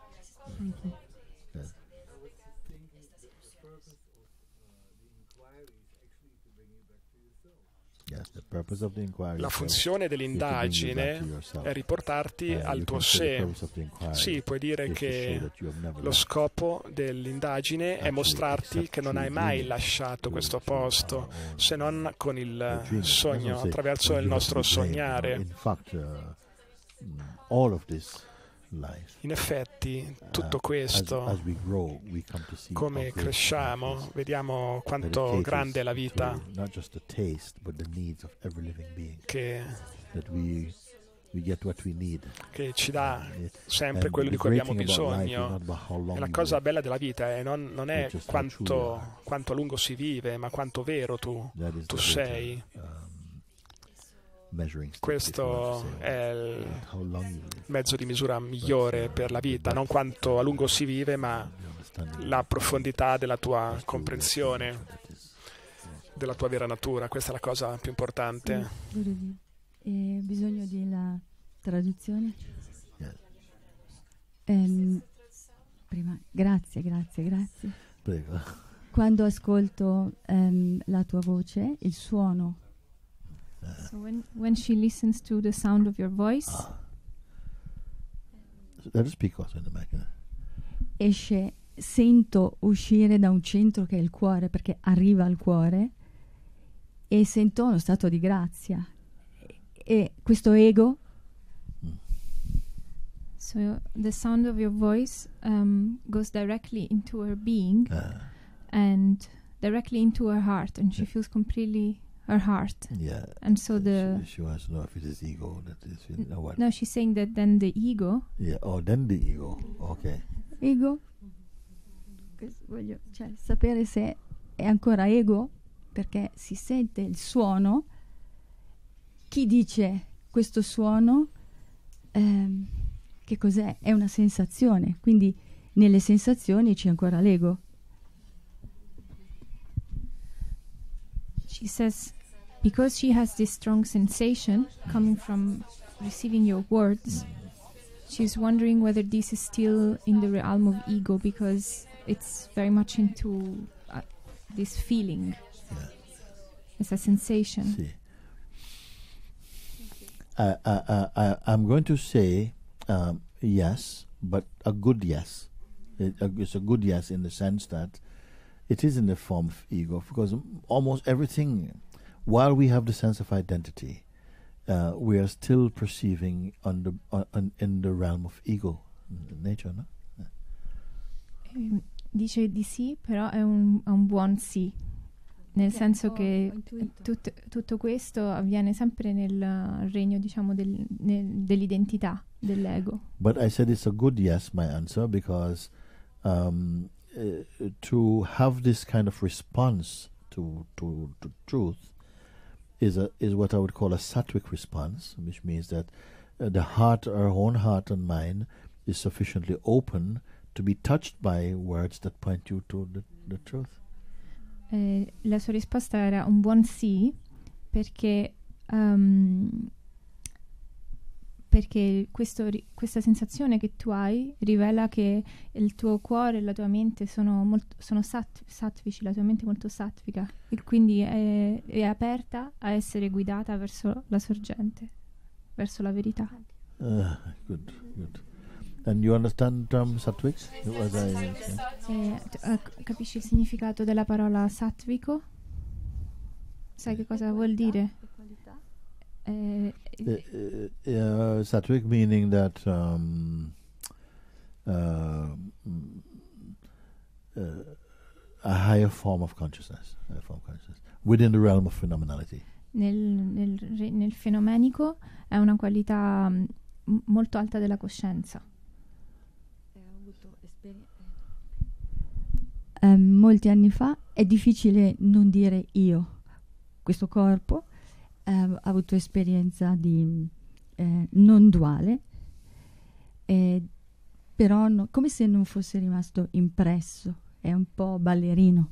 La funzione dell'indagine è riportarti al tuo sé. Sì, puoi dire che lo scopo dell'indagine è mostrarti che non hai mai lasciato questo posto, se non con il sogno, attraverso il nostro sognare. In effetti, tutto questo, come cresciamo, vediamo quanto grande è la vita, che, che ci dà sempre quello di cui abbiamo bisogno. E la cosa bella della vita è non, non è quanto, quanto a lungo si vive, ma quanto vero tu, tu sei. Questo è il mezzo di misura migliore per la vita, non quanto a lungo si vive, ma la profondità della tua comprensione, della tua vera natura. Questa è la cosa più importante. E bisogno della traduzione? Ehm, prima, grazie, grazie, grazie. Prego. Quando ascolto um, la tua voce, il suono. So when, when she listens to the sound of your voice, ah. Let us speak also in the back. Esce, sento uscire da un centro che è il cuore, perché arriva al cuore, e sento uno stato di grazia. E questo ego. So the sound of your voice um, goes directly into her being uh. and directly into her heart, and she feels completely her heart. Yeah. And so the she, she wants to know if it is ego that is you know what. No, she's saying that then the ego. Yeah. Oh, then the ego. Okay. Ego. Voglio cioè, sapere se è ancora ego, perché si sente il suono. Chi dice questo suono? Ehm, che cos'è? È una sensazione, quindi nelle sensazioni c'è ancora l'ego. She says, because she has this strong sensation coming from receiving your words, she's wondering whether this is still in the realm of ego, because it's very much into uh, this feeling, yeah. It's a sensation. See. Uh, uh, uh, uh, I'm going to say um, yes, but a good yes. It, uh, it's a good yes in the sense that it is in the form of ego, because almost everything, while we have the sense of identity, uh, we are still perceiving on the, uh, on, in the realm of ego, nature, no? Yeah. Dice di sì, però è un, è un buon sì, nel senso che tut, tutto questo avviene sempre nel regno, diciamo, del, nel, dell'identità, dell'ego. But I said it's a good yes, my answer, because um, uh, to have this kind of response to, to, to truth is a, is what I would call a sattvic response, which means that uh, the heart, our own heart and mind, is sufficiently open to be touched by words that point you to the, the truth. Eh, la sua risposta era un buon sì, perché um, perché questo, questa sensazione che tu hai rivela che il tuo cuore e la tua mente sono, molto, sono sat, sattvici, la tua mente è molto sattvica, e quindi è, è aperta a essere guidata verso la sorgente, verso la verità. Uh, good, good. And you understand the term sattvic? Was I, eh, uh, capisci il significato della parola sattvico? Sai che cosa vuol dire? Eh, uh, uh, sattvic meaning that um, uh, uh, a higher form of consciousness, a form of consciousness within the realm of phenomenality. Nel, nel, nel fenomenico è una qualità m- molto alta della coscienza. Eh, molti anni fa è difficile non dire io. Questo corpo eh, ha avuto esperienza di eh, non duale, eh, però no, come se non fosse rimasto impresso, è un po' ballerino.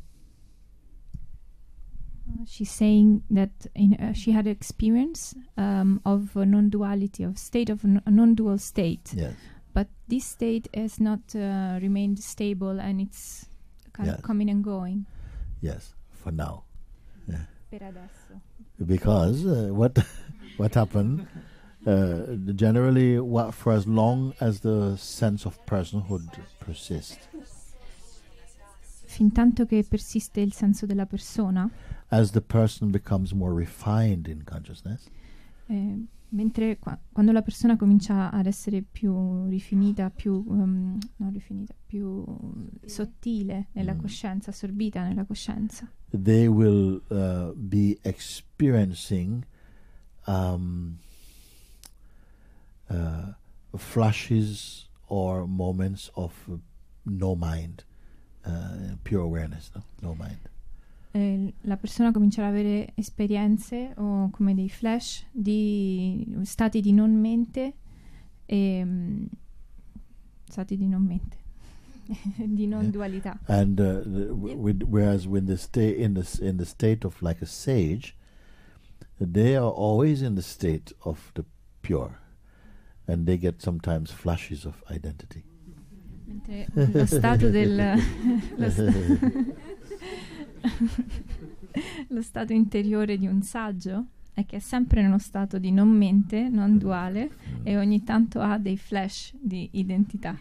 Uh, she's saying that in, uh, she had experience um, of a non-duality, of state of n- a non-dual state, yes. But this state has not uh, remained stable, and it's kind yes. of coming and going. Yes, for now. Yeah. Per adesso. Because uh, what what happened, uh, generally, what, for as long as the sense of personhood persists, fin tanto che persiste il senso della persona, as the person becomes more refined in consciousness, eh, mentre qua, quando la persona comincia ad essere più rifinita, più um, non rifinita, più sottile nella mm. coscienza, assorbita nella coscienza, they will uh, be experiencing um, uh, flashes or moments of uh, no mind, uh, pure awareness, no, no mind. Eh, la persona comincerà ad avere esperienze o come dei flash di stati di non mente e um, stati di non mente di non yeah. dualità. And uh, the, with, whereas when they stay in the in the state of like a sage, they are always in the state of the pure, and they get sometimes flashes of identity. Mentre lo stato del lo, sta- lo stato interiore di un saggio è che è sempre nello stato di non mente, non duale, mm. e ogni tanto ha dei flash di identità.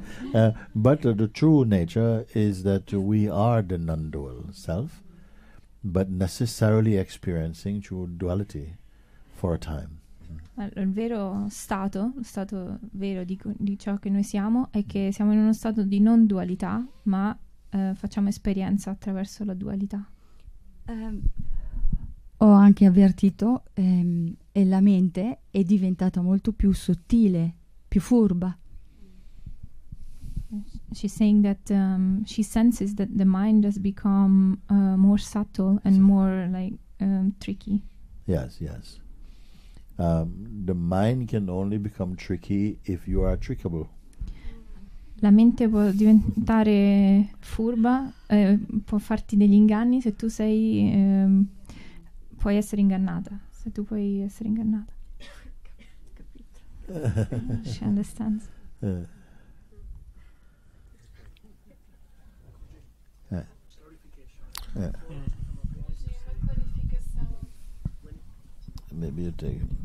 uh, but uh, the true nature is that we are the non-dual self, but necessarily experiencing true duality for a time. Il vero stato, lo stato vero di, di ciò che noi siamo è che siamo in uno stato di non dualità, ma eh, facciamo esperienza attraverso la dualità. Um, ho anche avvertito ehm, e la mente è diventata molto più sottile, più furba. She's saying that um, she senses that the mind has become uh, more subtle and more like um, tricky. Yes, yes. Um, the mind can only become tricky if you are trickable. La mente può diventare furba, eh, può farti degli inganni se tu sei, eh, puoi essere ingannata, se tu puoi essere ingannata. She understands. Uh. Yeah. Yeah. Maybe you take it.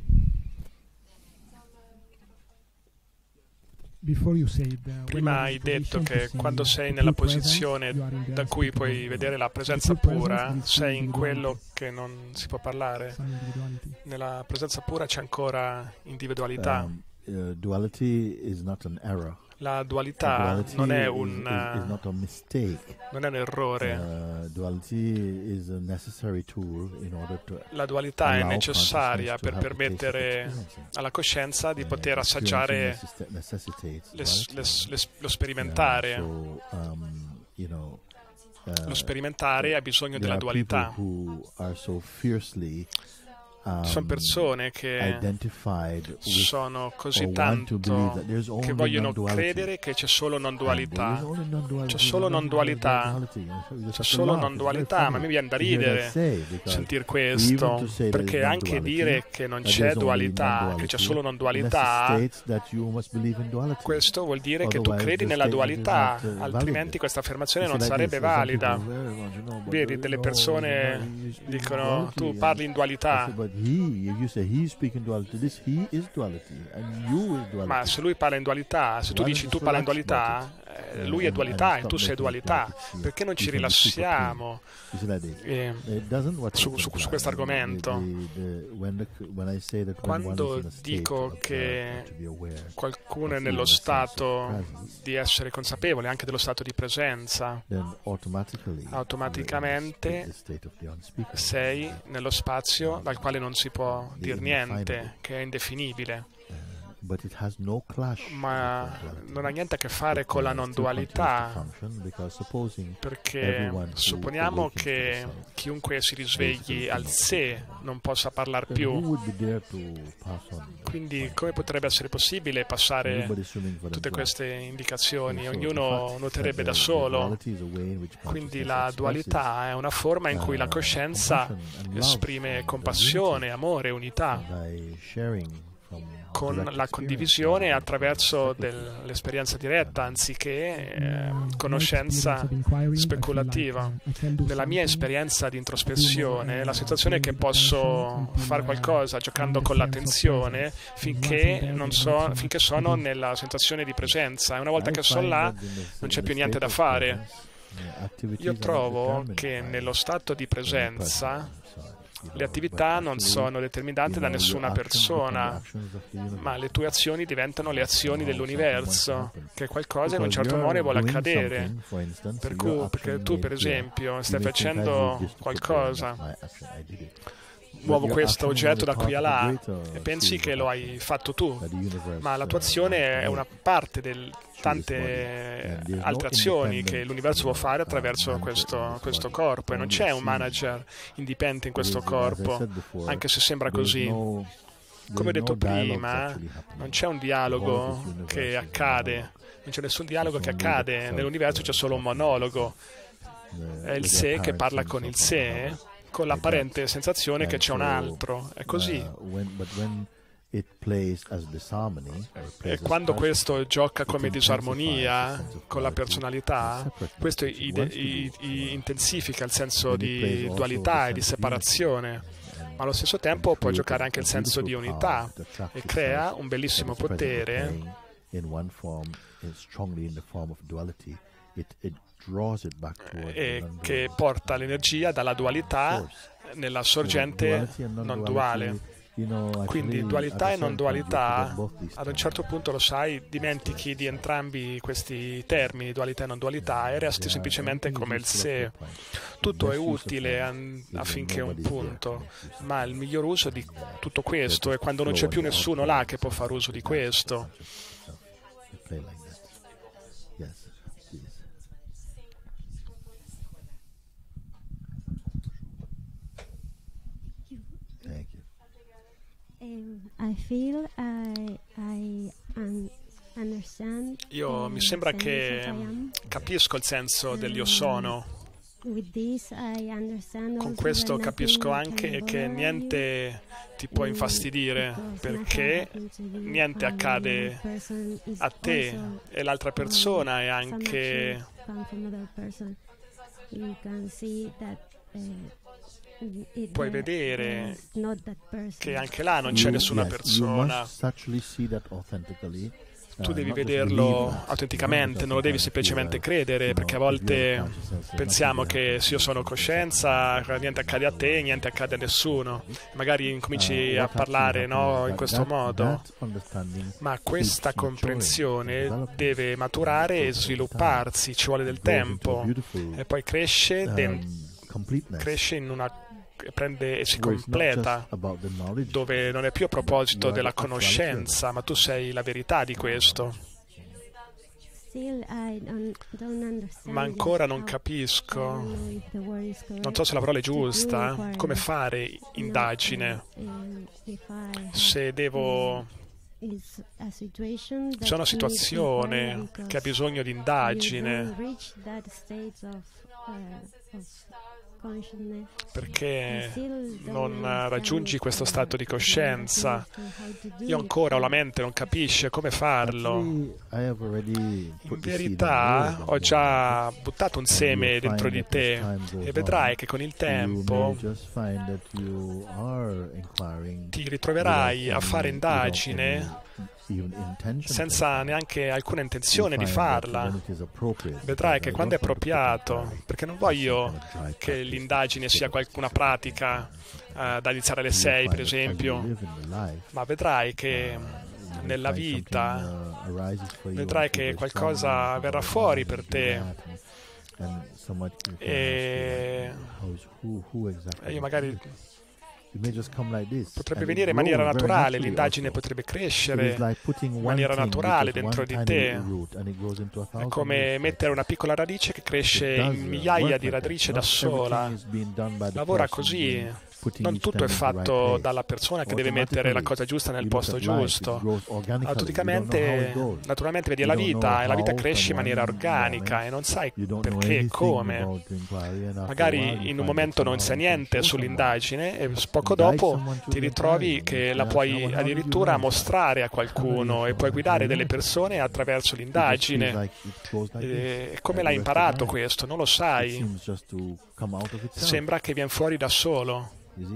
Prima hai detto che quando sei nella posizione da cui puoi vedere la presenza pura, sei in quello che non si può parlare. Nella presenza pura c'è ancora individualità. Um, uh, duality is not an error. La dualità non è un, is, is, is non è un errore. Uh, duality is a necessary tool in order to La dualità è necessaria per permettere alla coscienza di poter assaggiare le, le, le, lo sperimentare. Uh, so, um, you know, uh, lo sperimentare ha bisogno della dualità. Um, sono persone che sono così tanto che vogliono credere che c'è solo non dualità. C'è solo non dualità. C'è solo non dualità, ma mi viene da ridere sentir questo, perché anche dire che non c'è dualità, che c'è solo non dualità, questo vuol dire che tu credi nella dualità, altrimenti questa affermazione non sarebbe valida. Vedi, delle persone dicono tu parli in dualità. He, if you say he speak in duality, this he is duality, and you is duality. Ma se lui parla in dualità, se tu dici tu parla in dualità, eh, lui è dualità e tu sei dualità. Perché non ci rilassiamo eh, su, su, su questo argomento? Quando dico che qualcuno è nello stato di essere consapevole anche dello stato di presenza, automaticamente sei nello spazio dal quale non si può dire niente, che è indefinibile. Ma non ha niente a che fare con la non dualità, perché supponiamo che chiunque si risvegli al sé non possa parlare più. Quindi come potrebbe essere possibile passare tutte queste indicazioni? Ognuno noterebbe da solo. Quindi la dualità è una forma in cui la coscienza esprime compassione, amore, unità, con la condivisione attraverso dell'esperienza diretta anziché eh, conoscenza speculativa. Nella mia esperienza di introspezione, la sensazione è che posso fare qualcosa giocando con l'attenzione finché, non so, finché sono nella sensazione di presenza, e una volta che sono là non c'è più niente da fare. Io trovo che nello stato di presenza le attività non sono determinate da nessuna persona, ma le tue azioni diventano le azioni dell'universo, che è qualcosa in un certo modo vuole accadere. Per cui, perché tu, per esempio, stai facendo qualcosa, muovo questo oggetto da qui a là e pensi che lo hai fatto tu, ma la tua azione è una parte del tante altre azioni che l'universo può fare attraverso questo, questo corpo, e non c'è un manager indipendente in questo corpo, anche se sembra così. Come ho detto prima, non c'è un dialogo che accade, non c'è nessun dialogo che accade, nell'universo c'è solo un monologo, è il sé che parla con il sé, con l'apparente sensazione che c'è un altro, è così. E quando questo gioca come disarmonia con la personalità, questo ide- i- i- intensifica il senso di dualità e di separazione, ma allo stesso tempo può giocare anche il senso di unità e crea un bellissimo potere e che porta l'energia dalla dualità nella sorgente non duale. Quindi dualità e non dualità, ad un certo punto, lo sai, dimentichi di entrambi questi termini, dualità e non dualità, e resti semplicemente come il sé. Tutto è utile affinché un punto, ma il miglior uso di tutto questo è quando non c'è più nessuno là che può fare uso di questo. I feel I, I un, understand. Io mi sembra che capisco il senso dell'io sono. Con questo capisco anche che niente ti può infastidire, perché niente accade a te e l'altra persona è anche... Puoi vedere che anche là non c'è nessuna persona. Tu devi vederlo autenticamente, non lo devi semplicemente credere, perché a volte pensiamo che se io sono coscienza, niente accade a te, niente accade a nessuno. Magari incominci a parlare, no, in questo modo. Ma questa comprensione deve maturare e svilupparsi, ci vuole del tempo. E poi cresce, cresce in una... prende e si completa, dove non è più a proposito della conoscenza, ma tu sei la verità di questo. Ma ancora non capisco, non so se la parola è giusta, come fare indagine, se devo... C'è una situazione che ha bisogno di indagine, perché non raggiungi questo stato di coscienza. Io ancora ho la mente, non capisce come farlo. In verità ho già buttato un seme dentro di te e vedrai che con il tempo ti ritroverai a fare indagine senza neanche alcuna intenzione di farla. Vedrai che quando è appropriato, perché non voglio che l'indagine sia una pratica uh, da iniziare alle sei, per esempio, ma vedrai che nella vita vedrai che qualcosa verrà fuori per te e, e io magari potrebbe venire in maniera naturale, l'indagine potrebbe crescere in maniera naturale dentro di te. È come mettere una piccola radice che cresce in migliaia di radici da sola. Lavora così. Non tutto è fatto dalla persona che deve mettere la cosa giusta nel posto giusto. Automaticamente, naturalmente vedi la vita e la vita cresce in maniera organica e non sai perché e come. Magari in un momento non sai niente sull'indagine e poco dopo ti ritrovi che la puoi addirittura mostrare a qualcuno e puoi guidare delle persone attraverso l'indagine. E come l'hai imparato questo? Non lo sai. Sembra che viene fuori da solo.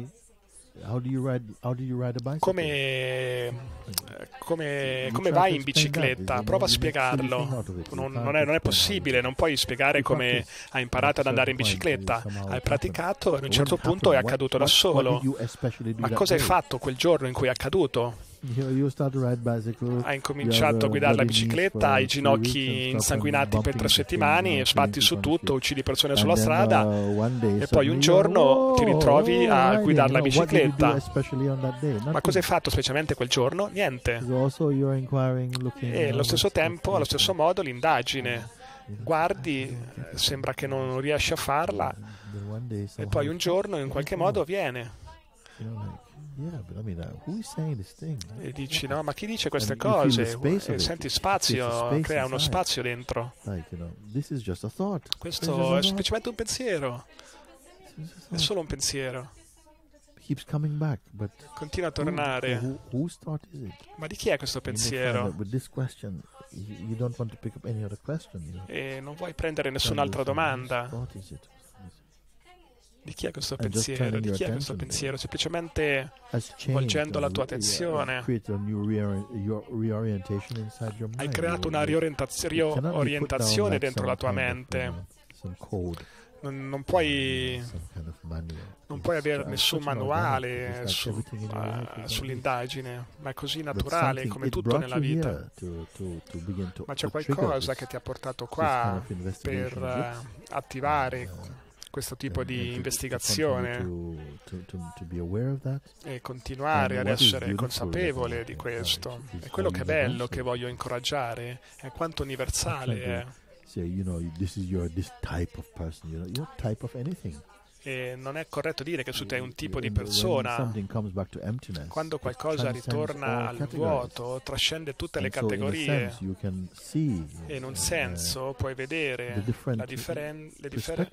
Come, come, come vai in bicicletta? Prova a spiegarlo. Non, non, è, non è possibile, non puoi spiegare come hai imparato ad andare in bicicletta. Hai praticato e ad un certo punto è accaduto da solo. Ma cosa hai fatto quel giorno in cui è accaduto? Hai incominciato a guidare la bicicletta, hai i ginocchi insanguinati per tre settimane, sbatti su tutto, uccidi persone sulla strada e poi un giorno ti ritrovi a guidare la bicicletta. Ma cosa hai fatto specialmente quel giorno? Niente. E allo stesso tempo, allo stesso modo, l'indagine. Guardi, sembra che non riesci a farla e poi un giorno in qualche modo viene. E dici, no, ma chi dice queste cose? E senti spazio, crea uno spazio dentro. Questo è semplicemente un pensiero. È solo un pensiero. Continua a tornare. Ma di chi è questo pensiero? E non vuoi prendere nessun'altra domanda. Di chi è questo pensiero? Di chi è questo pensiero? Semplicemente volgendo la tua attenzione. Hai creato una riorientazione dentro la tua mente Non, non puoi non puoi avere nessun manuale su, uh, sull'indagine, ma è così naturale come tutto nella vita. Ma c'è qualcosa che ti ha portato qua per uh, attivare questo tipo di investigazione e continuare ad essere consapevole di questo. E quello che è bello, che voglio incoraggiare, è quanto universale è. E non è corretto dire che tu sei un tipo di persona. Quando qualcosa ritorna al vuoto, trascende tutte le categorie, e in un senso puoi vedere la differen- le differ-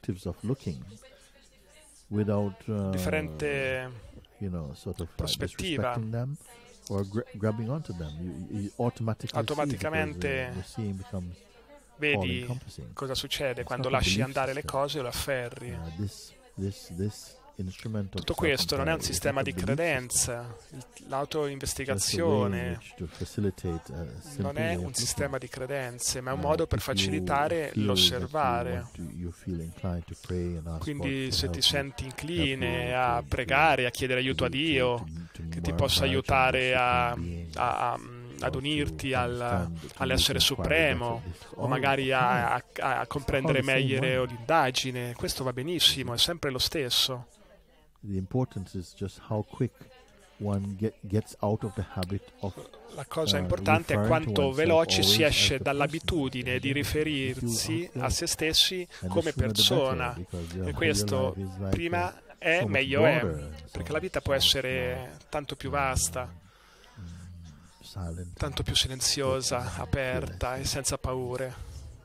differente prospettiva. Automaticamente vedi cosa succede quando lasci andare le cose o le afferri. Tutto questo non è un sistema di credenza. L'autoinvestigazione non è un sistema di credenze, ma è un modo per facilitare l'osservare. Quindi se ti senti incline a pregare, a chiedere aiuto a Dio, che ti possa aiutare a, a, a ad unirti al, all'essere supremo, o magari a, a, a comprendere meglio l'indagine, questo va benissimo, è sempre lo stesso. La cosa importante è quanto veloce si esce dall'abitudine di riferirsi a se stessi come persona, e questo prima è meglio è, perché la vita può essere tanto più vasta, tanto più silenziosa, aperta e senza paure.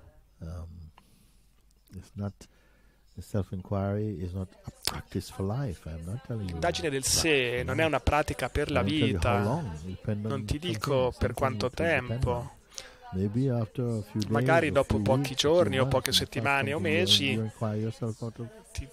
L'indagine del sé non è una pratica per la vita. Non ti dico per quanto tempo. Magari dopo pochi giorni o poche settimane o mesi ti,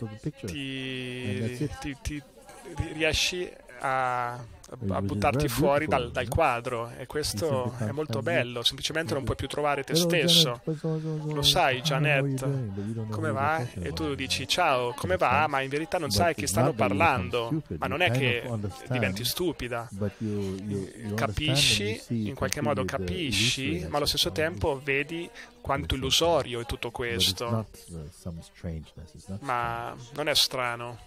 ti, ti, ti riesci a a buttarti fuori dal, dal quadro, e questo è molto bello. Semplicemente non puoi più trovare te stesso. Lo sai, Janet, come va? E tu dici ciao, come va? Ma in verità non sai che stanno parlando. Ma non è che diventi stupida. Capisci, in qualche modo capisci, ma allo stesso tempo vedi quanto illusorio è tutto questo. Ma non è strano.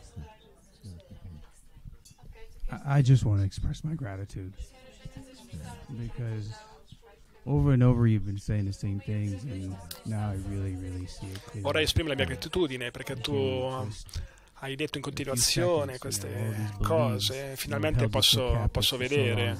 I just want to express my gratitude because over and over you've been saying the same things, and now I really, really see it clearly. Vorrei esprimere la mia gratitudine perché tu hai detto in continuazione queste cose, finalmente posso, posso vedere.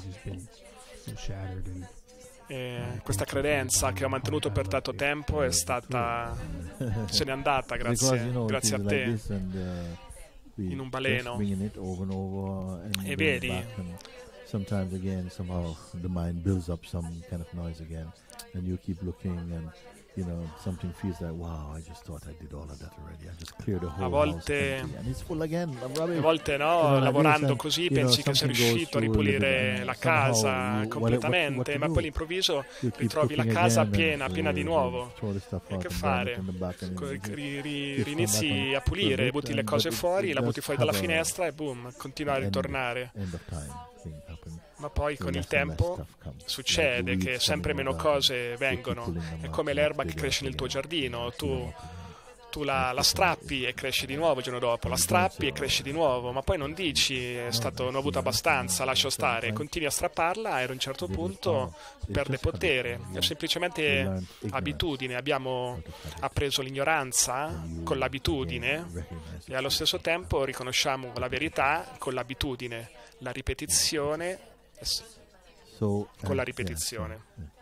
E questa credenza che ho mantenuto per tanto tempo è stata, se n'è andata grazie, grazie a te, in un baleno, e vedi sometimes again somehow the mind builds up some kind of noise again, and you keep looking, and you know something feels like wow, I just thought I did all of that already, I just cleared the whole a volte, house and it's full again. A volte no, you know, lavorando like così pensi che sei riuscito a ripulire la casa you, completamente, what, what ma poi all'improvviso ritrovi la casa piena, piena di nuovo. E che fare? Ri, ri, rinizi a pulire, butti le cose fuori, la butti fuori dalla finestra e boom, continua a ritornare. Ma poi con il tempo succede che sempre meno cose vengono. È come l'erba che cresce nel tuo giardino. Tu, tu la, la strappi e cresce di nuovo il giorno dopo, la strappi e cresce di nuovo, ma poi non dici è stato, non ho avuto abbastanza, lascio stare. Continui a strapparla e ad un certo punto perde potere. È semplicemente abitudine. Abbiamo appreso l'ignoranza con l'abitudine e allo stesso tempo riconosciamo la verità con l'abitudine, la ripetizione con la ripetizione.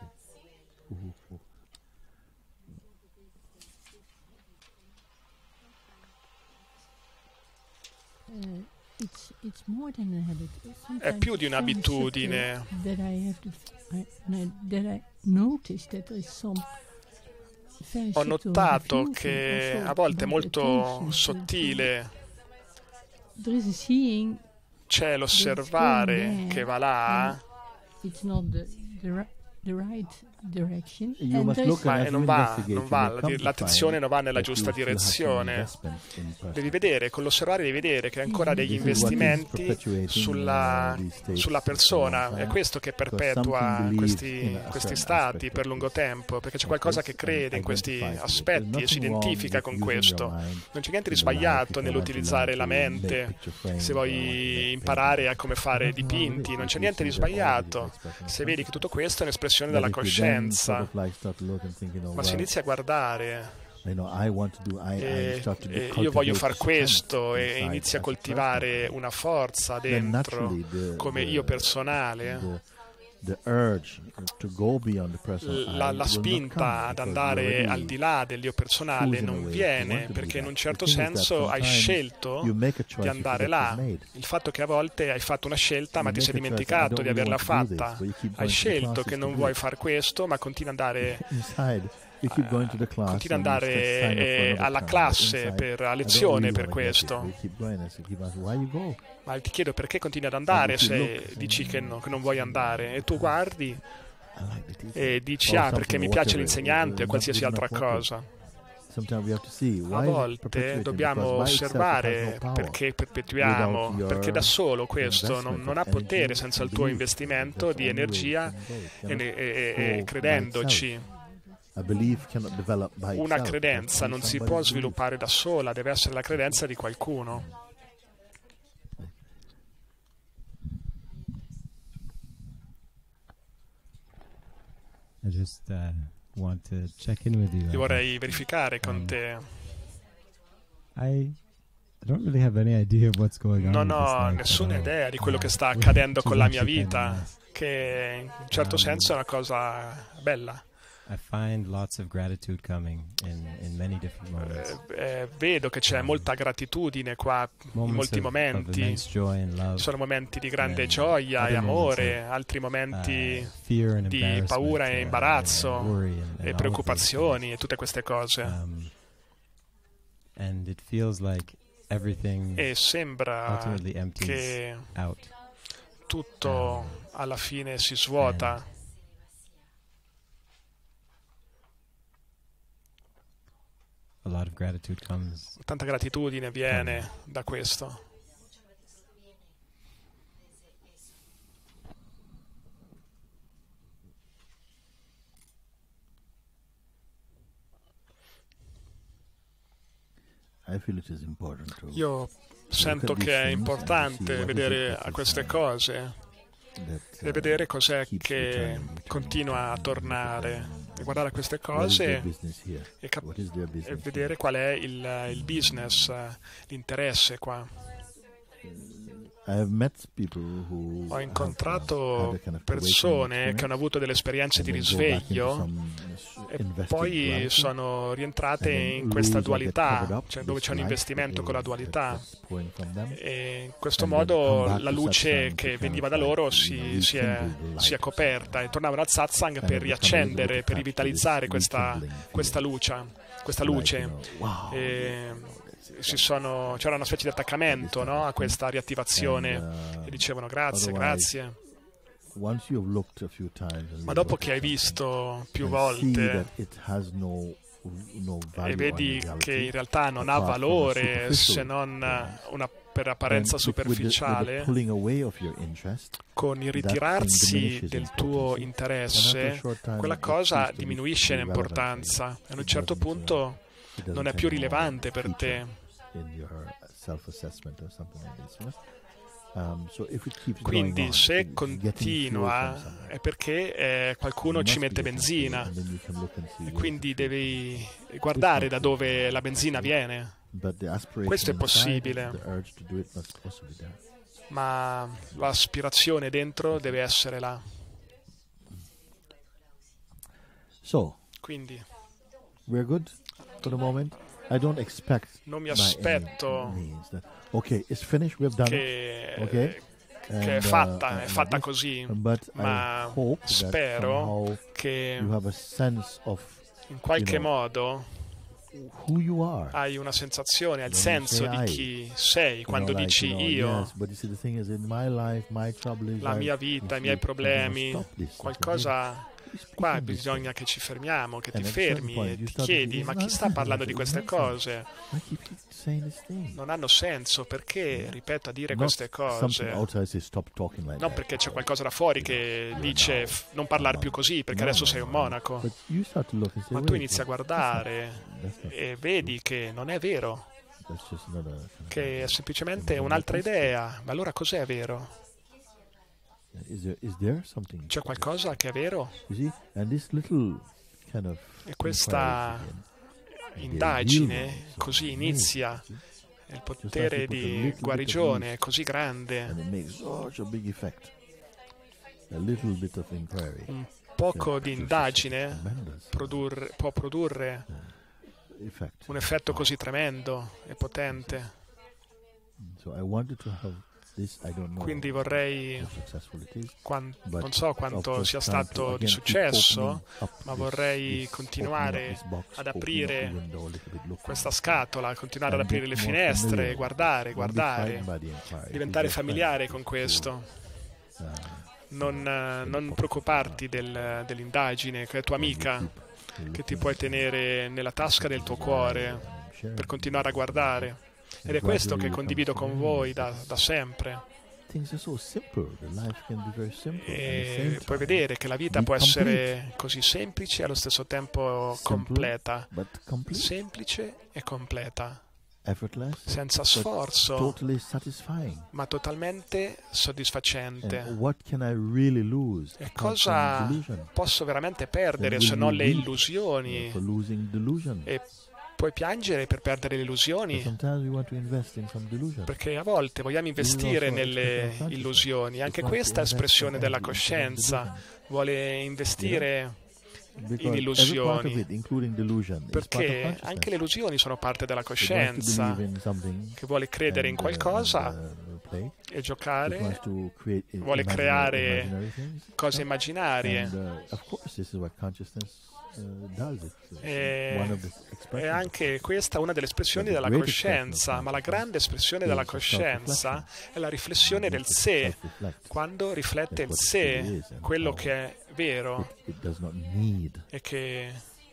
È più di un'abitudine. Ho notato che a volte è molto sottile. C'è l'osservare che va là the right direction. You must look Ma at non va, investigation, non va, you come to l'attenzione find non va nella that giusta you still have some direzione. investment in person. Devi vedere, con l'osservare devi vedere che hai ancora degli This is what is investimenti perpetuating, sulla, uh, these states sulla for a persona. long È time, questo che because perpetua something questi, believes in a questi certain stati aspect per of lungo this. tempo, perché c'è Of qualcosa this, che crede and in questi identifies it. aspetti There's e si nothing wrong identifica with con using questo. your mind Non c'è niente di in life sbagliato if you want to nell'utilizzare learn la to make mente picture frames se or want to vuoi make imparare a paintings. come fare Nothing wrong with dipinti, it non if c'è you niente see di that all of it is sbagliato expressing se vedi che tutto questo è un'espressione But della if you then coscienza. sort of like start to look and think, you know, Ma se well, inizi a guardare you know, I want to do, I, I e, start to do, e io voglio cultivate far the questo strength e inside inizi a as a coltivare person, una forza then dentro naturally the, come the, io personale, the, the urge to go beyond the personal I la, la will not spinta come ad because andare you're already al di là dell'io personale choosing a non way. You viene want to be perché in that. un The certo thing is that senso hai sometimes scelto you make a choice, di you andare forget là. you've made. Il fatto che a volte hai fatto una scelta ma You ti sei make a choice, I dimenticato don't di really averla want to do this, fatta. but you keep Hai going to the scelto classes che to non do vuoi it. far questo ma continui ad andare Inside, you keep going to the class continui ad and you andare sign up for eh, another alla class, but classe inside, per a I don't lezione really per wanna get it, but questo. you keep going, and so you keep asking, why you go? Ma ti chiedo perché continui ad andare if you se look, dici che, no, che non vuoi andare e tu guardi I like the teacher. e dici Or ah perché something, mi or piace whatever, l'insegnante o not qualsiasi good altra enough, whatever. cosa. Sometimes we have to see A why is it volte perpetuated, dobbiamo because by itself it has osservare no power. perché perpetuiamo, Without your perché da solo questo non, investment non of ha potere energy, senza il tuo belief, investimento that's di the only way it energia can go. It e, cannot e- e- go e by credendoci. itself. A belief cannot develop by Una itself. credenza It non has si to be può somebody's belief. sviluppare da sola, deve essere la credenza di qualcuno. I just uh, want to check in with you. Ti vorrei verificare con Um, te. I I don't really have any idea of what's going on. Non with this ho life nessuna at all. idea di quello che sta Which accadendo is con la mia actually kinda vita, nice. che in un certo Um, senso è una cosa bella. I find lots of gratitude coming in, in many different moments. Eh, eh, vedo che c'è molta gratitudine qua in Moments molti of, of momenti. immense joy and love. Sono momenti di grande and gioia e other moments amore, of, altri momenti uh, fear and di embarrassment, paura uh, e imbarazzo and worry and- and all e of these preoccupazioni e tutte queste cose. Um, and it feels like everything E sembra ultimately empties che out. tutto alla fine si svuota. A lot of gratitude comes. Tanta gratitudine viene da questo. I feel it is important to Io sento che è importante vedere a queste cose e vedere cos'è che continua a tornare e guardare a queste cose e, cap- e vedere qual è il, il business, eh, l'interesse qua. I have met people who Ho have, uh, incontrato had a kind of persone awakening che hanno avuto delle esperienze and di then go back into risveglio some, uh, e invested poi duality, sono rientrate and then in questa lose or get dualità, covered up cioè with dove c'è un light investimento con la that they- dualità. that's pouring from them. E in questo And then come modo back la to luce satsang to che kind veniva of da like, loro you si, know, si, è, rekindle the light si è of coperta e tornavano al satsang kind per of become a little riaccendere, bit per attached to rivitalizzare this questa, rekindling feeling. questa luce, questa Like, luce. you know, wow, E si sono, c'era una specie di attaccamento, no, a questa riattivazione And, uh, e dicevano grazie, otherwise, grazie. once you've looked a few times and Ma you dopo look che at hai something visto più and see volte that it has no, no value e vedi on reality, che in realtà non ha apart from the valore superficial se non things, una per apparenza then with the- with the superficiale, pulling away of your interest, con il that thing ritirarsi diminishes del in tuo importance. And interesse, after a short time, quella it cosa ceases to be diminuisce in relevant importanza anymore. e a un It certo doesn't, uh, punto it doesn't non è più anymore rilevante per feature te. in your self-assessment or something like this, you know? Um, so if it keeps Quindi going on, se it's getting fuel continua from somewhere. è perché eh, qualcuno You ci must mette be getting fuel, benzina and then you can look and see e where quindi the fuel devi guardare da dove la benzina viene. But the aspiration Questo è inside, possibile, the urge to do it must also be there. ma l'aspirazione dentro deve essere là. So, Quindi we're good for the moment. I don't expect non mi by any aspetto means that, okay, it's finished, we've done che, it, okay? che è And, fatta, uh, è and fatta this- così, but ma I hope that spero somehow che you have a sense of in qualche you know, modo who you are. hai una sensazione, hai il When you senso say di I, chi sei You quando know, like, dici you know, io, yes, but you see, the thing is, in my life, my trouble is la I- mia you vita, i see, miei you gotta problemi, stop this, qualcosa Qua bisogna che ci fermiamo, che ti fermi e ti chiedi, ma chi sta parlando di queste cose? Non hanno senso, perché ripeto a dire queste cose? Non perché c'è qualcosa da fuori che dice non parlare più così perché adesso sei un monaco, ma tu inizi a guardare e vedi che non è vero, che è semplicemente un'altra idea. Ma allora cos'è vero? C'è qualcosa che è vero? E questa indagine così inizia, il potere di guarigione è così grande, un poco di indagine produrre, può produrre un effetto così tremendo e potente. Quindi vorrei, non so quanto sia stato di successo, ma vorrei continuare ad aprire questa scatola, continuare ad aprire le finestre, guardare, guardare, diventare familiare con questo. Non, non preoccuparti del, dell'indagine, che è tua amica, che ti puoi tenere nella tasca del tuo cuore per continuare a guardare. Ed è questo che condivido con voi da, da sempre. E puoi vedere che la vita può essere così semplice e allo stesso tempo completa. Semplice e completa. Senza sforzo, ma totalmente soddisfacente. E cosa posso veramente perdere se non le illusioni? E puoi piangere per perdere le illusioni, perché a volte vogliamo investire nelle illusioni. Anche questa è espressione della coscienza, vuole investire in illusioni, perché anche le illusioni sono parte della coscienza, che vuole credere in qualcosa e giocare, vuole creare cose immaginarie. E, e anche questa è una delle espressioni della coscienza, ma la grande espressione della coscienza è la riflessione del sé, quando riflette il sé, quello che è vero, e che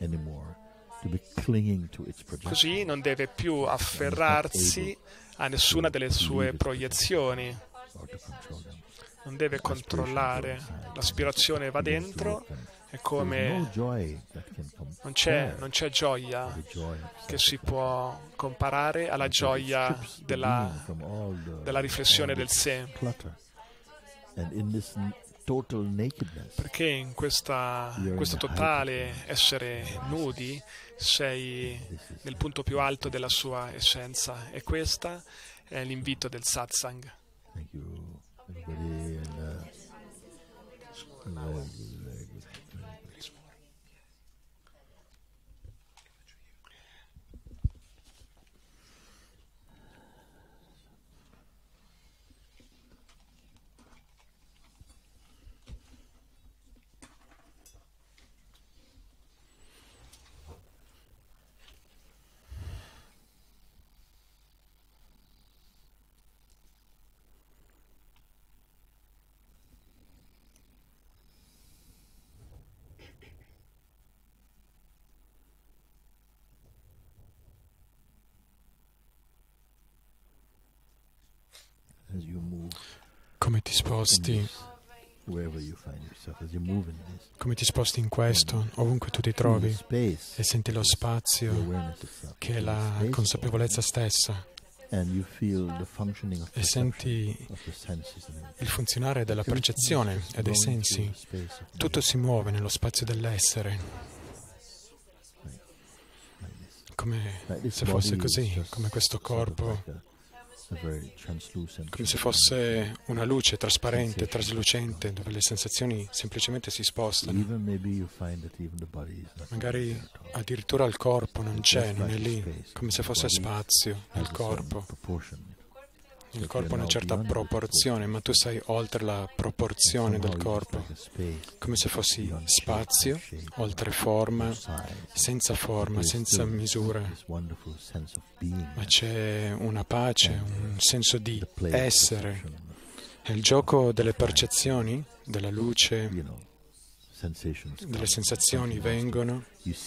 così non deve più afferrarsi a nessuna delle sue proiezioni, non deve controllare. L'aspirazione va dentro. È come non c'è, non c'è gioia che si può comparare alla gioia della, della riflessione del sé. Perché in questa, questo totale essere nudi sei nel punto più alto della sua essenza, e questo è l'invito del satsang. Come ti sposti, come ti sposti in questo, ovunque tu ti trovi, e senti lo spazio, che è la consapevolezza stessa, e senti il funzionare della percezione e dei sensi. Tutto si muove nello spazio dell'essere, come se fosse così, come questo corpo, come se fosse una luce trasparente, traslucente, dove le sensazioni semplicemente si spostano. Magari addirittura il corpo non c'è, non è lì, come se fosse spazio nel corpo. Il corpo ha una certa proporzione, ma tu sei oltre la proporzione del corpo, come se fossi spazio, oltre forma, senza forma, senza misura. Ma c'è una pace, un senso di essere. È il gioco delle percezioni, della luce, delle sensazioni vengono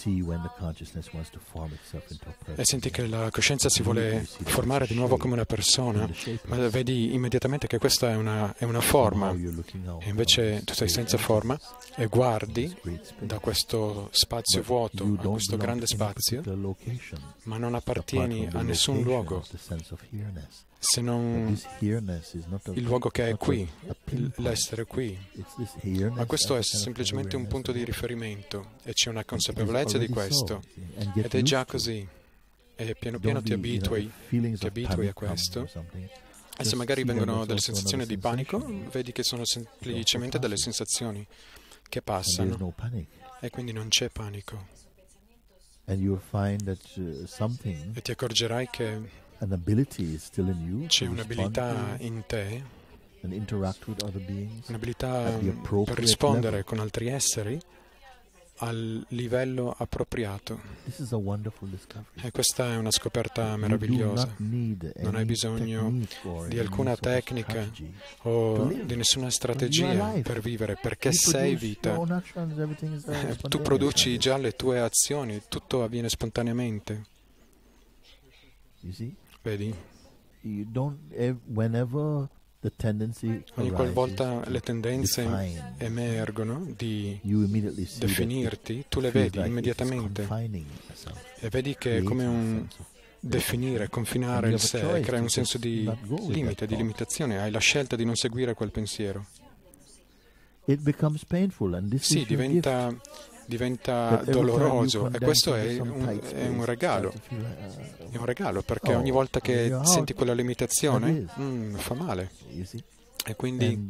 e senti che la coscienza si vuole formare di nuovo come una persona, ma vedi immediatamente che questa è una, è una forma, e invece tu sei senza forma e guardi da questo spazio vuoto a questo grande spazio, ma non appartieni a nessun luogo, se non il luogo che è qui, l'essere qui. Ma questo è semplicemente un punto di riferimento e c'è una consapevolezza di questo, ed è già così, e piano piano ti abitui, ti abitui a questo. E se magari vengono delle sensazioni di panico, vedi che sono semplicemente delle sensazioni che passano e quindi non c'è panico. E ti accorgerai che c'è un'abilità in te, un'abilità per rispondere con altri esseri al livello appropriato. E questa è una scoperta meravigliosa. Non hai bisogno di alcuna tecnica o di nessuna strategia per vivere, perché sei vita. Tu produci già le tue azioni, tutto avviene spontaneamente. Vedi? Ogni qualvolta le tendenze emergono di definirti, tu le vedi immediatamente e vedi che è come un definire, confinare il sé, crea un senso di limite, di limitazione. Hai la scelta di non seguire quel pensiero. Sì, diventa... diventa doloroso, e questo è un, è un regalo, è un regalo, perché ogni volta che senti quella limitazione mm, fa male, e quindi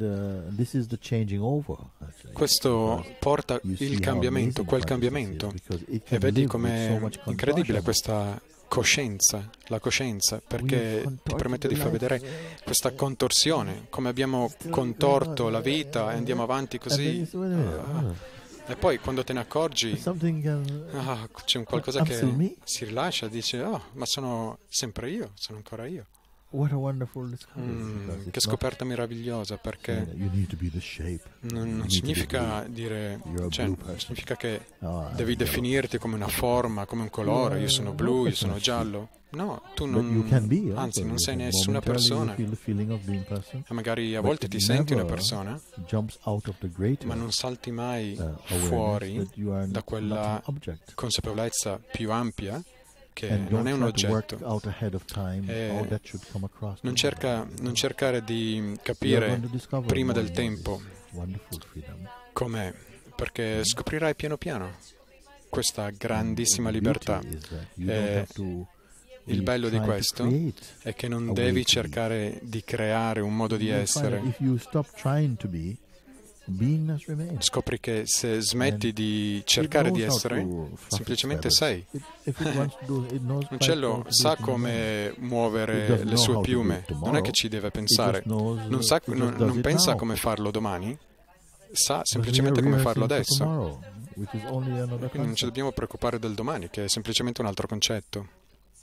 questo porta il cambiamento, quel cambiamento, e vedi com'è incredibile questa coscienza, la coscienza, perché ti permette di far vedere questa contorsione, come abbiamo contorto la vita e andiamo avanti così. Uh, E poi quando te ne accorgi, ah, c'è un qualcosa che si rilascia, dice, oh, ma sono sempre io, sono ancora io. Mm, che scoperta meravigliosa, perché non, non significa dire, cioè, significa che devi definirti come una forma, come un colore, io sono blu, io sono giallo. No, tu non, anzi non sei nessuna persona, e magari a volte ti senti una persona, ma non salti mai fuori da quella consapevolezza più ampia che non è un oggetto. E non, cerca, non cercare di capire prima del tempo com'è, perché scoprirai piano piano questa grandissima libertà. E il bello di questo è che non devi cercare di creare un modo di essere. Scopri che se smetti di cercare di essere, semplicemente sei. Un uccello sa come muovere le sue piume, non è che ci deve pensare, non, sa, non, non pensa come farlo domani, sa semplicemente come farlo adesso. Quindi non ci dobbiamo preoccupare del domani, che è semplicemente un altro concetto.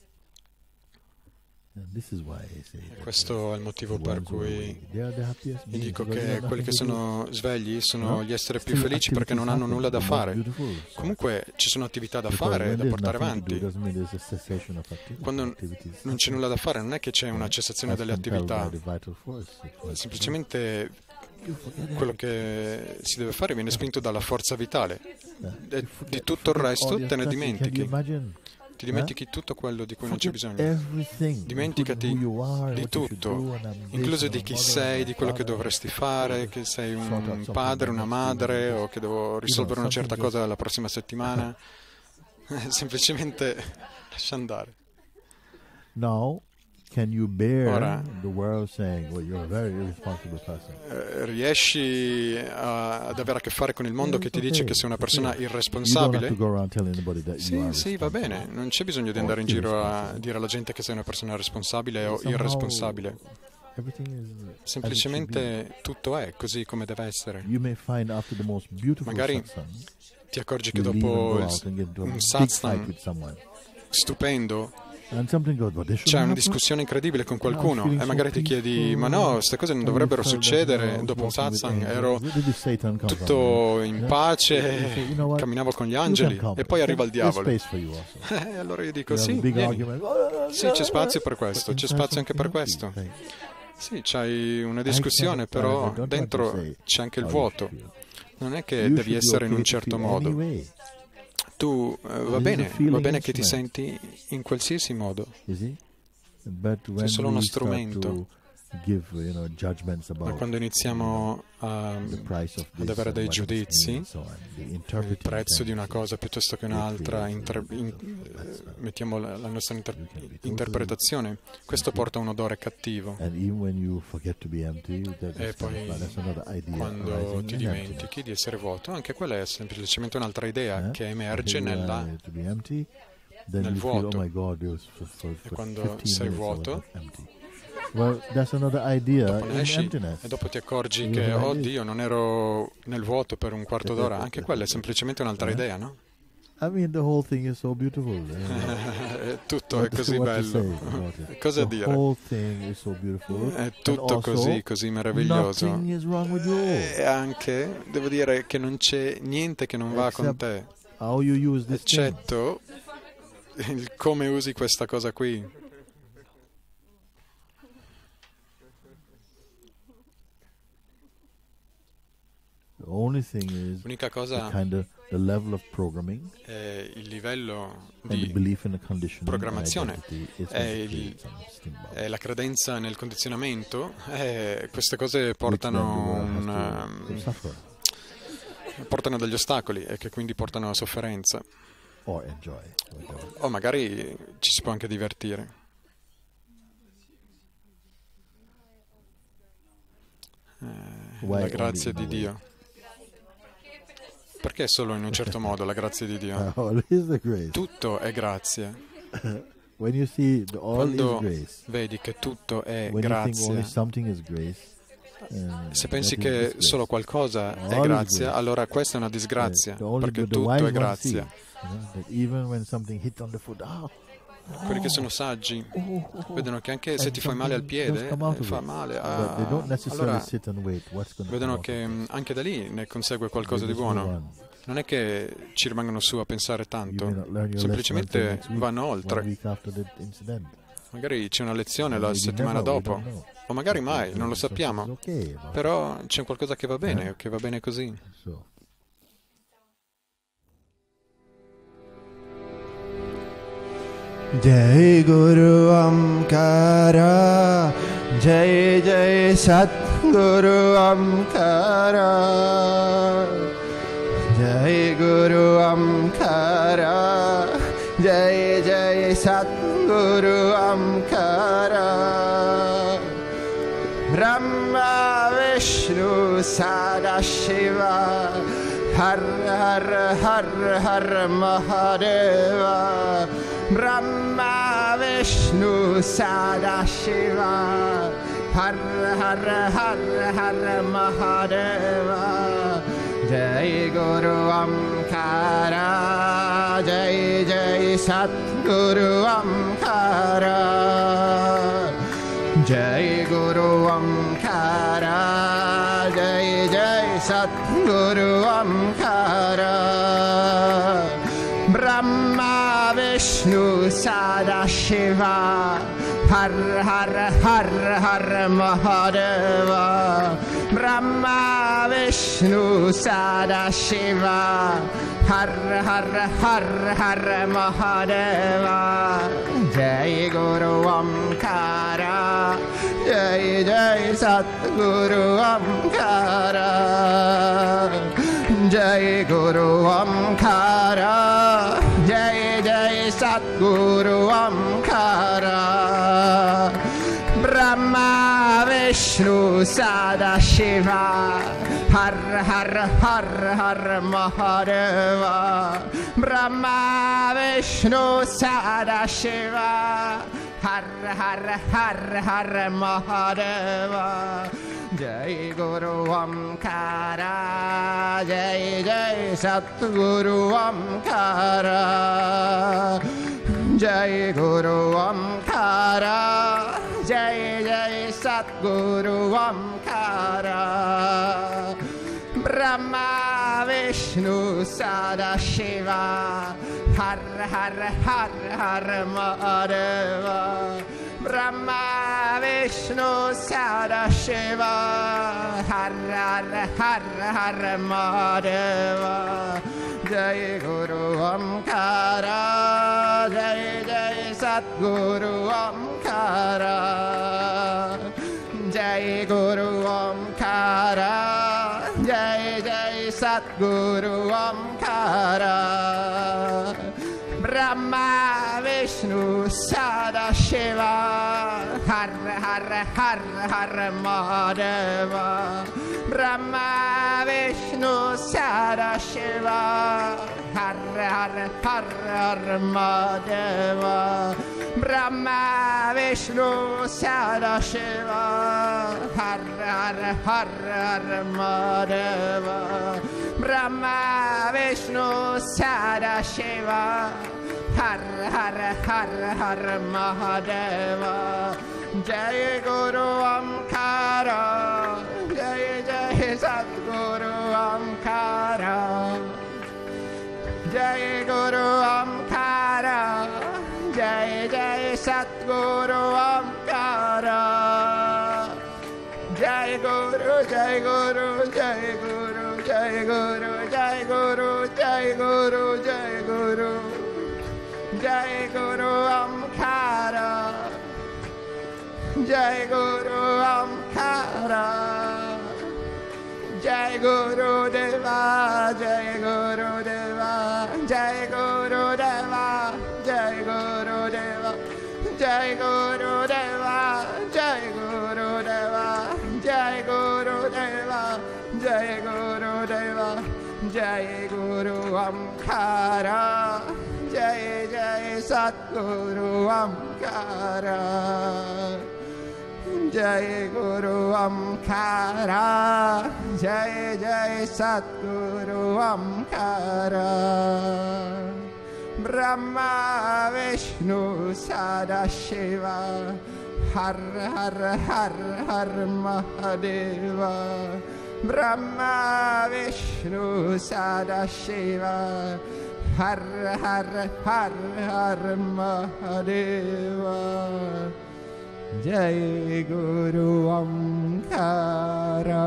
Questo è il motivo per cui vi dico che quelli che sono svegli sono gli esseri più felici, perché non hanno nulla da fare. Comunque ci sono attività da fare, da portare avanti. Quando non c'è nulla da fare non è che c'è una cessazione delle attività, semplicemente quello che si deve fare viene spinto dalla forza vitale, e di tutto il resto te ne dimentichi. Ti dimentichi tutto quello di cui non c'è bisogno. Dimenticati di tutto, incluso di chi sei, di quello che dovresti fare, che sei un padre, una madre, o che devo risolvere una certa cosa la prossima settimana. Semplicemente lascia andare. Can you bear Ora, the world saying, well, you're a very irresponsible person? Eh, riesci a, ad avere a che fare con il mondo che ti dice che sei una persona irresponsabile? Sì, sì, va bene. Non c'è bisogno di andare in giro a dire alla gente che sei una persona responsabile o irresponsabile. Semplicemente tutto è così come deve essere. Magari ti accorgi che dopo un satsang stupendo c'è una discussione incredibile con qualcuno e magari ti chiedi, ma no, queste cose non dovrebbero succedere. Dopo un satsang ero tutto in pace, camminavo con gli angeli e poi arriva il diavolo. E allora io dico, sì, vieni. Sì, c'è spazio per questo, c'è spazio anche per questo. Sì, c'hai una discussione, però dentro c'è anche il vuoto. Non è che devi essere in un certo modo. Tu, uh, va bene, va bene che ti senti in qualsiasi modo. Sei solo uno strumento. Ma quando iniziamo a, ad avere dei giudizi, il prezzo di una cosa piuttosto che un'altra, inter, in, mettiamo la, la nostra inter, interpretazione, questo porta a un odore cattivo. E poi quando ti dimentichi di essere vuoto, anche quella è semplicemente un'altra idea che emerge nella, nel vuoto. E quando sei vuoto, Well, that's another idea. Dopo ne esci e dopo ti accorgi che, oh Dio, non ero nel vuoto per un quarto d'ora. Anche quella è semplicemente un'altra idea, no? I mean, the whole thing is so beautiful. Tutto è così bello. Cosa dire? The whole thing is so beautiful. È tutto così, così meraviglioso. Nothing is wrong with you. E anche, devo dire che non c'è niente che non va con te. How you use this eccetto il come usi questa cosa qui. L'unica cosa kind of the level of programming è il livello di programmazione, è, il, è la credenza nel condizionamento, e queste cose portano, un, um, portano degli ostacoli e che quindi portano a sofferenza. O magari ci si può anche divertire. Eh, la grazia di Dio. Perché solo in un certo modo la grazia di Dio? Tutto è grazia. Quando vedi che tutto è grazia, se pensi che solo qualcosa è grazia, allora questa è una disgrazia, perché tutto è grazia. Quelli che sono saggi vedono che anche se ti fai male al piede, fa male, ah, allora vedono che anche da lì ne consegue qualcosa di buono. Non è che ci rimangono su a pensare tanto, semplicemente vanno oltre. Magari c'è una lezione la settimana dopo, o magari mai, non lo sappiamo, però c'è qualcosa che va bene, che va bene così. Jai Guru Amkara, Jai Jai Satguru Amkara, Jai Guru Amkara, Jai Jai Satguru Amkara, Brahma Vishnu Sadashiva, Har Har Har Har Mahadeva, Brahma Vishnu Sadashiva, Har Har Har Har Mahadeva, Jai Guru Amkara, Jai Jai Satguru Amkara, Jai Guru Amkara, Jai Jai Satguru Amkara, Brahma Vishnu Sadashiva, Har Har Har Har Mahadeva, Brahma Vishnu Sadashiva, Har Har Har Har Mahadeva, Jai Guru Amkara, Jai Jai Satguru Amkara, Jai Guru Amkara, Jai Jai Satguru Amkara, Brahma Vishnu Sadashiva, Har Har Har Har Mahadeva, Brahma Vishnu Sadashiva, Har Har Har Har Mahadeva, Jai Guru Amkara, Jai Jai Satguru Amkara, Jai Guru Omkara, Jai Jai Satguru Omkara, Brahma Vishnu Sadashiva, Har Har Har Har Mahadeva, Brahma Vishnu Sadashiva, Har Har Har Har Mahadeva. Jai Guru Omkara, Jai Jai Satguru Omkara, Jai Guru Omkara, Jai Jai Satguru Omkara, Brahma Vishnu Sadashiva, Har Har Har Har Mahadeva, Brahma Vishnu Sadashiva, Har Har Har Har Mahadeva, Brahma Vishnu Sadashiva, Har Har Har Har Mahadeva, Brahma Vishnu Sadashiva, Har Har Har Har Mahadeva. Jai Guru Omkara, Jai Jai Satguru Omkara, Jai Guru Omkara, Jai Jai Satguru Omkara, Jai Guru, Jai Guru, Jai Guru, Jai Guru, Jai Guru, Jai Guru, Jai Guru, Jai Guru Omkara, Jai Guru Omkara, Jai Guru Deva, Jai Guru Deva, Jai Guru Deva, Jai Guru Deva, Jai Guru Deva, Jai Guru Deva, Jai Guru Deva, Jai Guru Deva, Jai Guru Omkara, Jai Jai Satguru Omkara, Jai Guru Omkara, Jai Jai Satguru Omkara, Brahma Vishnu Sadashiva, Har Har Har Har Mahadeva, Brahma Vishnu Sadashiva, Har Har Har Har Mahadeva. Jai Guru Omkara.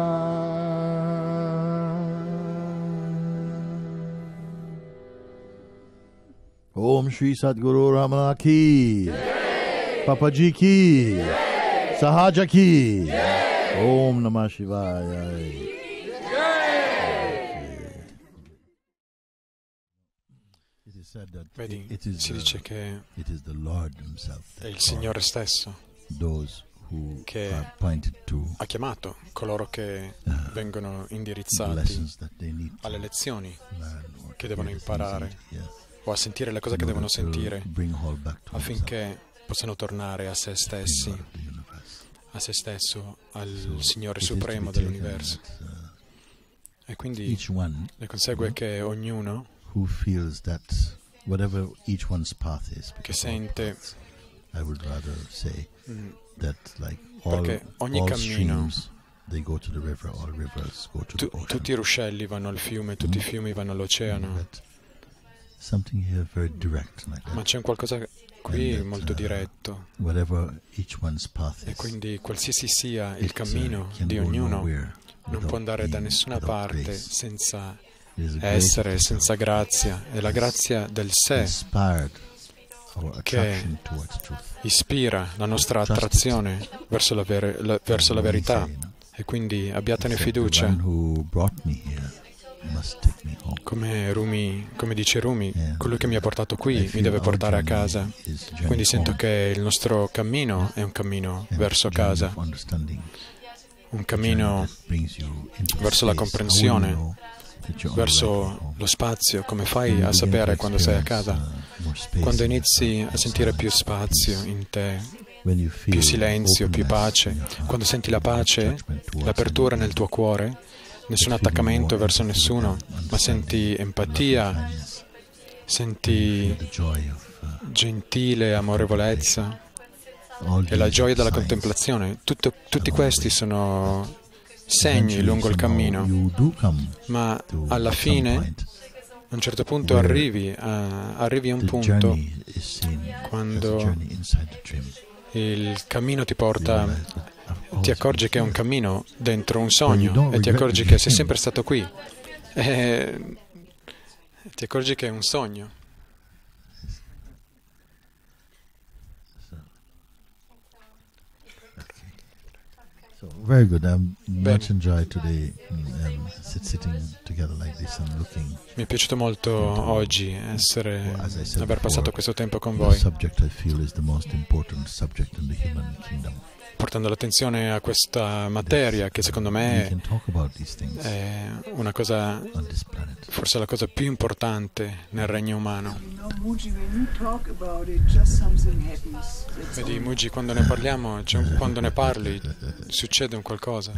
Om Shri Sadguru Ramana ki, Papaji ki, Sahaja ki, Om Namah Shivaya. Vedi, si dice che è il Signore stesso che ha chiamato coloro che vengono indirizzati alle lezioni che devono imparare o a sentire le cose che devono sentire affinché possano tornare a se stessi, a se stesso, al Signore Supremo dell'universo. E quindi ne consegue che ognuno che sente mm, perché ogni cammino, tu, tutti i ruscelli vanno al fiume, tutti i fiumi vanno all'oceano, ma c'è qualcosa qui molto diretto, e quindi qualsiasi sia il cammino di ognuno non può andare da nessuna parte senza essere, senza grazia. È la grazia del sé che ispira la nostra attrazione verso la, ver- la, verso la verità, e quindi abbiatene fiducia. Come, Rumi, come dice Rumi, colui che mi ha portato qui mi deve portare a casa. Quindi sento che il nostro cammino è un cammino verso casa, un cammino verso la comprensione, verso lo spazio. Come fai a sapere quando sei a casa? Quando inizi a sentire più spazio in te, più silenzio, più pace. Quando senti la pace, l'apertura nel tuo cuore, nessun attaccamento verso nessuno, ma senti empatia, senti gentile amorevolezza e la gioia della contemplazione. Tutto, tutti questi sono segni lungo il cammino, ma alla fine, a un certo punto, arrivi a, arrivi a un punto quando il cammino ti porta, ti accorgi che è un cammino dentro un sogno e ti accorgi che sei sempre stato qui e ti accorgi che è un sogno. So, very good. I'm much enjoyed today um, sit, sitting together like this and looking. Mi è piaciuto molto oggi essere, aver passato questo tempo con voi. The subject I feel is the most important subject in the human kingdom. Portando l'attenzione a questa materia che secondo me è una cosa, forse la cosa più importante nel regno umano. Vedi, Muji, quando ne parliamo, cioè, quando ne parli, succede un qualcosa.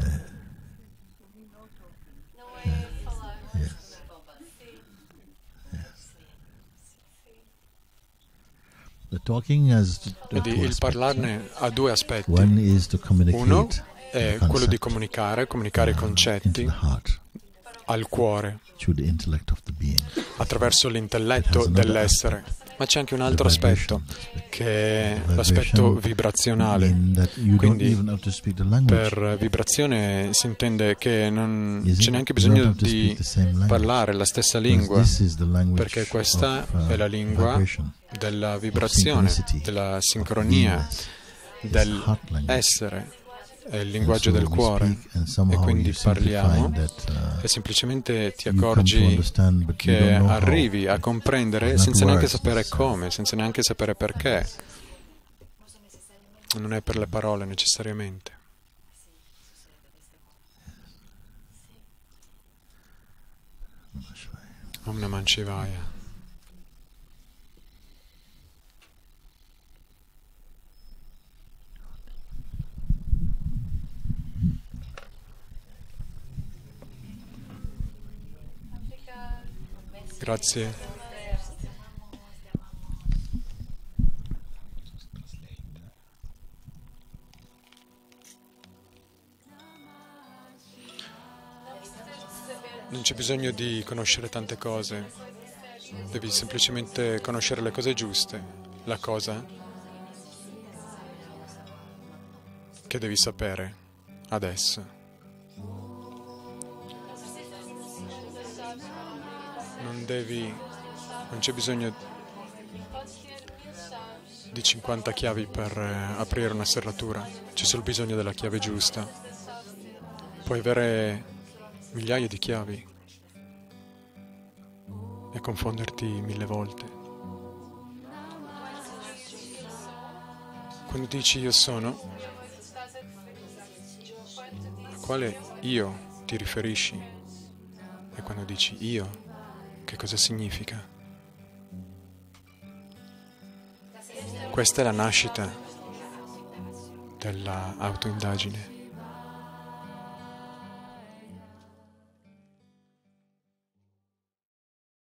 Vedi, il parlarne ha due aspetti. Uno è quello di comunicare, comunicare i concetti al cuore, attraverso l'intelletto dell'essere. Ma c'è anche un altro aspetto, che è l'aspetto vibrazionale. Quindi per vibrazione si intende che non c'è neanche bisogno di parlare la stessa lingua, perché questa è la lingua della vibrazione, della sincronia, dell'essere. È il linguaggio del cuore, e quindi parliamo e semplicemente ti accorgi che arrivi a comprendere senza neanche sapere come, senza neanche sapere perché. Non è per le parole necessariamente. Om Namah Shivaya. Grazie. Non c'è bisogno di conoscere tante cose, devi semplicemente conoscere le cose giuste, la cosa che devi sapere adesso. Non devi, non c'è bisogno di cinquanta chiavi per eh, aprire una serratura, c'è solo bisogno della chiave giusta. Puoi avere migliaia di chiavi e confonderti mille volte. Quando dici io sono, a quale io ti riferisci? E quando dici io, che cosa significa? Questa è la nascita della autoindagine.